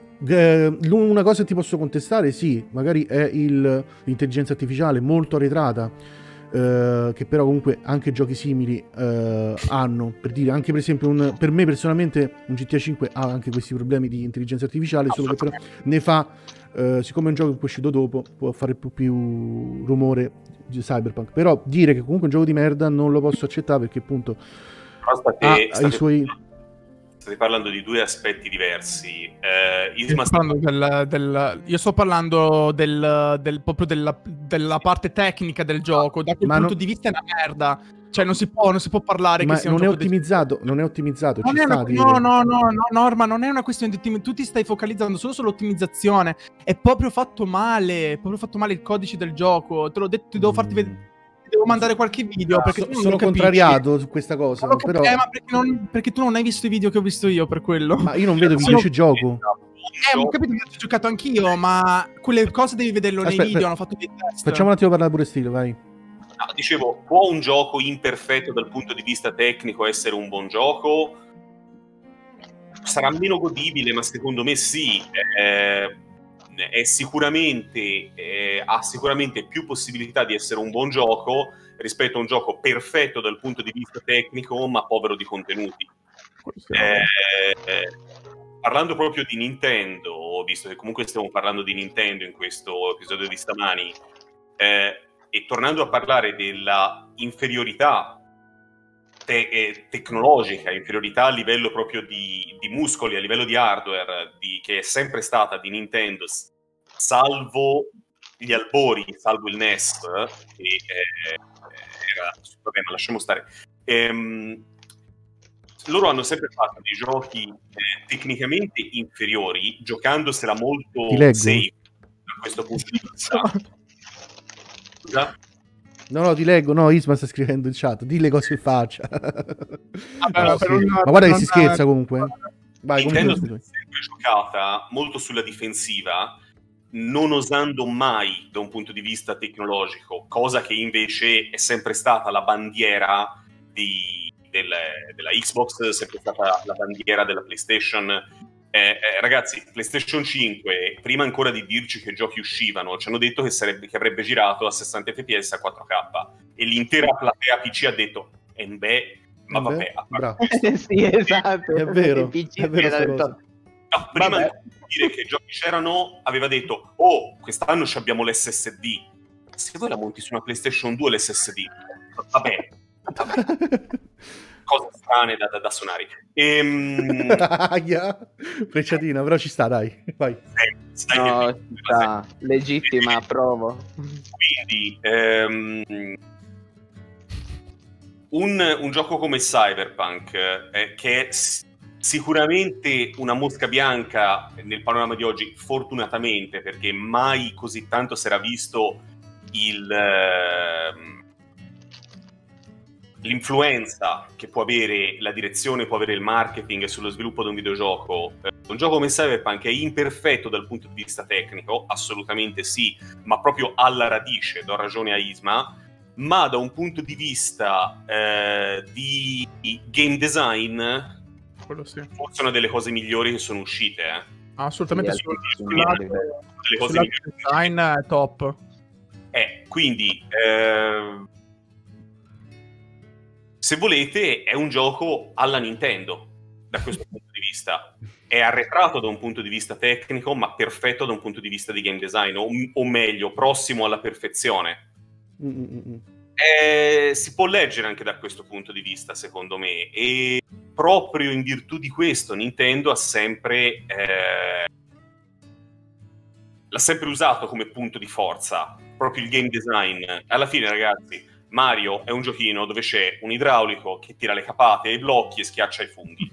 Una cosa che ti posso contestare, sì, magari è il, l'intelligenza artificiale molto arretrata, eh, che però comunque anche giochi simili eh, hanno, per dire, anche per esempio un, per me personalmente un G T A cinque ha anche questi problemi di intelligenza artificiale, solo che però ne fa, eh, siccome è un gioco che è uscito dopo, può fare più, più rumore di Cyberpunk, però dire che comunque è un gioco di merda non lo posso accettare, perché appunto state, ha state... i suoi... State parlando di due aspetti diversi. Eh, Isma... sto del, del, io sto parlando del, del, proprio della, della parte tecnica del gioco. Da quel ma punto non... di vista è una merda. Cioè non si può, non si può parlare ma che sia non un è gioco ottimizzato, del... non è ottimizzato, non ci è sta una... a dire. No, no, no, no, Norma, non è una questione di ottimizzazione. Tu ti stai focalizzando solo sull'ottimizzazione. È proprio fatto male, è proprio fatto male il codice del gioco. Te l'ho detto, devo farti vedere. Devo mandare qualche video perché so, sono contrariato su questa cosa, capisci, però... eh, ma perché, non, perché tu non hai visto i video che ho visto io, per quello. Ma io non vedo video, sono... ci gioco. Eh, ho capito che ho giocato anch'io, ma quelle cose devi vederlo Aspetta, nei video, hanno fatto dei test. Facciamo un attimo parlare pure Stile, vai. No, dicevo, può un gioco imperfetto dal punto di vista tecnico essere un buon gioco? Sarà meno godibile, ma secondo me sì. Eh, è sicuramente eh, ha sicuramente più possibilità di essere un buon gioco rispetto a un gioco perfetto dal punto di vista tecnico ma povero di contenuti. Eh, eh, parlando proprio di Nintendo, visto che comunque stiamo parlando di Nintendo in questo episodio di stamani, eh, e tornando a parlare della inferiorità te- eh, tecnologica, inferiorità a livello proprio di, di muscoli, a livello di hardware, di, che è sempre stata di Nintendo, salvo gli albori, salvo il N E S, che eh, era vabbè, ma lasciamo stare. Ehm, loro hanno sempre fatto dei giochi eh, tecnicamente inferiori, giocandosela molto safe da questo punto di vista. Scusa? No, no, ti leggo, no, Isma sta scrivendo in chat, di le cose in faccia. Vabbè, no, sì. un... Ma guarda che si scherza comunque. Vai, Nintendo comunque. è sempre giocata molto sulla difensiva, non osando mai da un punto di vista tecnologico, cosa che invece è sempre stata la bandiera di, del, della Xbox, è sempre stata la bandiera della PlayStation. Eh, eh, ragazzi, PlayStation cinque, prima ancora di dirci che giochi uscivano, ci hanno detto che, sarebbe, che avrebbe girato a sessanta F P S a quattro K e l'intera platea P C ha detto eh beh, ma eh vabbè, beh, bravo. Sì, esatto, è vero, P C è vero detto... no, prima di dire che giochi c'erano aveva detto oh, quest'anno abbiamo l'S S D, se vuoi la monti su una PlayStation due l'S S D vabbè, vabbè. Cose strane da, da, da suonare. Ehm... Frecciatina, però ci sta, dai. Vai. Eh, no, ci sta. Legittima, approvo. Quindi, ehm, un, un gioco come Cyberpunk, eh, che è s- sicuramente una mosca bianca nel panorama di oggi, fortunatamente, perché mai così tanto si era visto il... Eh, l'influenza che può avere la direzione, può avere il marketing sullo sviluppo di un videogioco. Un gioco come Cyberpunk è imperfetto dal punto di vista tecnico, assolutamente sì, ma proprio alla radice, do ragione a Isma, ma da un punto di vista eh, di game design, Quello sì. forse una delle cose migliori che sono uscite. Eh. Ah, assolutamente Sì, sul, altissimo sul lato, livello. Delle sul cose lato migliori. design è top. Eh, quindi, eh, se volete, è un gioco alla Nintendo, da questo punto di vista. È arretrato da un punto di vista tecnico, ma perfetto da un punto di vista di game design, o, o meglio, prossimo alla perfezione. Mm-mm. Eh, si può leggere anche da questo punto di vista, secondo me, e proprio in virtù di questo Nintendo ha sempre eh, l'ha sempre usato come punto di forza, proprio il game design. Alla fine, ragazzi, Mario è un giochino dove c'è un idraulico che tira le capate ai blocchi e schiaccia i funghi.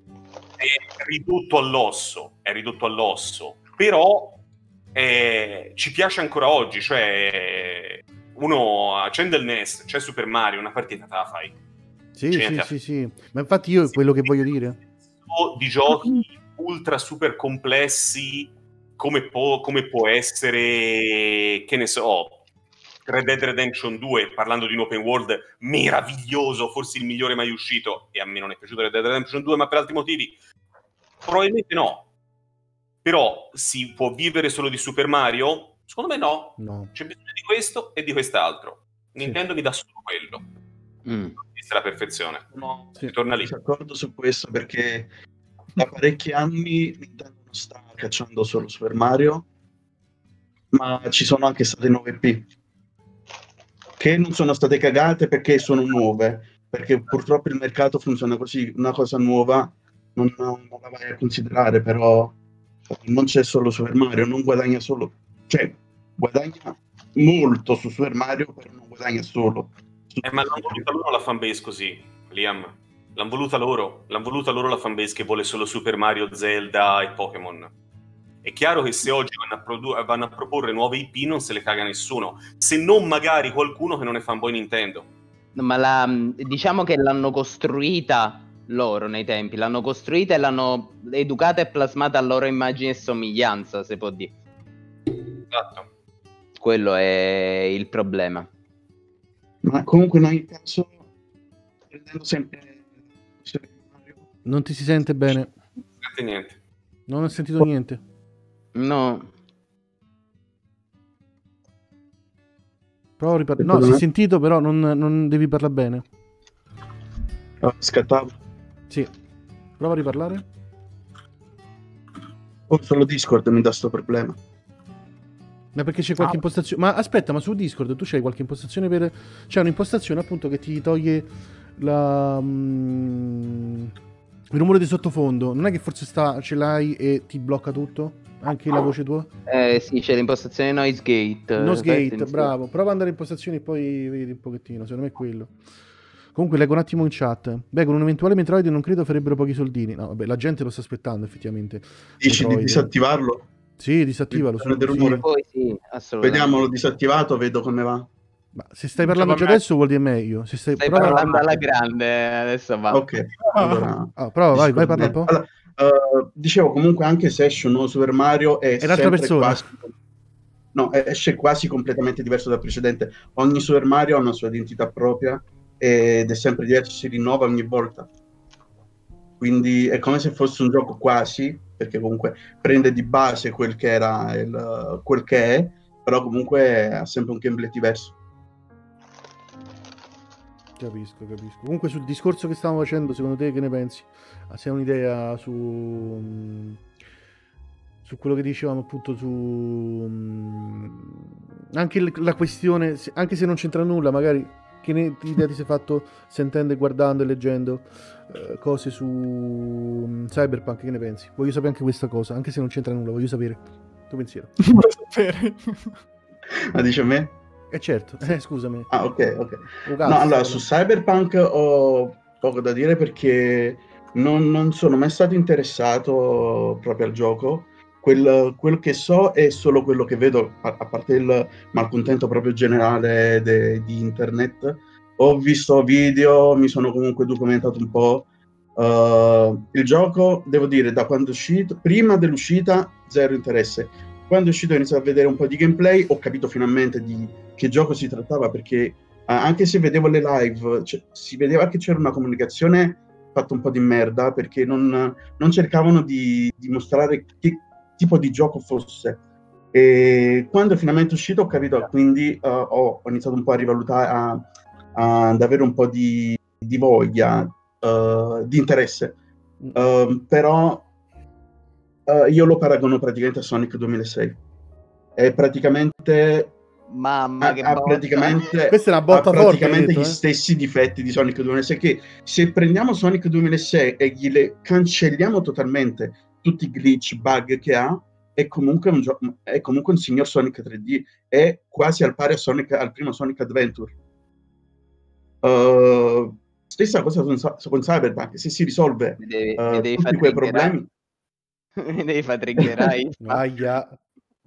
È ridotto all'osso, è ridotto all'osso, però eh, ci piace ancora oggi, cioè uno accende il N E S, c'è Super Mario, una partita te la fai. Sì, C'è sì, niente sì, sì. Ma infatti io quello che voglio dire... di giochi ultra super complessi come può, come può essere, che ne so, Red Dead Redemption due, parlando di un open world meraviglioso, forse il migliore mai uscito, e a me non è piaciuto Red Dead Redemption due, ma per altri motivi probabilmente no. Però si può vivere solo di Super Mario? Secondo me no. No. C'è bisogno di questo e di quest'altro. Nintendo Sì. mi dà solo quello. Mm. Questa è la perfezione. No, Sì. Torna lì. d'accordo su questo perché da parecchi anni Nintendo non sta cacciando solo Super Mario, ma ci sono anche state nuove P che non sono state cagate perché sono nuove, perché purtroppo il mercato funziona così, una cosa nuova non, non la vai a considerare, però non c'è solo Super Mario, non guadagna solo, cioè guadagna molto su Super Mario, però non guadagna solo. Eh, ma l'hanno voluta loro la fanbase così, Liam. L'hanno voluta loro. L'hanno voluta loro la fanbase che vuole solo Super Mario, Zelda e Pokémon. È chiaro che se oggi vanno a, produ- vanno a proporre nuove I P non se le caga nessuno, se non magari qualcuno che non è fanboy Nintendo. Ma la, diciamo che l'hanno costruita loro nei tempi, l'hanno costruita e l'hanno educata e plasmata a loro immagine e somiglianza, se può dire. Esatto. Quello è il problema. Ma comunque in ogni caso, prendendo sempre Super Mario, Non ti si sente bene. Niente, niente. Non ho sentito niente. No, Prova a riparlare. No, si è sentito, però non, non devi parlare bene. ah, scattavo. Sì. Prova a riparlare. O solo Discord mi dà sto problema. Ma perché c'è qualche Ah. impostazione? Ma aspetta, ma su Discord tu c'hai qualche impostazione per... C'è un'impostazione appunto che ti toglie la... mm, il rumore di sottofondo. Non è che forse sta, ce l'hai e ti blocca tutto? Anche la voce tua? eh, sì, c'è l'impostazione noise gate. Noise Fai gate, attenzione. bravo. Prova ad andare in impostazioni e poi vedi un pochettino. Secondo me è quello. Comunque leggo un attimo in chat. Beh, con un eventuale Metroid non credo farebbero pochi soldini. No, vabbè, la gente lo sta aspettando effettivamente. Dici di Metroid. disattivarlo? Sì, disattivalo. Il del Sì. rumore. Poi sì, assolutamente. Vediamolo disattivato, vedo come va. Ma se stai parlando già Vabbè. adesso vuol dire meglio. Se stai, Stai prova... parlando alla grande, adesso va. Ok, allora... Ah, prova, vai, vai, parla un po'. Allora, eh, dicevo comunque anche se esce un nuovo Super Mario è, È un'altra sempre persona. quasi... No, esce quasi completamente diverso dal precedente. Ogni Super Mario ha una sua identità propria ed è sempre diverso, si rinnova ogni volta. Quindi è come se fosse un gioco quasi, perché comunque prende di base quel che era il, quel che è, però comunque ha sempre un gameplay diverso. Capisco, capisco. Comunque sul discorso che stavamo facendo, secondo te che ne pensi? Ah, se hai un'idea su mm, su quello che dicevamo appunto su mm, anche il- la questione, se- anche se non c'entra nulla, magari che ne- idea ti sei fatto sentendo e guardando e leggendo eh, cose su mm, Cyberpunk, che ne pensi? Voglio sapere anche questa cosa, anche se non c'entra nulla, voglio sapere il tuo pensiero. Vuoi sapere? Ma dice a me? Eh certo, eh, scusami. Ah, ok, ok. Oh, No, cazzo, allora, stavo- su Cyberpunk ho poco da dire perché non, non sono mai stato interessato proprio al gioco. Quel, quello che so è solo quello che vedo, a, a parte il malcontento proprio generale de- di internet. Ho visto video, mi sono comunque documentato un po'. Uh, il gioco, devo dire, da quando è uscito, prima dell'uscita, zero interesse. Quando è uscito ho iniziato a vedere un po' di gameplay, ho capito finalmente di che gioco si trattava perché anche se vedevo le live, cioè, si vedeva che c'era una comunicazione fatta un po' di merda, perché non, non cercavano di, di mostrare che tipo di gioco fosse. E quando è finalmente uscito ho capito, quindi uh, ho, ho iniziato un po' a rivalutare, a, a, ad avere un po' di, di voglia, uh, di interesse. Uh, però uh, io lo paragono praticamente a Sonic duemilasei. È praticamente... Mamma ha, che ha botta. praticamente, Questa è una ha botta forte, praticamente detto, gli eh. stessi difetti di Sonic duemilasei, che se prendiamo Sonic duemilasei e gli le cancelliamo totalmente tutti i glitch, bug che ha, è comunque un, gio- è comunque un signor Sonic tre D, è quasi al pari a Sonic, al primo Sonic Adventure. Uh, stessa cosa con, con Cyberpunk, se si risolve Mi devi, uh, mi devi tutti far quei triggerare. problemi. Mi devi far triggerare. Aia.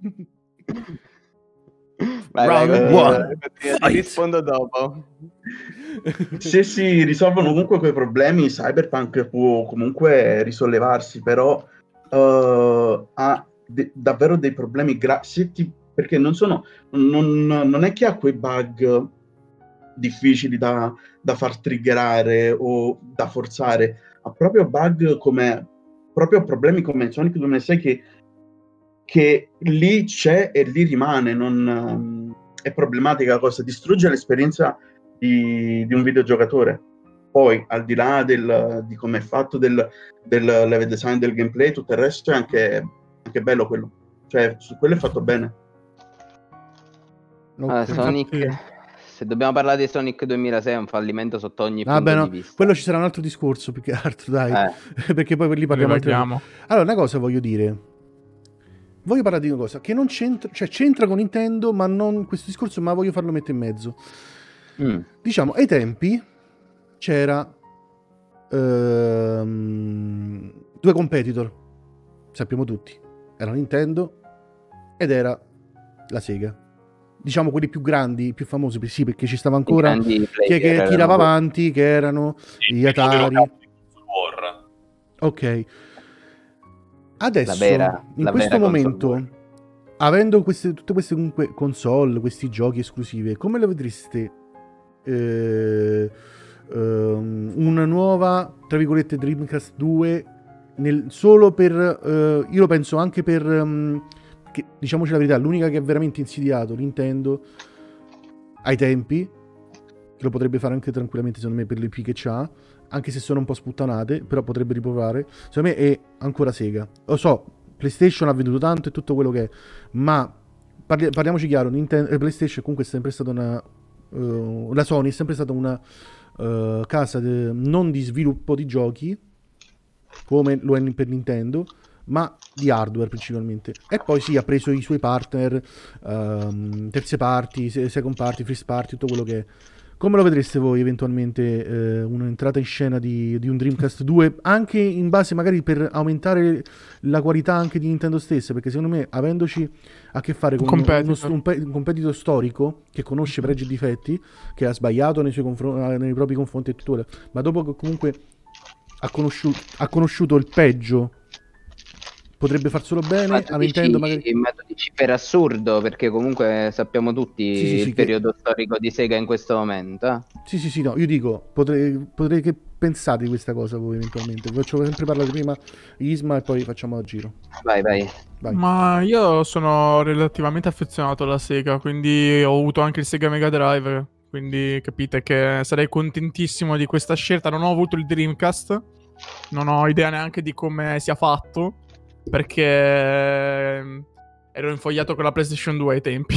Vai, Round vai, continua, one, continua, ti fight. rispondo dopo. Se si risolvono comunque quei problemi, Cyberpunk può comunque risollevarsi, però uh, ha de- davvero dei problemi grassi, perché non sono, non, non è che ha quei bug difficili da, da far triggerare o da forzare, ha proprio bug come, proprio problemi come Sonic duemilasei che, che lì c'è e lì rimane, non, è problematica la cosa, distrugge l'esperienza Di, di un videogiocatore. Poi, al di là del, di come è fatto, del, del level design, del gameplay, tutto il resto è anche, anche bello quello. Cioè, su quello è fatto bene. Allora, Ok. Sonic, Infatti- se dobbiamo parlare di Sonic duemilasei è un fallimento sotto ogni Vabbè, punto no, di vista. quello ci sarà un altro discorso più che altro, dai. Eh. Perché poi lì parliamo altre cose. Rivediamo. Allora, una cosa voglio dire. Voglio parlare di una cosa che non c'entra, cioè c'entra con Nintendo, ma non questo discorso, ma voglio farlo mettere in mezzo. Mm. Diciamo, ai tempi c'era ehm, due competitor, sappiamo tutti. Era Nintendo ed era la Sega. Diciamo quelli più grandi, più famosi, sì, perché ci stava ancora I grandi chi è player che erano tirava quelli. avanti, che erano Sì, gli il modello Atari. classico sul War. Ok. Adesso, La vera- in la questo vera momento, console avendo queste, tutte queste comunque console, questi giochi esclusive, come lo vedreste eh, ehm, una nuova, tra virgolette, Dreamcast due nel, solo per, eh, io lo penso anche per, um, che, diciamoci la verità, l'unica che ha veramente insidiato Nintendo ai tempi, che lo potrebbe fare anche tranquillamente secondo me per le I P che c'ha, anche se sono un po' sputtanate, però potrebbe riprovare, secondo me è ancora Sega. Lo so, PlayStation ha venduto tanto e tutto quello che è, ma parli- parliamoci chiaro, Nintendo, eh, PlayStation comunque è sempre stata una uh, la Sony è sempre stata una uh, casa de- non di sviluppo di giochi come lo è per Nintendo, ma di hardware principalmente. E poi sì, ha preso i suoi partner, um, terze parti, se- second party, first party, tutto quello che è. Come lo vedreste voi eventualmente eh, un'entrata in scena di, di un Dreamcast due, anche in base magari per aumentare la qualità anche di Nintendo stessa? Perché secondo me, avendoci a che fare con Un uno, competitor. un, pe- un competitor storico che conosce pregi e difetti, che ha sbagliato nei, suoi confron- nei propri confronti e tuttora, ma dopo che comunque ha conosciuto, ha conosciuto il peggio, potrebbe far solo bene Ma tu a dici, Nintendo magari. ma tu dici per assurdo, perché comunque sappiamo tutti Sì, sì, sì, il che- periodo storico di Sega in questo momento. eh. Sì, sì, sì, no, io dico, potrei, potrei che pensate di questa cosa voi eventualmente. Faccio sempre parlare prima Isma e poi facciamo a giro. Vai, vai. Vai. Ma io sono relativamente affezionato alla Sega, quindi ho avuto anche il Sega Mega Drive, quindi capite che sarei contentissimo di questa scelta. Non ho avuto il Dreamcast, non ho idea neanche di come sia fatto, perché ehm, ero infogliato con la PlayStation due ai tempi.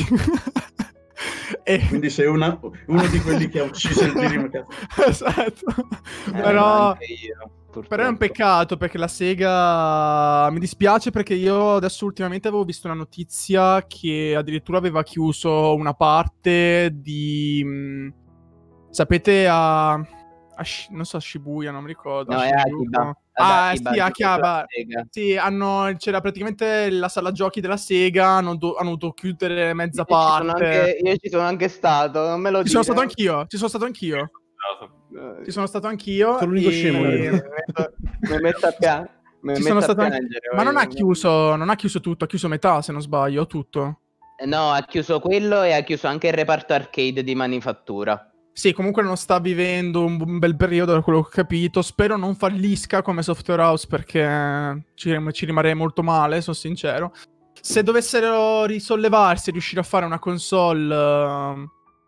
E- Quindi sei una- uno di quelli che ha ucciso il Dreamcast. Esatto. Eh, Però... anche io, purtroppo. Però è un peccato perché la Sega mi dispiace perché io adesso ultimamente avevo visto una notizia che addirittura aveva chiuso una parte di mh, sapete a, a Shi- non so a Shibuya, non mi ricordo. No, a è Shinjuku. Akiba. Ad Ah, Akiba, sì, dove Akiba. c'è la Sega. Sì, hanno, c'era praticamente la sala giochi della Sega, hanno, do- hanno dovuto chiudere mezza Io ci, sono parte. anche, io ci sono anche stato, non me lo Ci sono dire. stato anch'io, ci sono stato anch'io. Eh, Ci sono stato anch'io. Sono l'unico e- scemo Mi io. metto, mi metto a piangere. Ci sono stato anche... Ma non ha chiuso, non ha chiuso tutto, ha chiuso metà se non sbaglio, o tutto. No, ha chiuso quello e ha chiuso anche il reparto arcade di manifattura. Sì, comunque non sta vivendo un, un bel periodo da quello che ho capito. Spero non fallisca come Software House perché ci, ci rimarrei molto male, sono sincero. Se dovessero risollevarsi e riuscire a fare una console uh,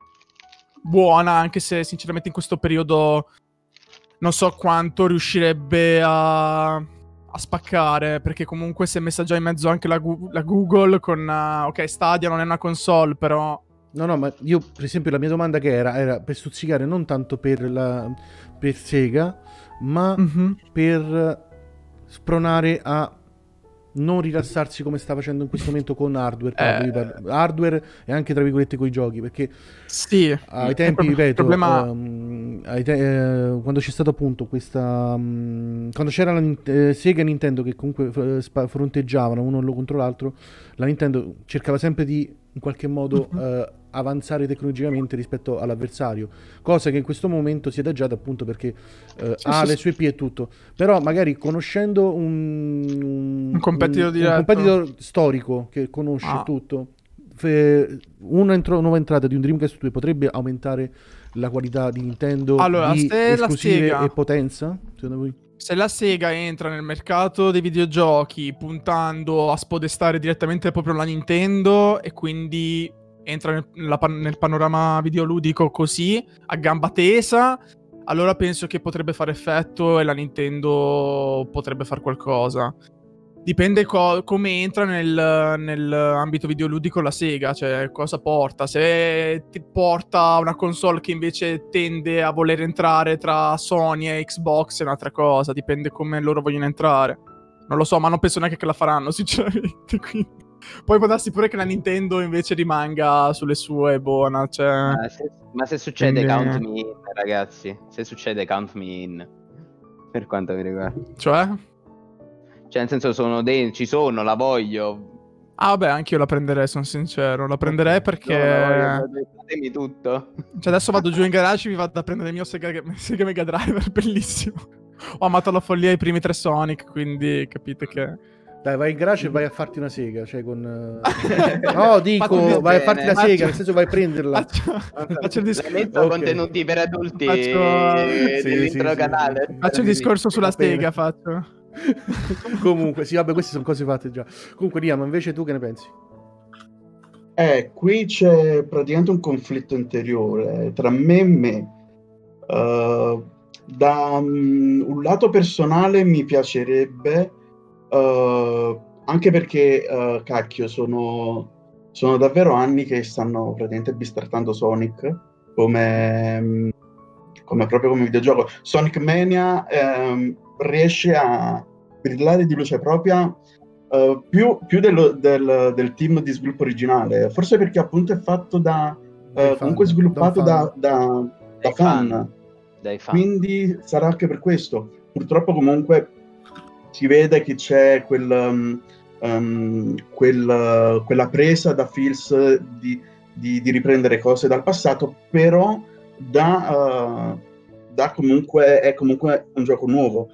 buona, anche se sinceramente in questo periodo non so quanto riuscirebbe a, a spaccare, perché comunque si è messa già in mezzo anche la, Gu- la Google con... Uh, ok, Stadia non è una console, però... No, no, ma io, per esempio, la mia domanda che era, era per stuzzicare non tanto per, la, per Sega, ma Mm-hmm. per spronare a non rilassarsi come sta facendo in questo momento con hardware, Eh... io parlo- hardware e anche tra virgolette con i giochi, perché Sì, ai tempi, il ripeto, problema... ehm, ai te- eh, quando c'è stato appunto questa... um, quando c'era la Nin- eh, Sega e Nintendo che comunque eh, spa- fronteggiavano uno contro l'altro, la Nintendo cercava sempre di in qualche modo Mhm. eh, avanzare tecnologicamente rispetto all'avversario, cosa che in questo momento si è adagiata appunto perché eh, Sì, ha sì, le sì. sue P e tutto, però magari conoscendo un, Un competitor un, diretto. un competitor storico che conosce Ah. tutto, fe- una entro- nuova entrata di un Dreamcast due potrebbe aumentare la qualità di Nintendo Allora, di se la esclusive Sega- e potenza, secondo voi? Se la Sega entra nel mercato dei videogiochi puntando a spodestare direttamente proprio la Nintendo e quindi entra nel, nella pan- nel panorama videoludico così, a gamba tesa, allora penso che potrebbe fare effetto e la Nintendo potrebbe fare qualcosa. Dipende co- come entra nel, nell'ambito videoludico la Sega, cioè cosa porta. Se ti porta una console che invece tende a voler entrare tra Sony e Xbox è un'altra cosa, dipende come loro vogliono entrare. Non lo so, ma non penso neanche che la faranno, sinceramente. Quindi. Poi può darsi pure che la Nintendo invece rimanga sulle sue, buona, cioè... Ma se, ma se succede, Quindi- count me in, ragazzi. Se succede, count me in. Per quanto mi riguarda. Cioè? Cioè, nel senso, sono dei, ci sono, la voglio. Ah, vabbè, anche io la prenderei, sono sincero. La prenderei perché... No, la voglio, fatemi tutto. Cioè adesso vado giù in garage e mi vado a prendere il mio Sega, Sega Mega Drive, bellissimo. Ho amato la follia ai primi tre Sonic, quindi capite che... Dai, vai in garage e vai a farti una sega, cioè con... eh, No, dico, Fatemi vai a bene. farti la Faccio- sega, nel senso vai a prenderla. Faccio, faccio il, dis- Metto Ok. contenuti per adulti Faccio- Sì, dell'intro sì, sì, canale. sì, sì. faccio il discorso sulla Va bene. Sega, faccio. Comunque, sì, vabbè, queste sono cose fatte già. Comunque, Liam, invece tu che ne pensi? Eh, qui c'è praticamente un conflitto interiore tra me e me. Uh, da um, un lato personale mi piacerebbe, uh, anche perché, uh, cacchio, sono, sono davvero anni che stanno praticamente bistartando Sonic come, come proprio come videogioco. Sonic Mania ehm, riesce a brillare di luce propria. Uh, più, più dello, del, del team di sviluppo originale, forse perché appunto è fatto da Dai uh, fan, comunque sviluppato da un da, da, da Dai fan. fan. Dai fan. Quindi sarà anche per questo. Purtroppo comunque si vede che c'è quel, um, um, quel, quella presa da Fields di, di, di riprendere cose dal passato, però da, uh, da comunque, è comunque un gioco nuovo.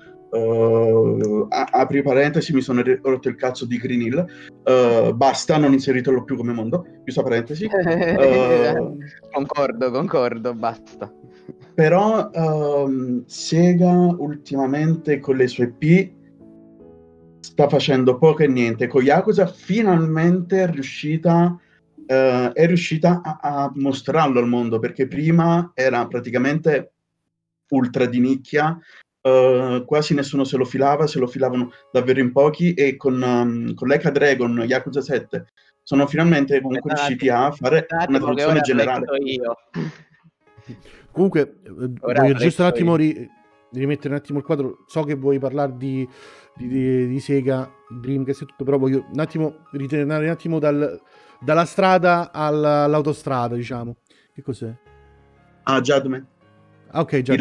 Uh, a- apri parentesi, mi sono ri- rotto il cazzo di Green Hill. Uh, basta, non inseritelo più come mondo. Chiusa parentesi. Uh, Concordo, concordo, basta. Però um, Sega ultimamente con le sue P sta facendo poco e niente. Con Yakuza finalmente è riuscita, uh, è riuscita a, a mostrarlo al mondo, perché prima era praticamente ultra di nicchia. Uh, quasi nessuno se lo filava, se lo filavano davvero in pochi, e con, um, con Like a Dragon, Yakuza sette sono finalmente comunque Aspetta un riusciti a fare Un attimo una che traduzione ora generale. metto io. Comunque, eh, Ora voglio giusto un resto attimo io. ri- rimettere un attimo il quadro. So che vuoi parlare di, di, di, di Sega, Dreamcast e tutto, però voglio un attimo ritornare un attimo dal, dalla strada alla- all'autostrada, diciamo. Che cos'è? Ah, Judgment, Ah, ok, già. il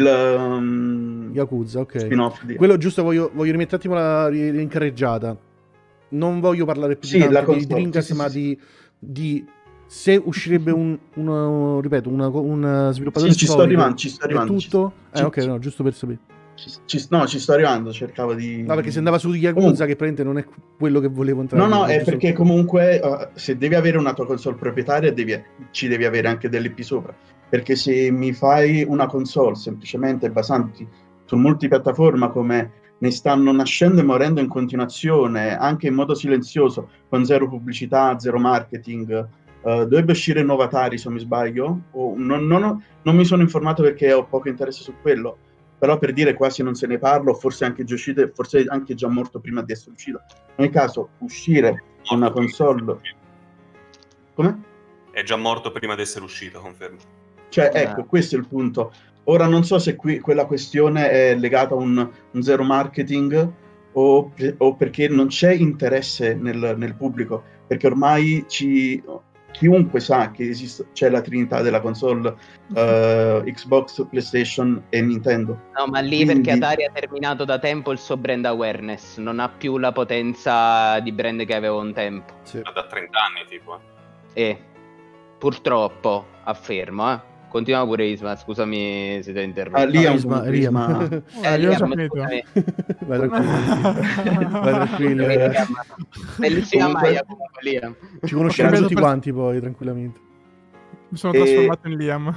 um, Yakuza, ok. spin-off di... Quello giusto, voglio, voglio rimettere un attimo la ri- rincarreggiata. Non voglio parlare più Sì, di tanto la di console, Dreamcast, sì, sì, ma sì. di, di se uscirebbe un, uno, ripeto, una- un sviluppatore Sì, ci sto storico arrivando, ci sto e arrivando, ci tutto. sto- Eh, ok, ci- no, giusto per sapere. Ci, ci- no, ci sto arrivando, cercavo di... No, perché se andava su Yakuza, Comunque- che praticamente non è quello che volevo entrare. No, no, volevo è giusto- perché comunque uh, se devi avere una tua console proprietaria devi- ci devi avere anche dell'I P sopra, perché se mi fai una console semplicemente basanti sul multipiattaforma come ne stanno nascendo e morendo in continuazione, anche in modo silenzioso, con zero pubblicità, zero marketing, uh, dovrebbe uscire il nuovo Atari se non mi sbaglio, o non, non ho- non mi sono informato perché ho poco interesse su quello, però per dire quasi non se ne parla, o forse anche già uscito, forse anche già morto prima di essere uscito. Nel caso, uscire una console... Come? È già morto prima di essere uscito, confermo. Cioè, Ah. ecco, questo è il punto. Ora non so se qui quella questione è legata a un, un zero marketing o, o perché non c'è interesse nel, nel pubblico, perché ormai ci, chiunque sa che esiste, c'è la trinità della console uh, Xbox, PlayStation e Nintendo. No, ma lì Quindi- perché Atari ha terminato da tempo il suo brand awareness, non ha più la potenza di brand che aveva un tempo. Sì. Da trenta anni, tipo. Eh. E purtroppo, affermo, eh. Continua pure Isma, scusami se ti ho interrotto. Ah, lì è un Isma- punto, Liam. Isma- Eh, io ho Liam, capito. scusami. Vai tranquillo. Vai tranquillo. ragazzi. Liam. Bellissima Comunque- maglia comunque, Liam. Ci conosciamo Vedo tutti per- quanti poi, tranquillamente. Mi sono E- trasformato in Liam.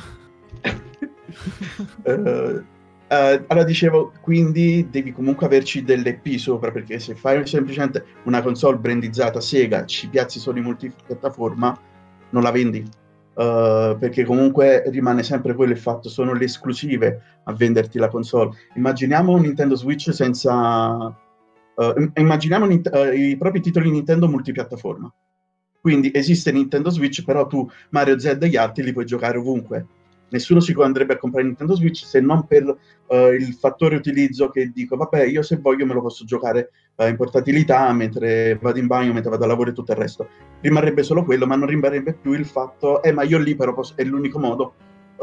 Eh, eh, allora dicevo, quindi devi comunque averci delle P sopra, perché se fai semplicemente una console brandizzata Sega, ci piazzi solo in multipiattaforma, non la vendi. Eh, perché comunque rimane sempre quello il fatto, sono le esclusive a venderti la console. Immaginiamo un Nintendo Switch senza... eh, immaginiamo Nint- eh, i propri titoli Nintendo multipiattaforma. Quindi esiste Nintendo Switch, però tu Mario, Zelda e gli altri li puoi giocare ovunque. Nessuno si andrebbe a comprare Nintendo Switch se non per eh, il fattore utilizzo che dico, vabbè, io se voglio me lo posso giocare eh, in portatilità mentre vado in bagno, mentre vado a lavoro e tutto il resto. Rimarrebbe solo quello, ma non rimarrebbe più il fatto, eh, ma io lì però posso, è l'unico modo,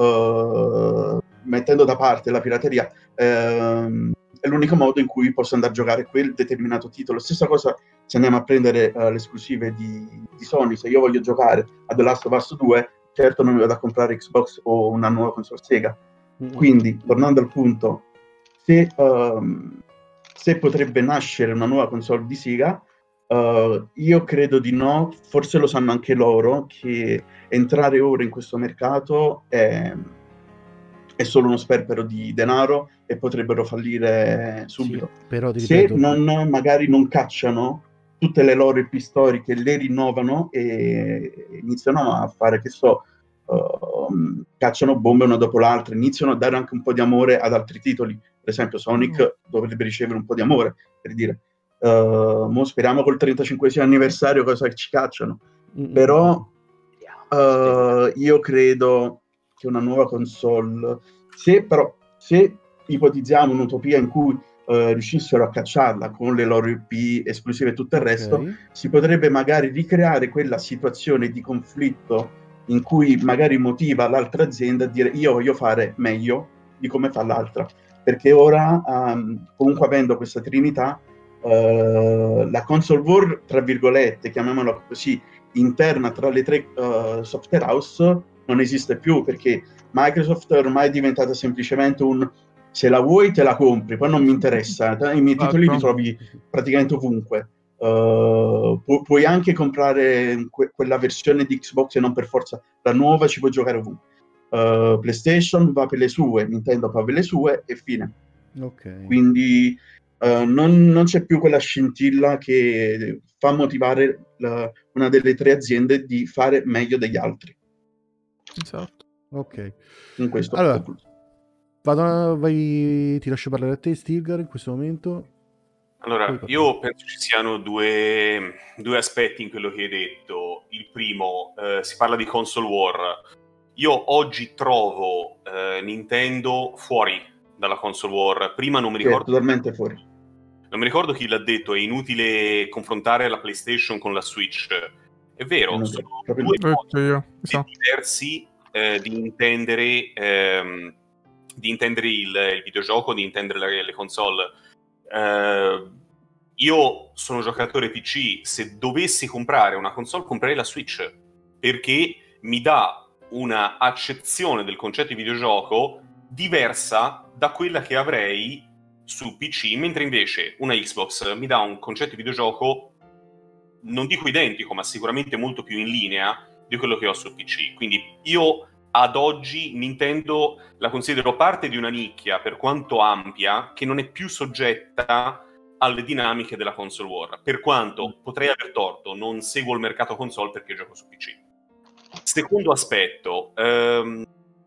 eh, mettendo da parte la pirateria, ehm, è l'unico modo in cui posso andare a giocare quel determinato titolo. Stessa cosa se andiamo a prendere uh, le esclusive di, di Sony. Se io voglio giocare a The Last of Us due, certo non mi vado a comprare Xbox o una nuova console Sega. Quindi, tornando al punto, se, um, se potrebbe nascere una nuova console di Sega, uh, io credo di no. Forse lo sanno anche loro che entrare ora in questo mercato è, è solo uno sperpero di denaro e potrebbero fallire subito. Sì, però ti Se ripeto, non, magari non cacciano tutte le loro I P storiche, le rinnovano e iniziano a fare, che so, uh, cacciano bombe una dopo l'altra, iniziano a dare anche un po' di amore ad altri titoli. Per esempio Sonic mm. dovrebbe ricevere un po' di amore, per dire. Uh, mo speriamo col trentacinquesimo anniversario cosa ci cacciano. Mm-hmm. Però uh, io credo che una nuova console, se però se ipotizziamo un'utopia in cui uh, riuscissero a cacciarla con le loro I P esclusive e tutto il resto, okay. si potrebbe magari ricreare quella situazione di conflitto in cui magari motiva l'altra azienda a dire io voglio fare meglio di come fa l'altra, perché ora um, comunque avendo questa trinità uh, la console war, tra virgolette, chiamiamola così, interna tra le tre uh, software house non esiste più, perché Microsoft ormai è diventata semplicemente un se la vuoi te la compri, poi non mi interessa, i miei titoli li trovi praticamente ovunque. Uh, pu- puoi anche comprare que- quella versione di Xbox e non per forza la nuova, ci puoi giocare ovunque. Uh, PlayStation va per le sue, Nintendo va per le sue e fine. Okay. Quindi uh, non, non c'è più quella scintilla che fa motivare la, una delle tre aziende di fare meglio degli altri. Esatto. Ok. In questo allora, vado, vai, ti lascio parlare a te, Stilgar, in questo momento. Allora, io penso ci siano due, due aspetti in quello che hai detto. Il primo, eh, si parla di console war. Io oggi trovo eh, Nintendo fuori dalla console war. Prima non mi ricordo... Sì, totalmente fuori. Non mi ricordo chi l'ha detto, è inutile confrontare la PlayStation con la Switch. È vero, non sono so, due modi io, so. diversi eh, di intendere, ehm, di intendere il, il videogioco, di intendere le, le console. Uh, io sono giocatore P C, se dovessi comprare una console comprerei la Switch, perché mi dà una accezione del concetto di videogioco diversa da quella che avrei su P C, mentre invece una Xbox mi dà un concetto di videogioco, non dico identico, ma sicuramente molto più in linea di quello che ho su P C. Quindi io ad oggi Nintendo la considero parte di una nicchia, per quanto ampia, che non è più soggetta alle dinamiche della console war. Per quanto potrei aver torto, non seguo il mercato console perché gioco su P C. Secondo aspetto, ehm,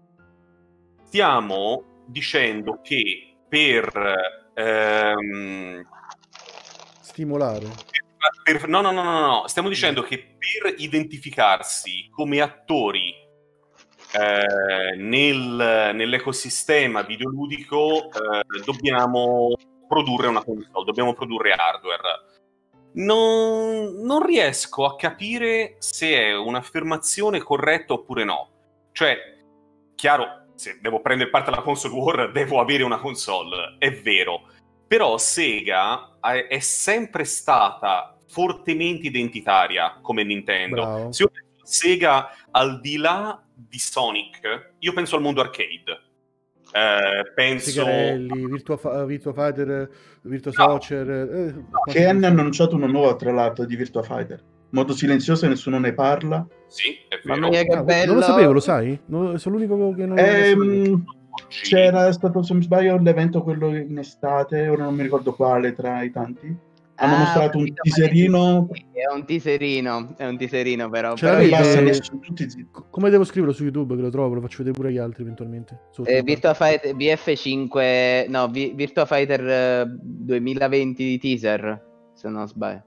stiamo dicendo che per ehm, Stimolare. per, no, no, no, no, no, stiamo dicendo che per identificarsi come attori eh, nel, nell'ecosistema videoludico eh, dobbiamo produrre una console, dobbiamo produrre hardware. Non, non riesco a capire se è un'affermazione corretta oppure no. Cioè, chiaro, se devo prendere parte alla console war devo avere una console, è vero. Però Sega è sempre stata fortemente identitaria come Nintendo. Bravo. Se io penso a Sega al di là di Sonic, io penso al mondo arcade. Eh, penso... Sigarelli, Virtua, Fa- Virtua Fighter, Virtua No. Soccer. Eh, Che anni hanno annunciato una nuova, tra l'altro, di Virtua Fighter? In modo silenzioso e nessuno ne parla. Sì, è Mamma vero. mia, che Ah, bello! non lo sapevo, lo sai? Non- sono l'unico che non lo sapevo. Ehm, c'era stato, se non mi sbaglio, l'evento quello in estate, ora non mi ricordo quale tra i tanti. Hanno Ah, mostrato ho un capito, teaserino. sì, È un teaserino, è un teaserino però. Ce però E l'avete? io- basta, Eh, adesso sono tutti zitti. Co- Come devo scriverlo su YouTube che lo trovo? Lo faccio vedere pure agli altri eventualmente. Sotto. eh, Virtua Fighter B F cinque, no, Vi- Virtua Fighter eh, duemilaventi di teaser, se non sbaglio.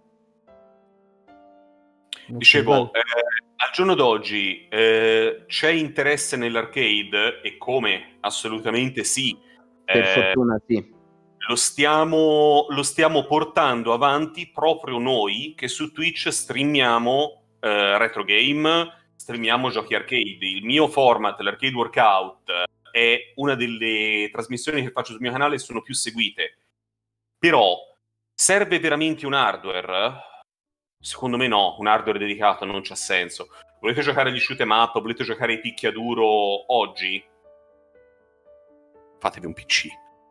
Ok, Dicevo, vai. eh, al giorno d'oggi eh, c'è interesse nell'arcade e come? Assolutamente sì. Per Eh, fortuna sì. lo stiamo, lo stiamo portando avanti proprio noi che su Twitch streamiamo eh, retro game, streamiamo giochi arcade. Il mio format, l'Arcade Workout, è una delle trasmissioni che faccio sul mio canale e sono più seguite. Però serve veramente un hardware? Secondo me no, un hardware dedicato non c'ha senso. Volete giocare agli shoot 'em up, volete giocare ai picchiaduro oggi? Fatevi un P C.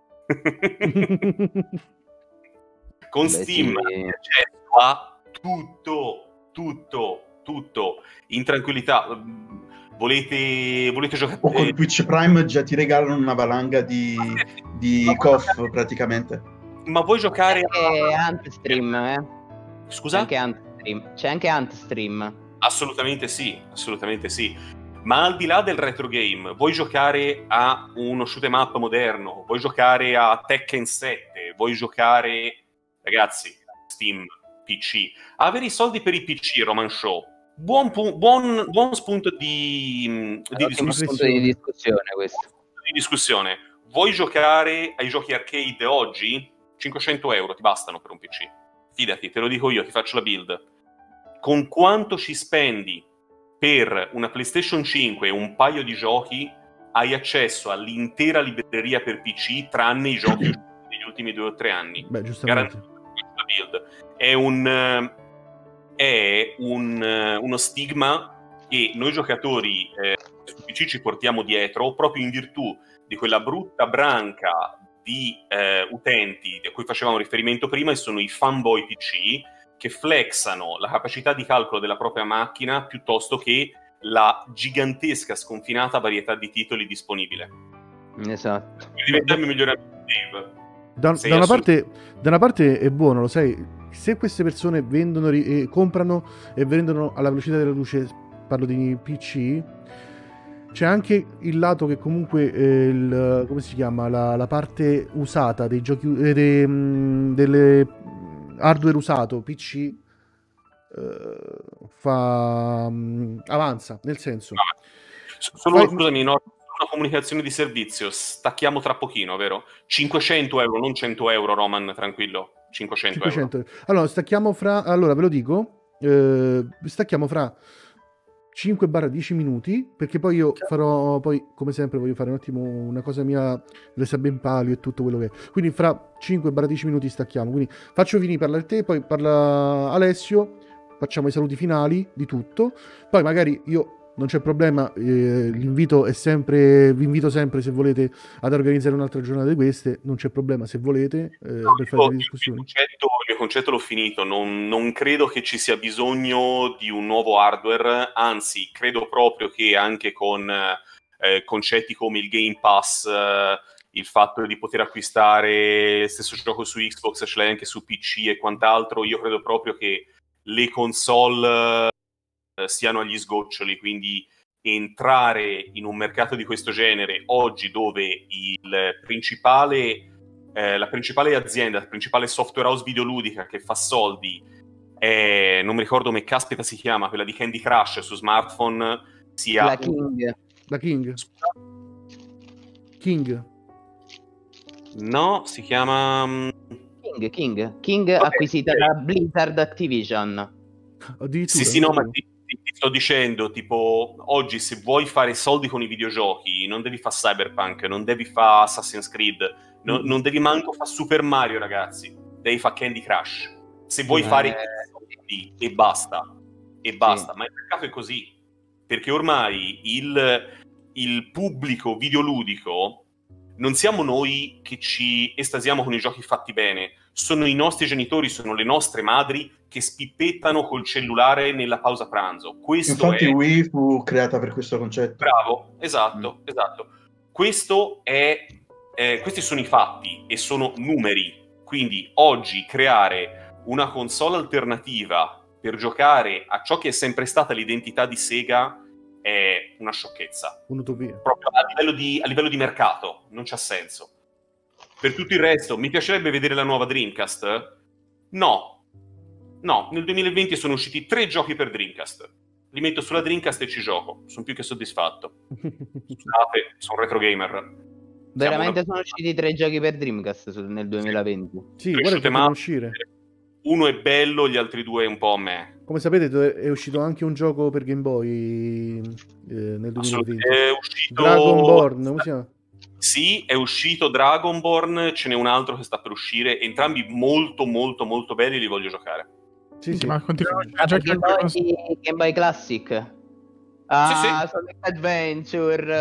Con Beh, Steam sì. hai accesso a tutto, tutto, tutto in tranquillità. Volete, volete giocare O con Twitch Prime già ti regalano una valanga di, di Ma- C O F praticamente. ma vuoi giocare C'è a... anche Antstream, eh? C'è Scusa? anche Antstream. C'è anche Antstream. Assolutamente sì, assolutamente sì. Ma al di là del retro game, vuoi giocare a uno shoot 'em up moderno, vuoi giocare a Tekken sette, vuoi giocare... Ragazzi, Steam, P C. Avere i soldi per i P C, Roman Show. Buon, pu- buon, buon spunto di, di Ottimo discussione. spunto di discussione questo. di discussione. Vuoi giocare ai giochi arcade oggi? cinquecento euro ti bastano per un P C. Fidati, te lo dico io, ti faccio la build. Con quanto ci spendi per una PlayStation cinque e un paio di giochi, hai accesso all'intera libreria per P C, tranne i giochi usciti negli ultimi due o tre anni. Beh, giustamente. Garantito la build. È un... eh, è un, eh, uno stigma che noi giocatori eh, su P C ci portiamo dietro proprio in virtù di quella brutta branca di eh, utenti a cui facevamo riferimento prima, e sono i fanboy P C che flexano la capacità di calcolo della propria macchina piuttosto che la gigantesca sconfinata varietà di titoli disponibile. Esatto. Diventa il mio migliore amico Dave. Da, Sei da una assolut- parte, da una parte è buono, lo sai, se queste persone vendono ri- e comprano e vendono alla velocità della luce, parlo di P C, c'è anche il lato che comunque eh, il, come si chiama, la, la parte usata dei giochi, eh, dei, mh, delle hardware usato P C eh, fa mh, avanza, nel senso Solo, Fai- scusami, no, una comunicazione di servizio, stacchiamo tra pochino, vero? cinquecento euro, non cento euro, Roman, tranquillo. cinquecento, cinquecento. euro. Allora, stacchiamo fra. Allora, ve lo dico. eh, stacchiamo fra cinque dieci minuti. Perché poi io farò. Poi, come sempre, voglio fare un attimo una cosa mia. Resa ben palio e tutto quello che è. Quindi, fra cinque dieci minuti stacchiamo. Quindi, faccio finire parlare te, poi parla Alessio. Facciamo i saluti finali di tutto. Poi, magari io non c'è problema, eh, l'invito è sempre, vi invito sempre, se volete, ad organizzare un'altra giornata di queste, non c'è problema se volete, eh, No, per io- fare delle il, mio discussioni. concetto, il mio concetto l'ho finito, non, non credo che ci sia bisogno di un nuovo hardware, anzi credo proprio che anche con eh, concetti come il Game Pass, eh, il fatto di poter acquistare lo stesso gioco su Xbox, ce l'hai anche su P C e quant'altro, io credo proprio che le console eh, siano agli sgoccioli, quindi entrare in un mercato di questo genere oggi dove il principale Eh, la principale azienda, la principale software house videoludica che fa soldi è, non mi ricordo come caspita si chiama, quella di Candy Crush su smartphone, sia La King. La King? Scusa? King? No, si chiama mm, King, King. King Ok, acquisita ok. da Blizzard Activision. Addirittura? Sì, sì, no, non ma sapevo. ti, ti- ti sto dicendo, tipo, oggi se vuoi fare soldi con i videogiochi, non devi fare Cyberpunk, non devi fare Assassin's Creed, no- Mm. non devi manco fare Super Mario, ragazzi, devi fare Candy Crush. Se vuoi Eh, fare soldi e basta, e basta, sì. ma il mercato è così, perché ormai il, il pubblico videoludico non siamo noi che ci estasiamo con i giochi fatti bene, sono i nostri genitori, sono le nostre madri che spippettano col cellulare nella pausa pranzo. Questo Infatti è... Wii fu creata per questo concetto. Bravo, esatto, esatto. Questo è... eh, questi sono i fatti e sono numeri. Quindi oggi creare una console alternativa per giocare a ciò che è sempre stata l'identità di Sega è una sciocchezza. Un'utopia. Proprio a livello di, a livello di mercato, non c'ha senso. Per tutto il resto, mi piacerebbe vedere la nuova Dreamcast? No. No, nel duemilaventi sono usciti tre giochi per Dreamcast. Li metto sulla Dreamcast e ci gioco. Sono più che soddisfatto. Scusate, sono retro gamer. Veramente Siamo sono usciti tre giochi per Dreamcast su- nel duemilaventi. Sì, una- guarda che shoot 'em devono up. uscire. Uno è bello, gli altri due un po' a me. Come sapete do- è uscito anche un gioco per Game Boy eh, nel duemilaventi. Assolutamente. È uscito... Dragonborn, come si chiama? Sì, è uscito Dragonborn, ce n'è un altro che sta per uscire, entrambi molto molto molto belli, li voglio giocare. Sì, sì. Ma continuano Ah, a per giocare Game con Boy, Game Boy Classic. Ah, Sì, Sonic Adventure.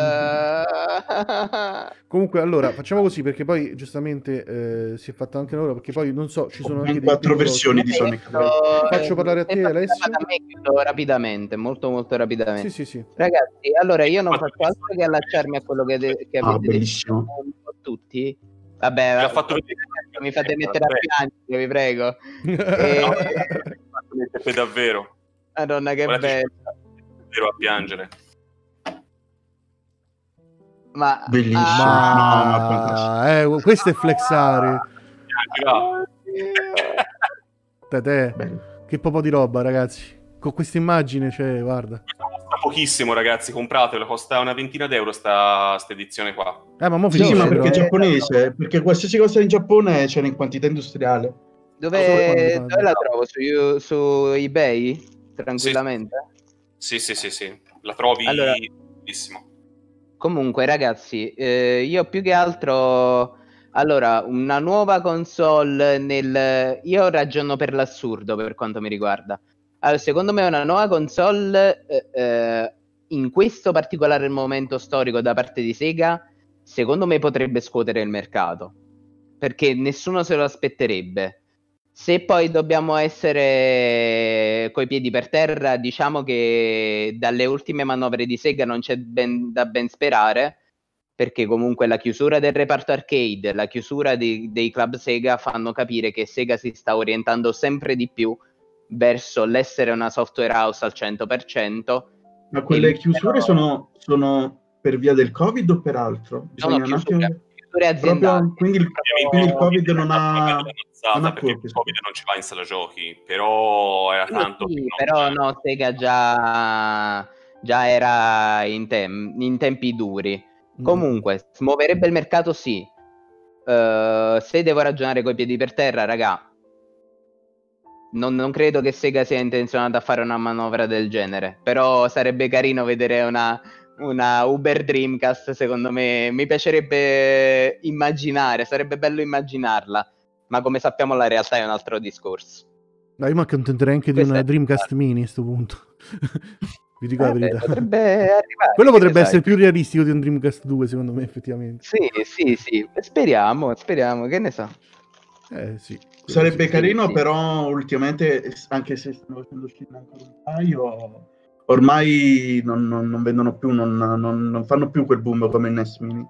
eh. Comunque, allora, facciamo così, perché poi giustamente eh, si è fatta anche un'ora, perché poi non so, ci sono Ho anche ben dei, quattro dei versioni giochi. di Sonic. Questo, Faccio parlare a se te, fate Alessio. da me, chiudo rapidamente, molto molto rapidamente. Sì, sì, sì. Ragazzi, allora io non faccio altro che allacciarmi a quello che, de- che Ah, avete detto bellissimo. un po' tutti. Vabbè, L'ha va- fatto vedere. mi fate mettere a Vabbè. piangere, vi prego. No, E... l'ha fatto vedere per davvero. Madonna, che Guardate, bello. davvero a piangere. Ma... Bellissimo. Ah, No, ma fantastico. Ma eh, questo è flexare. Piangi, va. Tete, Bello. che po' di roba, ragazzi. Con questa immagine, cioè, guarda. Costa pochissimo, ragazzi, compratelo, costa una ventina d'euro sta, sta edizione qua. Eh, ma mo Sì, sì, finisce, ma perché è però, eh. giapponese, perché qualsiasi cosa in Giappone c'è in quantità industriale. dove, Quando- dove la trovo? Su, You- su eBay? Tranquillamente? Sì, sì, sì, sì. La trovi Allora- benissimo. Comunque, ragazzi, eh, io più che altro... Allora, una nuova console nel... Io ragiono per l'assurdo per quanto mi riguarda. Allora, secondo me una nuova console eh, eh, in questo particolare momento storico da parte di Sega, secondo me potrebbe scuotere il mercato. Perché nessuno se lo aspetterebbe. Se poi dobbiamo essere coi piedi per terra, diciamo che dalle ultime manovre di Sega non c'è ben, da ben sperare, perché comunque la chiusura del reparto arcade, la chiusura di, dei club Sega fanno capire che Sega si sta orientando sempre di più verso l'essere una software house al cento per cento. Ma quelle E- chiusure sono, sono per via del Covid o per altro? Sono Bisogna un chiusure, attimo- chiusure aziendali. Proprio, quindi, il, quindi il Covid non ha... non ha perché il colpi. Covid non ci va in sala giochi, però era Quello tanto sì, che non- però no, Sega già, già era in, tem- in tempi duri. Mm. Comunque, smuoverebbe il mercato sì. Eh, se devo ragionare coi piedi per terra, raga, non, non credo che Sega sia intenzionata a fare una manovra del genere. Però sarebbe carino vedere una, una Uber Dreamcast, secondo me. Mi piacerebbe immaginare, sarebbe bello immaginarla. Ma come sappiamo la realtà è un altro discorso. No, io mi accontenterei anche di Questa una è- Dreamcast Mini a sto punto. vi dico la Eh, beh, verità. potrebbe arrivare. Quello che potrebbe ne essere sai. più realistico di un Dreamcast due, secondo me, effettivamente. Sì, sì, sì. Speriamo, speriamo, che ne so. Eh sì. quello Sarebbe sì. carino, sì. però ultimamente, anche se stanno facendo uscire ancora un paio, ormai non, non- non vendono più, non, non- non fanno più quel boom come il N E S Mini.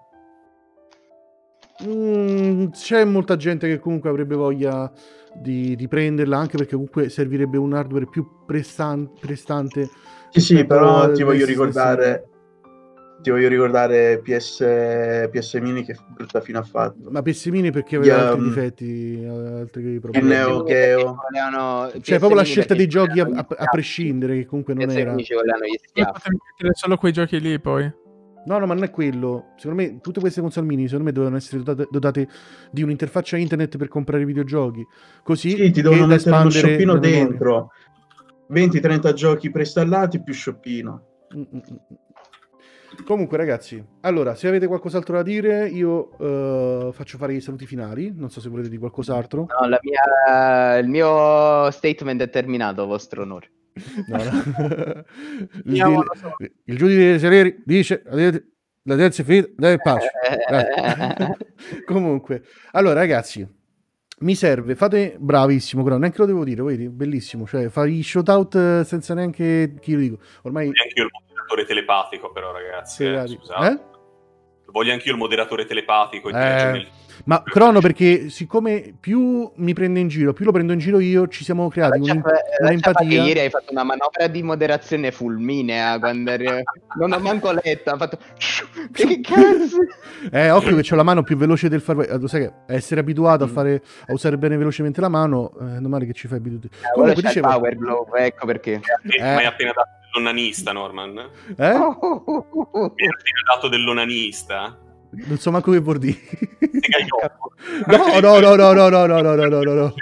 Mm, c'è molta gente che comunque avrebbe voglia di, di prenderla, anche perché comunque servirebbe un hardware più prestan- prestante. Sì, sì, rispetto però al ti voglio S S Mini. ricordare, ti voglio ricordare P S, P S Mini che brutta fine ha fatto. Ma P S Mini perché aveva Gli, altri um, difetti, altri il problemi. Neo Geo. Volevano- Cioè, P S proprio la Mini scelta perché dei ci giochi a, volevano a- gli a schiaffi. prescindere, che comunque non P S Mini era. ci volevano gli Io schiaffi. potevo mettere solo quei giochi lì, poi. No, no, ma non è quello. Secondo me tutte queste console mini, secondo me, dovevano essere dotate, dotate di un'interfaccia internet per comprare videogiochi. Così Sì, ti che devono da mettere lo espandere shoppino la memoria. dentro. venti trenta giochi preinstallati più shoppino. Mm, mm, mm. Comunque, ragazzi, allora, se avete qualcos'altro da dire, io eh, faccio fare i saluti finali. Non so se volete dire qualcos'altro. No, la mia- il mio statement è terminato, vostro onore. No, no. il, Andiamo il, il giudice Saleri dice la terza è finita, dai pace. Grazie. Comunque, allora, ragazzi, mi serve, fate bravissimo, però neanche lo devo dire, vedi, bellissimo, cioè fare i shoutout eh, senza neanche chi lo dico. Ormai Voglio anch'io il moderatore telepatico, però, ragazzi. Sì, Eh, dai. scusate. Eh? Voglio anch'io il moderatore telepatico. e Eh, dirigere nel- ma Crono, perché siccome più mi prende in giro, più lo prendo in giro io, ci siamo creati Lascia un'im- fa- lascia fa che un'empatia. ieri hai fatto una manovra di moderazione fulminea quando eri... non ho manco letto, ha fatto che cazzo. Eh, occhio che c'ho la mano più veloce del far. eh, Lo sai che essere abituato a fare a usare bene velocemente la mano, eh, non male che ci fai abitudine. Ora Comunque c'è il dicevo, Power Glove, ecco perché. Eh, Eh. Ma hai appena dato dell'onanista, Norman? Mi eh? Oh, hai appena dato dell'onanista? Non so manco che vuol dire. Segaiolo. No, no, no, no, no, no, no, no, no, no, no.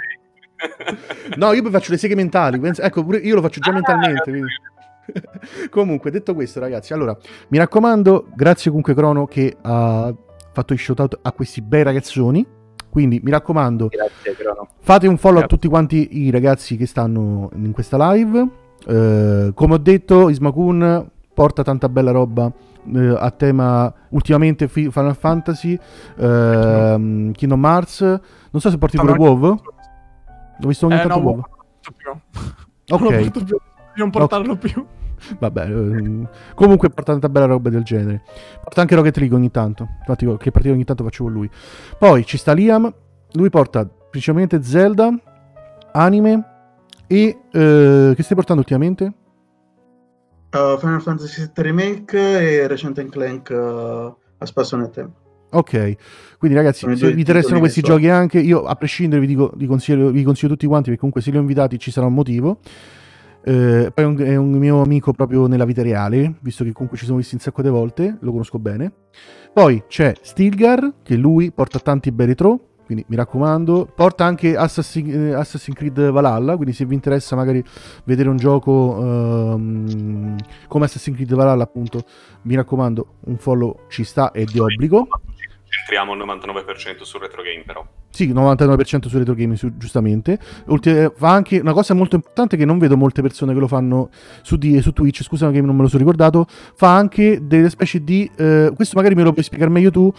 No, io poi faccio le seghe mentali. penso- Ecco, pure io lo faccio già Ah, mentalmente. quindi. Comunque, detto questo, ragazzi, allora mi raccomando, grazie comunque Crono che ha fatto i shoutout a questi bei ragazzoni. Quindi mi raccomando, Grazie, Crono. fate un follow a tutti quanti i ragazzi che stanno in questa live. Eh, come ho detto, Ismakun porta tanta bella roba eh, a tema ultimamente fi- Final Fantasy, ehm, Kingdom Hearts. Non so se porti pure Stanno- WoW. Ho visto ogni Eh, tanto no, WoW. non porto più. Non lo Ok, porto più. Di non portarlo più. vabbè. ehm, comunque porta tanta bella roba del genere. Porta anche Rocket League ogni tanto. Infatti, io che partita ogni tanto faccio con lui. Poi ci sta Liam. Lui porta principalmente Zelda, anime e eh, che stai portando ultimamente? Uh, Final Fantasy sette Remake e Recent and Clank uh, a spasso nel tempo. Ok, quindi ragazzi, Sono i se due vi interessano titoli questi che so. giochi anche, io a prescindere vi, dico, vi, consiglio, vi consiglio tutti quanti, perché comunque se li ho invitati ci sarà un motivo. Eh, poi è un, è un mio amico proprio nella vita reale, visto che comunque ci siamo visti un sacco di volte, lo conosco bene. Poi c'è Stilgar, che lui porta tanti bei retro, quindi mi raccomando. Porta anche Assassin, eh, Assassin's Creed Valhalla, quindi se vi interessa magari vedere un gioco ehm, come Assassin's Creed Valhalla, appunto, mi raccomando, un follow ci sta, è di obbligo. Centriamo il novantanove per cento sul retro game, però. Sì, novantanove per cento su retro gaming, su- giustamente. Ulti- fa anche una cosa molto importante che non vedo molte persone che lo fanno su, di- su Twitch, scusami che non me lo sono ricordato, fa anche delle specie di... eh, questo magari me lo puoi spiegare meglio tu,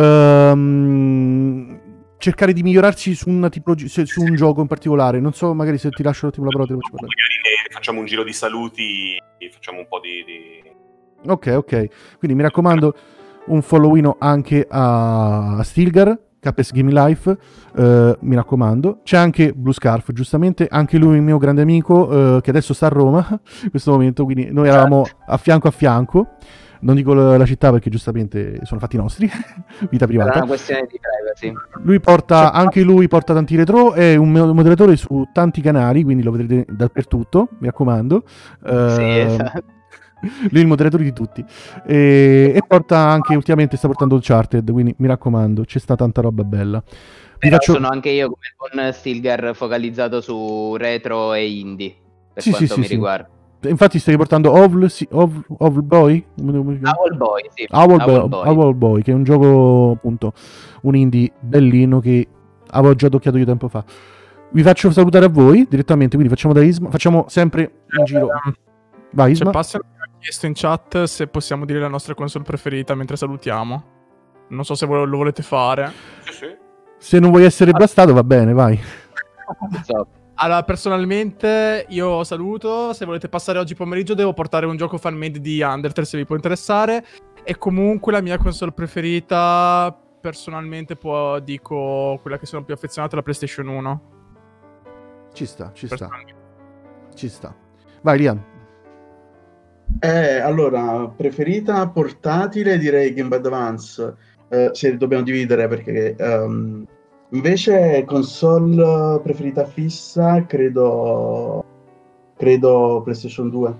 ehm, cercare di migliorarsi su, una tipologi- se- su un gioco in particolare. Non so, magari se ti lascio un attimo la parola te lo faccio parlare. Magari ne facciamo un giro di saluti, facciamo un po' di... di... Ok, ok. Quindi mi raccomando, un followino anche a Stilgar, K S Gaming Life, eh, mi raccomando. C'è anche Blue Scarf, giustamente, anche lui un mio grande amico, eh, che adesso sta a Roma in questo momento, quindi noi eravamo a fianco a fianco. Non dico la, la città perché giustamente sono fatti nostri, vita Era privata. una questione di privacy. Lui porta, anche lui porta tanti retro, è un mo- moderatore su tanti canali, quindi lo vedrete dappertutto, mi raccomando. Eh, Sì, esatto. Lui è il moderatore di tutti. E, e porta anche, ultimamente sta portando Uncharted, quindi mi raccomando, c'è sta tanta roba bella. Vi Però faccio... sono anche io come con Stilgar focalizzato su retro e indie, per Sì, sì, quanto sì, mi sì. riguarda. Infatti stai portando Owl, sì, Owl, Owl Boy? Owl Boy, sì. Owl, Owl Boy, Boy. Owl Boy, che è un gioco, appunto, un indie bellino che avevo già toccato io tempo fa. Vi faccio salutare a voi direttamente, quindi facciamo da Isma, facciamo sempre in giro. Vai Cioè, Isma. passa chiesto in chat se possiamo dire la nostra console preferita mentre salutiamo. Non so se vo- lo volete fare. Sì, sì. Se non vuoi essere bastato va bene, vai. Esatto. Allora, personalmente io saluto. Se volete passare oggi pomeriggio devo portare un gioco fan-made di Undertale, se vi può interessare. E comunque la mia console preferita, personalmente, può, dico quella che sono più affezionato, è la PlayStation uno. Ci sta, ci sta, Personalmente. ci sta. Vai, Liam. Eh, allora, preferita portatile direi Game Boy Advance, eh, se dobbiamo dividere perché ehm, invece console preferita fissa credo credo PlayStation due.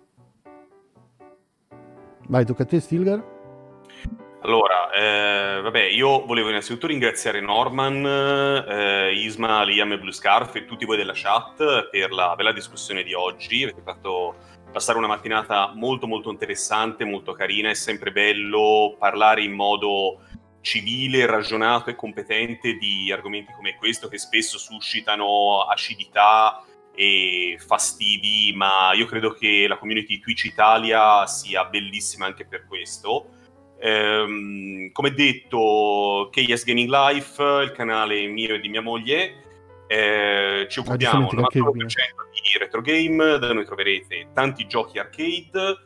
Vai, tocca a te, Stilgar. Allora, eh, vabbè, io volevo innanzitutto ringraziare Norman, eh, Isma, Liam e Blue Scarf e tutti voi della chat per la bella discussione di oggi. Avete fatto passare una mattinata molto molto interessante, molto carina. È sempre bello parlare in modo civile, ragionato e competente di argomenti come questo, che spesso suscitano acidità e fastidi, ma io credo che la community Twitch Italia sia bellissima anche per questo. Um, come detto, K S Gaming Life, il canale mio e di mia moglie, eh, ci occupiamo giustamente, novantadue anche per cento di retro game. Da noi troverete tanti giochi arcade,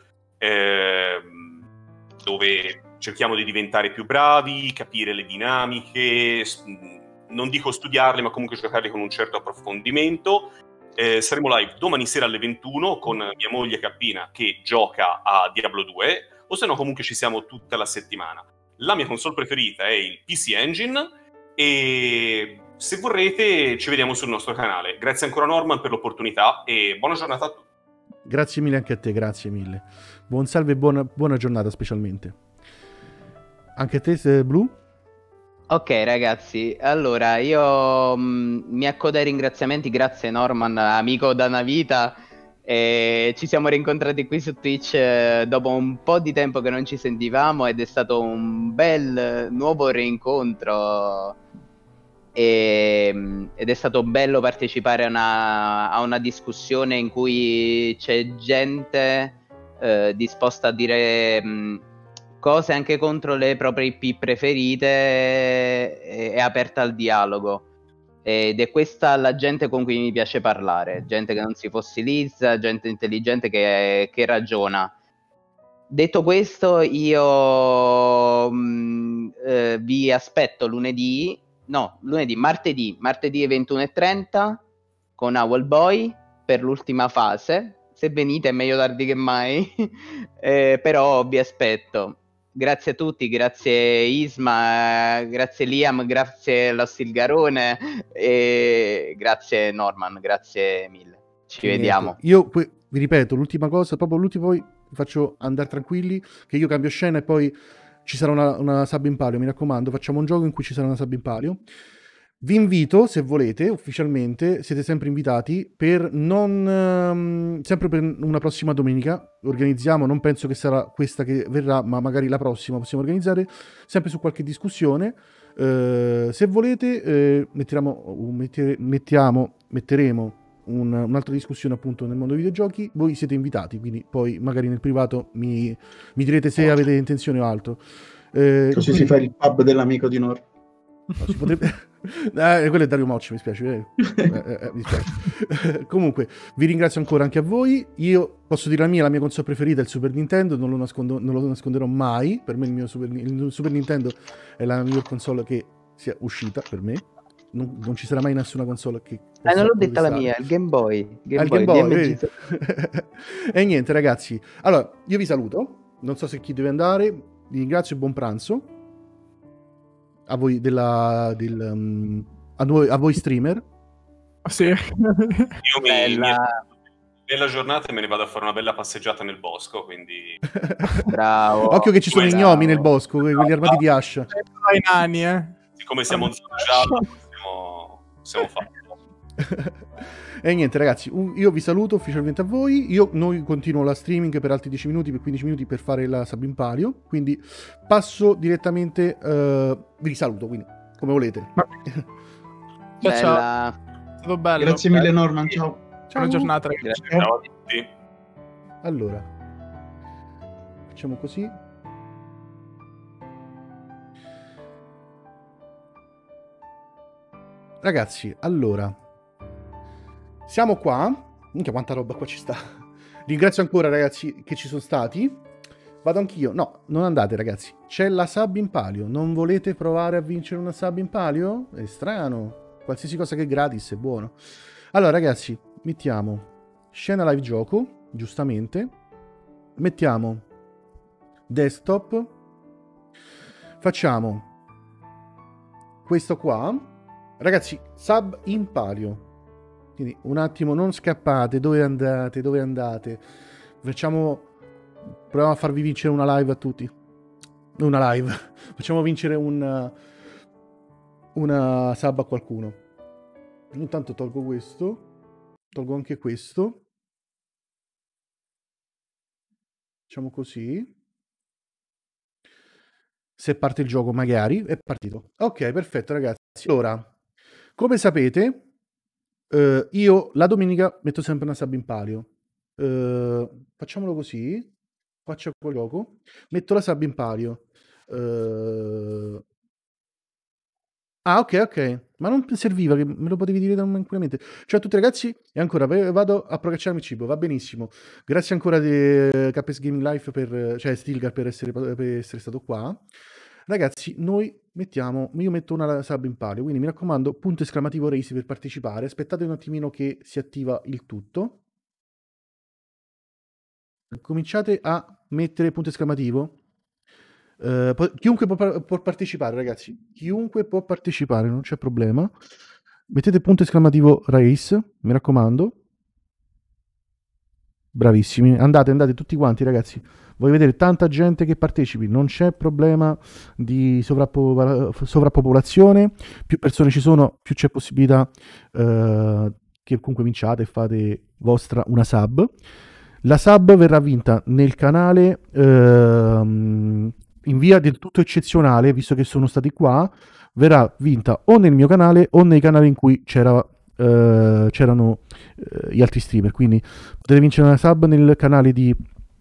ehm, dove cerchiamo di diventare più bravi, capire le dinamiche, s- non dico studiarle, ma comunque giocarli con un certo approfondimento. Eh, saremo live domani sera alle ventuno con mia moglie Cappina che gioca a Diablo due, o se no comunque ci siamo tutta la settimana. La mia console preferita è il P C Engine e se vorrete ci vediamo sul nostro canale. Grazie ancora Norman per l'opportunità e buona giornata a tutti. Grazie mille anche a te, grazie mille. Buon salve e buona, buona giornata specialmente. Anche a te, se- Blu? Ok ragazzi, allora io mh, mi accodo ai ringraziamenti, grazie Norman, amico da una vita, e ci siamo rincontrati qui su Twitch eh, dopo un po' di tempo che non ci sentivamo ed è stato un bel eh, nuovo rincontro e, mh, ed è stato bello partecipare a una, a una discussione in cui c'è gente eh, disposta a dire mh, cose anche contro le proprie I P preferite e è aperta al dialogo. Ed è questa la gente con cui mi piace parlare, gente che non si fossilizza, gente intelligente che, che ragiona. Detto questo, io mh, eh, vi aspetto lunedì, no, lunedì, martedì, martedì ventuno e trenta con Owlboy per l'ultima fase. Se venite è meglio tardi che mai, eh, però vi aspetto. Grazie a tutti, grazie Isma, grazie Liam, grazie lo Stilgarone e grazie Norman, grazie mille. Ci Che vediamo. niente. Io poi, vi ripeto, l'ultima cosa, proprio l'ultimo, poi vi faccio andare tranquilli, che io cambio scena e poi ci sarà una, una sub in palio, mi raccomando, facciamo un gioco in cui ci sarà una sub in palio. Vi invito, se volete, ufficialmente, siete sempre invitati, per non... ehm, sempre per una prossima domenica, organizziamo, non penso che sarà questa che verrà, ma magari la prossima possiamo organizzare, sempre su qualche discussione. Eh, se volete, eh, mettiamo, mettere- mettiamo, metteremo un- un'altra discussione appunto nel mondo dei videogiochi, voi siete invitati, quindi poi magari nel privato mi, mi direte se avete intenzione o altro. Eh, Così quindi- si fa il pub dell'amico di Nor. No, si potrebbe... eh, quello è Dario Mocci, mi spiace. Eh. Eh, eh, eh, mi spiace. Comunque, vi ringrazio ancora anche a voi. Io posso dire la mia, la mia console preferita è il Super Nintendo, non lo, nascondo, non lo nasconderò mai. Per me il mio Super, il Super Nintendo è la miglior console che sia uscita per me. Non, non ci sarà mai nessuna console che... Eh, possa non l'ho detta la contestare. mia, il Game Boy. Game Ah, il Boy, Game Boy, D M G. vedi? E niente ragazzi, allora io vi saluto, non so se chi deve andare, vi ringrazio e buon pranzo a voi della del, um, a, noi, a voi streamer. Sì. Io mi, Bella. mi bella giornata e me ne vado a fare una bella passeggiata nel bosco, quindi Bravo. Occhio che ci sono i Bravo. gnomi nel bosco, quegli armati di ascia. I nani, eh. siccome siamo in zona gialla possiamo, possiamo farlo. E niente ragazzi, u- io vi saluto ufficialmente a voi. Io noi continuo la streaming per altri dieci minuti, per quindici minuti per fare la sub in palio, quindi passo direttamente, eh, vi saluto, quindi come volete. Ciao, ciao. Bella. È stato bello. Grazie mille Norman, ciao. Buona giornata, ragazzi. Grazie. Ciao a tutti. Allora, facciamo così. Ragazzi, allora, siamo qua. Minchia, quanta roba qua ci sta. Ringrazio ancora, ragazzi, che ci sono stati. Vado anch'io. No, non andate, ragazzi. C'è la sub in palio. Non volete provare a vincere una sub in palio? È strano. Qualsiasi cosa che è gratis è buono. Allora, ragazzi, mettiamo scena live gioco, giustamente. Mettiamo desktop. Facciamo questo qua. Ragazzi, sub in palio. Quindi un attimo, non scappate. Dove andate? Dove andate? Facciamo... Proviamo a farvi vincere una live a tutti. Una live. Facciamo vincere un, una sub a qualcuno. Intanto tolgo questo. Tolgo anche questo. Facciamo così. Se parte il gioco magari. È partito. Ok, perfetto ragazzi. Allora, come sapete, eh, io la domenica metto sempre una sub in palio. Eh, facciamolo così. Faccio quel gioco. Metto la sub in palio. Eh... Ah, ok, ok. Ma non serviva, che me lo potevi dire tranquillamente. Ciao a tutti ragazzi, e ancora vado a procacciarmi il cibo, va benissimo. Grazie ancora di K S Gaming Life, per, cioè Stilgar per essere, per essere stato qua. Ragazzi, noi mettiamo, io metto una sub in palio, quindi mi raccomando, punto esclamativo race per partecipare. Aspettate un attimino che si attiva il tutto. Cominciate a mettere punto esclamativo. Uh, chiunque può, può partecipare, ragazzi. Chiunque può partecipare, non c'è problema. Mettete punto esclamativo race, mi raccomando. Bravissimi. Andate, andate tutti quanti, ragazzi. Voglio vedere tanta gente che partecipi. Non c'è problema di sovrappo- sovrappopolazione. Più persone ci sono, più c'è possibilità uh, che comunque vinciate e fate vostra una sub. La sub verrà vinta nel canale ehm, in via del tutto eccezionale, visto che sono stati qua, verrà vinta o nel mio canale o nei canali in cui c'era, eh, c'erano eh, gli altri streamer. Quindi potete vincere una sub nel canale di,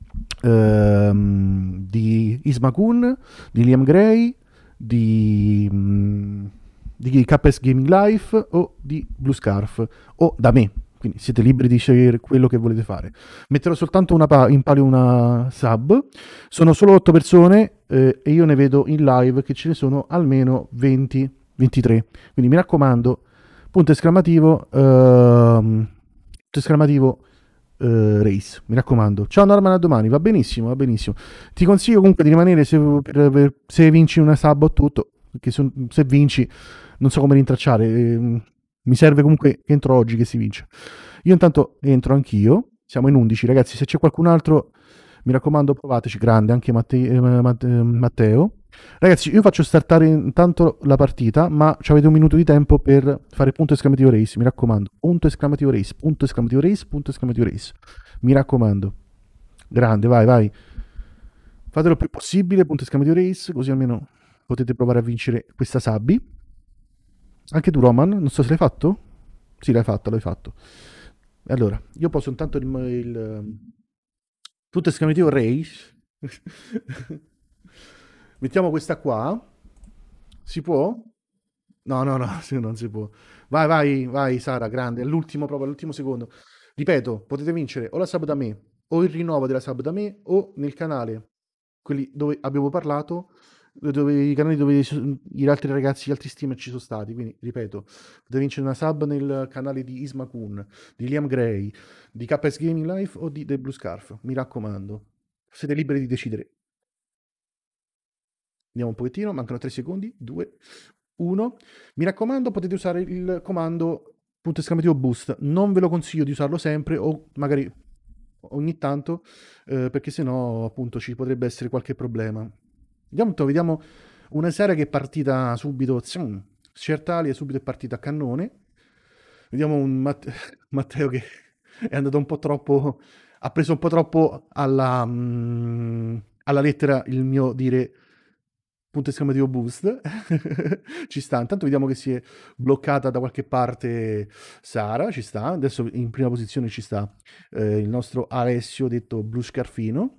ehm, di Ismakun, di Liam Gray, di, di K S Gaming Life o di Blue Scarf o da me. Quindi siete liberi di scegliere quello che volete fare. Metterò soltanto una pa- in palio una sub. Sono solo otto persone eh, e io ne vedo in live che ce ne sono almeno venti, ventitré. Quindi mi raccomando, punto esclamativo, uh, punto esclamativo uh, race. Mi raccomando. Ciao Norman, a domani. Va benissimo, va benissimo. Ti consiglio comunque di rimanere se, per, per, se vinci una sub o tutto. Perché se, se vinci non so come rintracciare. Eh, Mi serve comunque che entro oggi che si vince. Io intanto entro anch'io. Siamo in undici, ragazzi. Se c'è qualcun altro, mi raccomando, provateci. Grande, anche Matte- eh, Matte- Matteo. Ragazzi, io faccio startare intanto la partita, ma avete un minuto di tempo per fare punto esclamativo race. Mi raccomando. Punto esclamativo race, punto esclamativo race, punto esclamativo race. Mi raccomando. Grande, vai, vai. Fatelo il più possibile, punto esclamativo race, così almeno potete provare a vincere questa sabbi. Anche tu, Roman, non so se l'hai fatto? Sì, l'hai fatto, l'hai fatto. Allora, io posso intanto il, il punto esclamativo race. Mettiamo questa qua. Si può? No, no, no, non si può. Vai, vai, vai, Sara, grande. All'ultimo, proprio all'ultimo secondo. Ripeto, potete vincere o la sub da me, o il rinnovo della sub da me, o nel canale, quelli dove abbiamo parlato, dove i canali dove gli altri ragazzi, gli altri streamer ci sono stati. Quindi ripeto, potete vincere una sub nel canale di Ismakun, di Liam Gray, di K S Gaming Life o di The Blue Scarf. Mi raccomando, siete liberi di decidere. Andiamo un pochettino, mancano tre secondi, due, uno. Mi raccomando, potete usare il comando punto esclamativo boost. Non ve lo consiglio di usarlo sempre, o magari ogni tanto, eh, perché sennò appunto ci potrebbe essere qualche problema. Vediamo, vediamo una serie che è partita subito. Certali è subito è partita a cannone. Vediamo un Matte- Matteo che è andato un po' troppo. Ha preso un po' troppo alla, mm, alla lettera il mio dire punto esclamativo boost. Ci sta. Intanto vediamo che si è bloccata da qualche parte Sara. Ci sta. Adesso in prima posizione ci sta eh, il nostro Alessio, detto Blu Scarfino.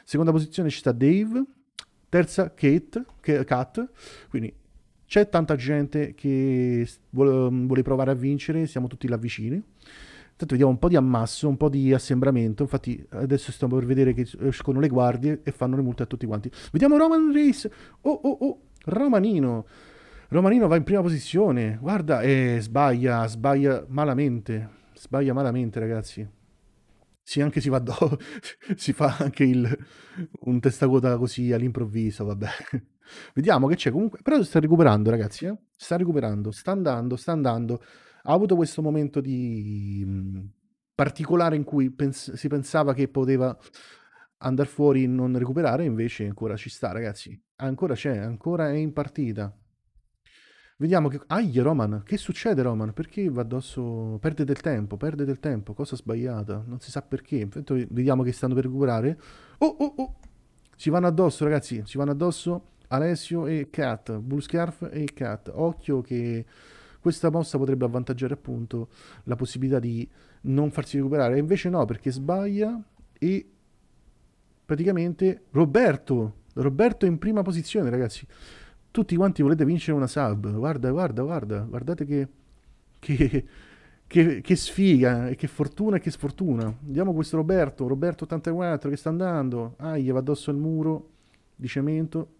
Seconda posizione ci sta Dave, terza Kate, K- Kat, quindi c'è tanta gente che s- vuole, vuole provare a vincere, siamo tutti là vicini. Intanto vediamo un po' di ammasso, un po' di assembramento, infatti adesso stiamo per vedere che escono le guardie e fanno le multe a tutti quanti. Vediamo Roman Reigns, oh oh oh, Romanino, Romanino va in prima posizione, guarda, e sbaglia, sbaglia malamente, sbaglia malamente ragazzi. Sì, anche si va do- si fa anche il, un testacoda così all'improvviso, vabbè. Vediamo che c'è comunque, però sta recuperando ragazzi, eh? Sta recuperando, sta andando, sta andando. Ha avuto questo momento di mh, particolare in cui pens- si pensava che poteva andare fuori e non recuperare, invece ancora ci sta ragazzi. Ancora c'è, ancora è in partita. Vediamo che... Aia, Roman, che succede Roman? Perché va addosso... Perde del tempo, perde del tempo, cosa sbagliata? Non si sa perché. Infatti vediamo che stanno per recuperare. Oh, oh, oh! Si vanno addosso, ragazzi, si vanno addosso Alessio e Kat, Blue Scarf e Kat. Occhio che questa mossa potrebbe avvantaggiare appunto la possibilità di non farsi recuperare. Invece no, perché sbaglia e praticamente Roberto, Roberto è in prima posizione, ragazzi. Tutti quanti volete vincere una sub. Guarda, guarda, guarda, guardate che, che, che, che sfiga e che fortuna e che sfortuna. Vediamo questo Roberto, Roberto ottantaquattro che sta andando. Ah, gli va addosso al muro di cemento.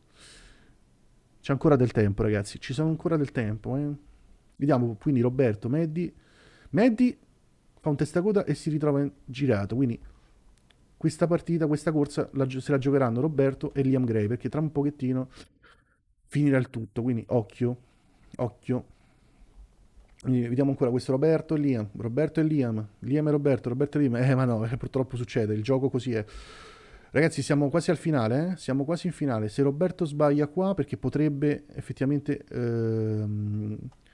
C'è ancora del tempo, ragazzi. Ci sono ancora del tempo, eh. Vediamo quindi Roberto, Maddy. Maddy fa un testacoda e si ritrova in- girato. Quindi questa partita, questa corsa la, gio- se la giocheranno Roberto e Liam Gray perché tra un pochettino finirà il tutto. Quindi occhio, occhio. Quindi vediamo ancora questo Roberto e Liam. Roberto e Liam. Liam e Roberto. Roberto e Liam. Eh, ma no, eh, purtroppo succede. Il gioco così è. Ragazzi, siamo quasi al finale, eh? Siamo quasi in finale. Se Roberto sbaglia qua, perché potrebbe effettivamente... ehm,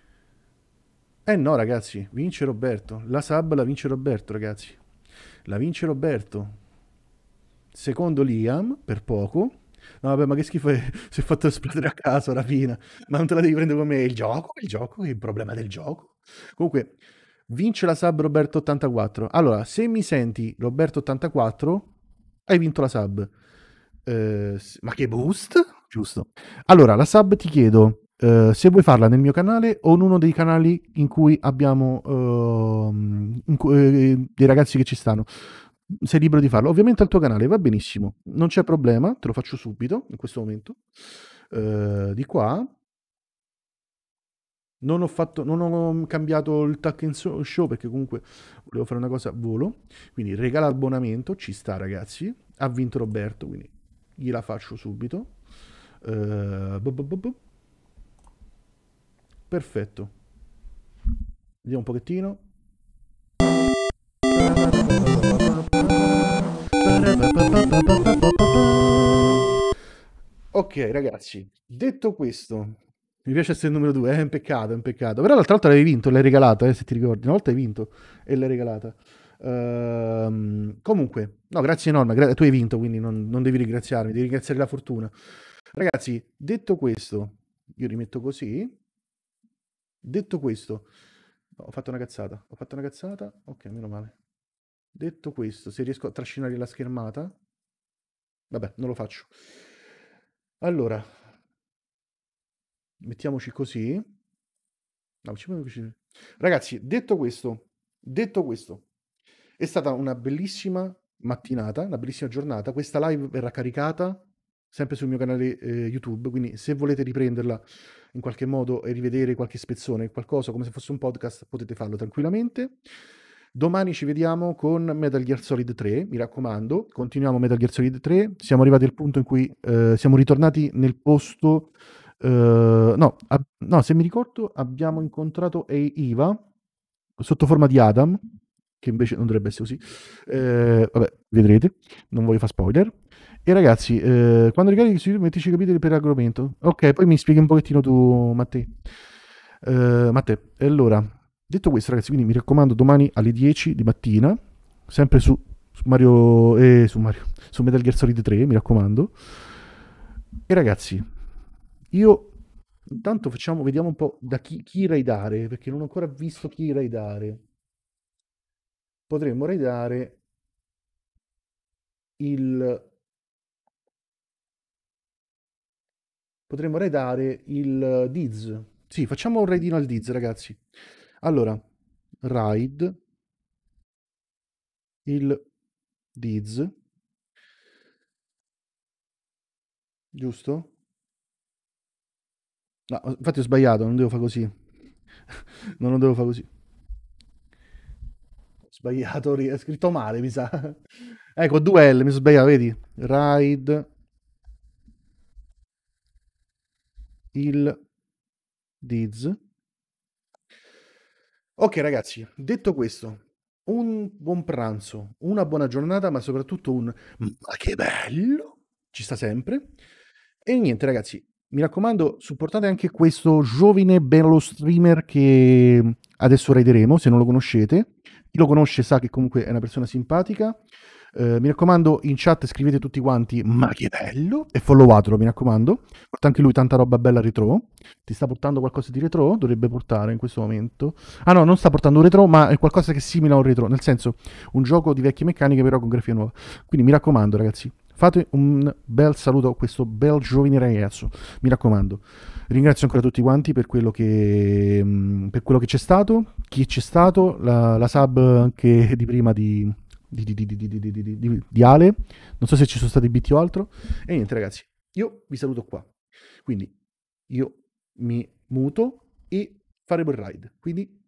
Eh no, ragazzi, vince Roberto. La sub la vince Roberto, ragazzi. La vince Roberto. Secondo Liam, per poco. No, vabbè, ma che schifo è. Si è fatto esplodere a caso, rapina. Ma non te la devi prendere come il gioco? Il gioco? È il problema del gioco? Comunque, vince la sub Roberto ottantaquattro. Allora, se mi senti Roberto ottantaquattro, hai vinto la sub. Eh, s- ma che boost? Giusto. Allora, la sub ti chiedo eh, se vuoi farla nel mio canale o in uno dei canali in cui abbiamo ehm, in cui- eh, dei ragazzi che ci stanno. Sei libero di farlo. Ovviamente al tuo canale va benissimo, non c'è problema, te lo faccio subito in questo momento. Eh, di qua non ho fatto, non ho cambiato il tuck and so- show perché comunque volevo fare una cosa a volo. Quindi regala abbonamento, ci sta ragazzi. Ha vinto Roberto, quindi gliela faccio subito. Eh, bu- bu- bu- bu. Perfetto. Vediamo un pochettino. Ok, ragazzi, detto questo, mi piace essere il numero due, è un peccato, è un peccato. Però l'altra volta l'avevi vinto, l'hai regalata, eh, se ti ricordi. Una volta hai vinto e l'hai regalata. Ehm, comunque, no, grazie enorme, gra- tu hai vinto, quindi non, non devi ringraziarmi, devi ringraziare la fortuna. Ragazzi, detto questo, io rimetto così. Detto questo, no, ho fatto una cazzata, ho fatto una cazzata, ok, meno male. Detto questo, se riesco a trascinare la schermata, vabbè, non lo faccio. Allora, mettiamoci così. No, ci metto vicino. Ragazzi, detto questo, detto questo, è stata una bellissima mattinata, una bellissima giornata. Questa live verrà caricata sempre sul mio canale eh, YouTube, quindi se volete riprenderla in qualche modo e rivedere qualche spezzone, qualcosa come se fosse un podcast, potete farlo tranquillamente. Domani ci vediamo con Metal Gear Solid tre, mi raccomando, continuiamo Metal Gear Solid tre. Siamo arrivati al punto in cui eh, siamo ritornati nel posto. eh, no, ab- no, se mi ricordo, abbiamo incontrato E- Iva sotto forma di Adam, che invece non dovrebbe essere così. Eh, vabbè, vedrete, non voglio fare spoiler. E ragazzi, eh, quando ricarichi su YouTube mettici i capitoli per argomento. Ok, poi mi spieghi un pochettino tu, Matteo. Eh, Matteo, e allora, detto questo, ragazzi, quindi mi raccomando, domani alle dieci di mattina, sempre su, su Mario, eh, su Mario, su Metal Gear Solid tre, mi raccomando. E ragazzi, io intanto facciamo, vediamo un po' da chi, chi raidare, perché non ho ancora visto chi raidare. Potremmo raidare il potremmo raidare il Diz. Sì, facciamo un raidino al Diz, ragazzi. Allora, raid il Diz, giusto? No, infatti ho sbagliato, non devo fare così. Non lo devo fare così. Ho sbagliato, ri- è scritto male, mi sa. Ecco, due L, mi sono sbagliato, vedi? Raid il Diz. Ok, ragazzi, detto questo, un buon pranzo, una buona giornata, ma soprattutto un ma che bello! Ci sta sempre. E niente, ragazzi, mi raccomando, supportate anche questo giovane bello streamer che adesso raideremo, se non lo conoscete. Chi lo conosce sa che comunque è una persona simpatica. Eh, mi raccomando, in chat scrivete tutti quanti ma che bello! E followatelo, mi raccomando. Porta anche lui tanta roba bella retro. Ti sta portando qualcosa di retro? Dovrebbe portare in questo momento. Ah no, non sta portando un retro, ma è qualcosa che è simile a un retro. Nel senso, un gioco di vecchie meccaniche però con grafia nuova. Quindi mi raccomando, ragazzi, fate un bel saluto a questo bel giovane ragazzo. Mi raccomando. Ringrazio ancora tutti quanti per quello che, mh, per quello che c'è stato. Chi c'è stato, la, la sub anche di prima di, di, di, di, di, di, di, di, di, di Ale. Non so se ci sono stati B T o altro. E niente, ragazzi, io vi saluto qua. Quindi io mi muto e faremo il ride. Quindi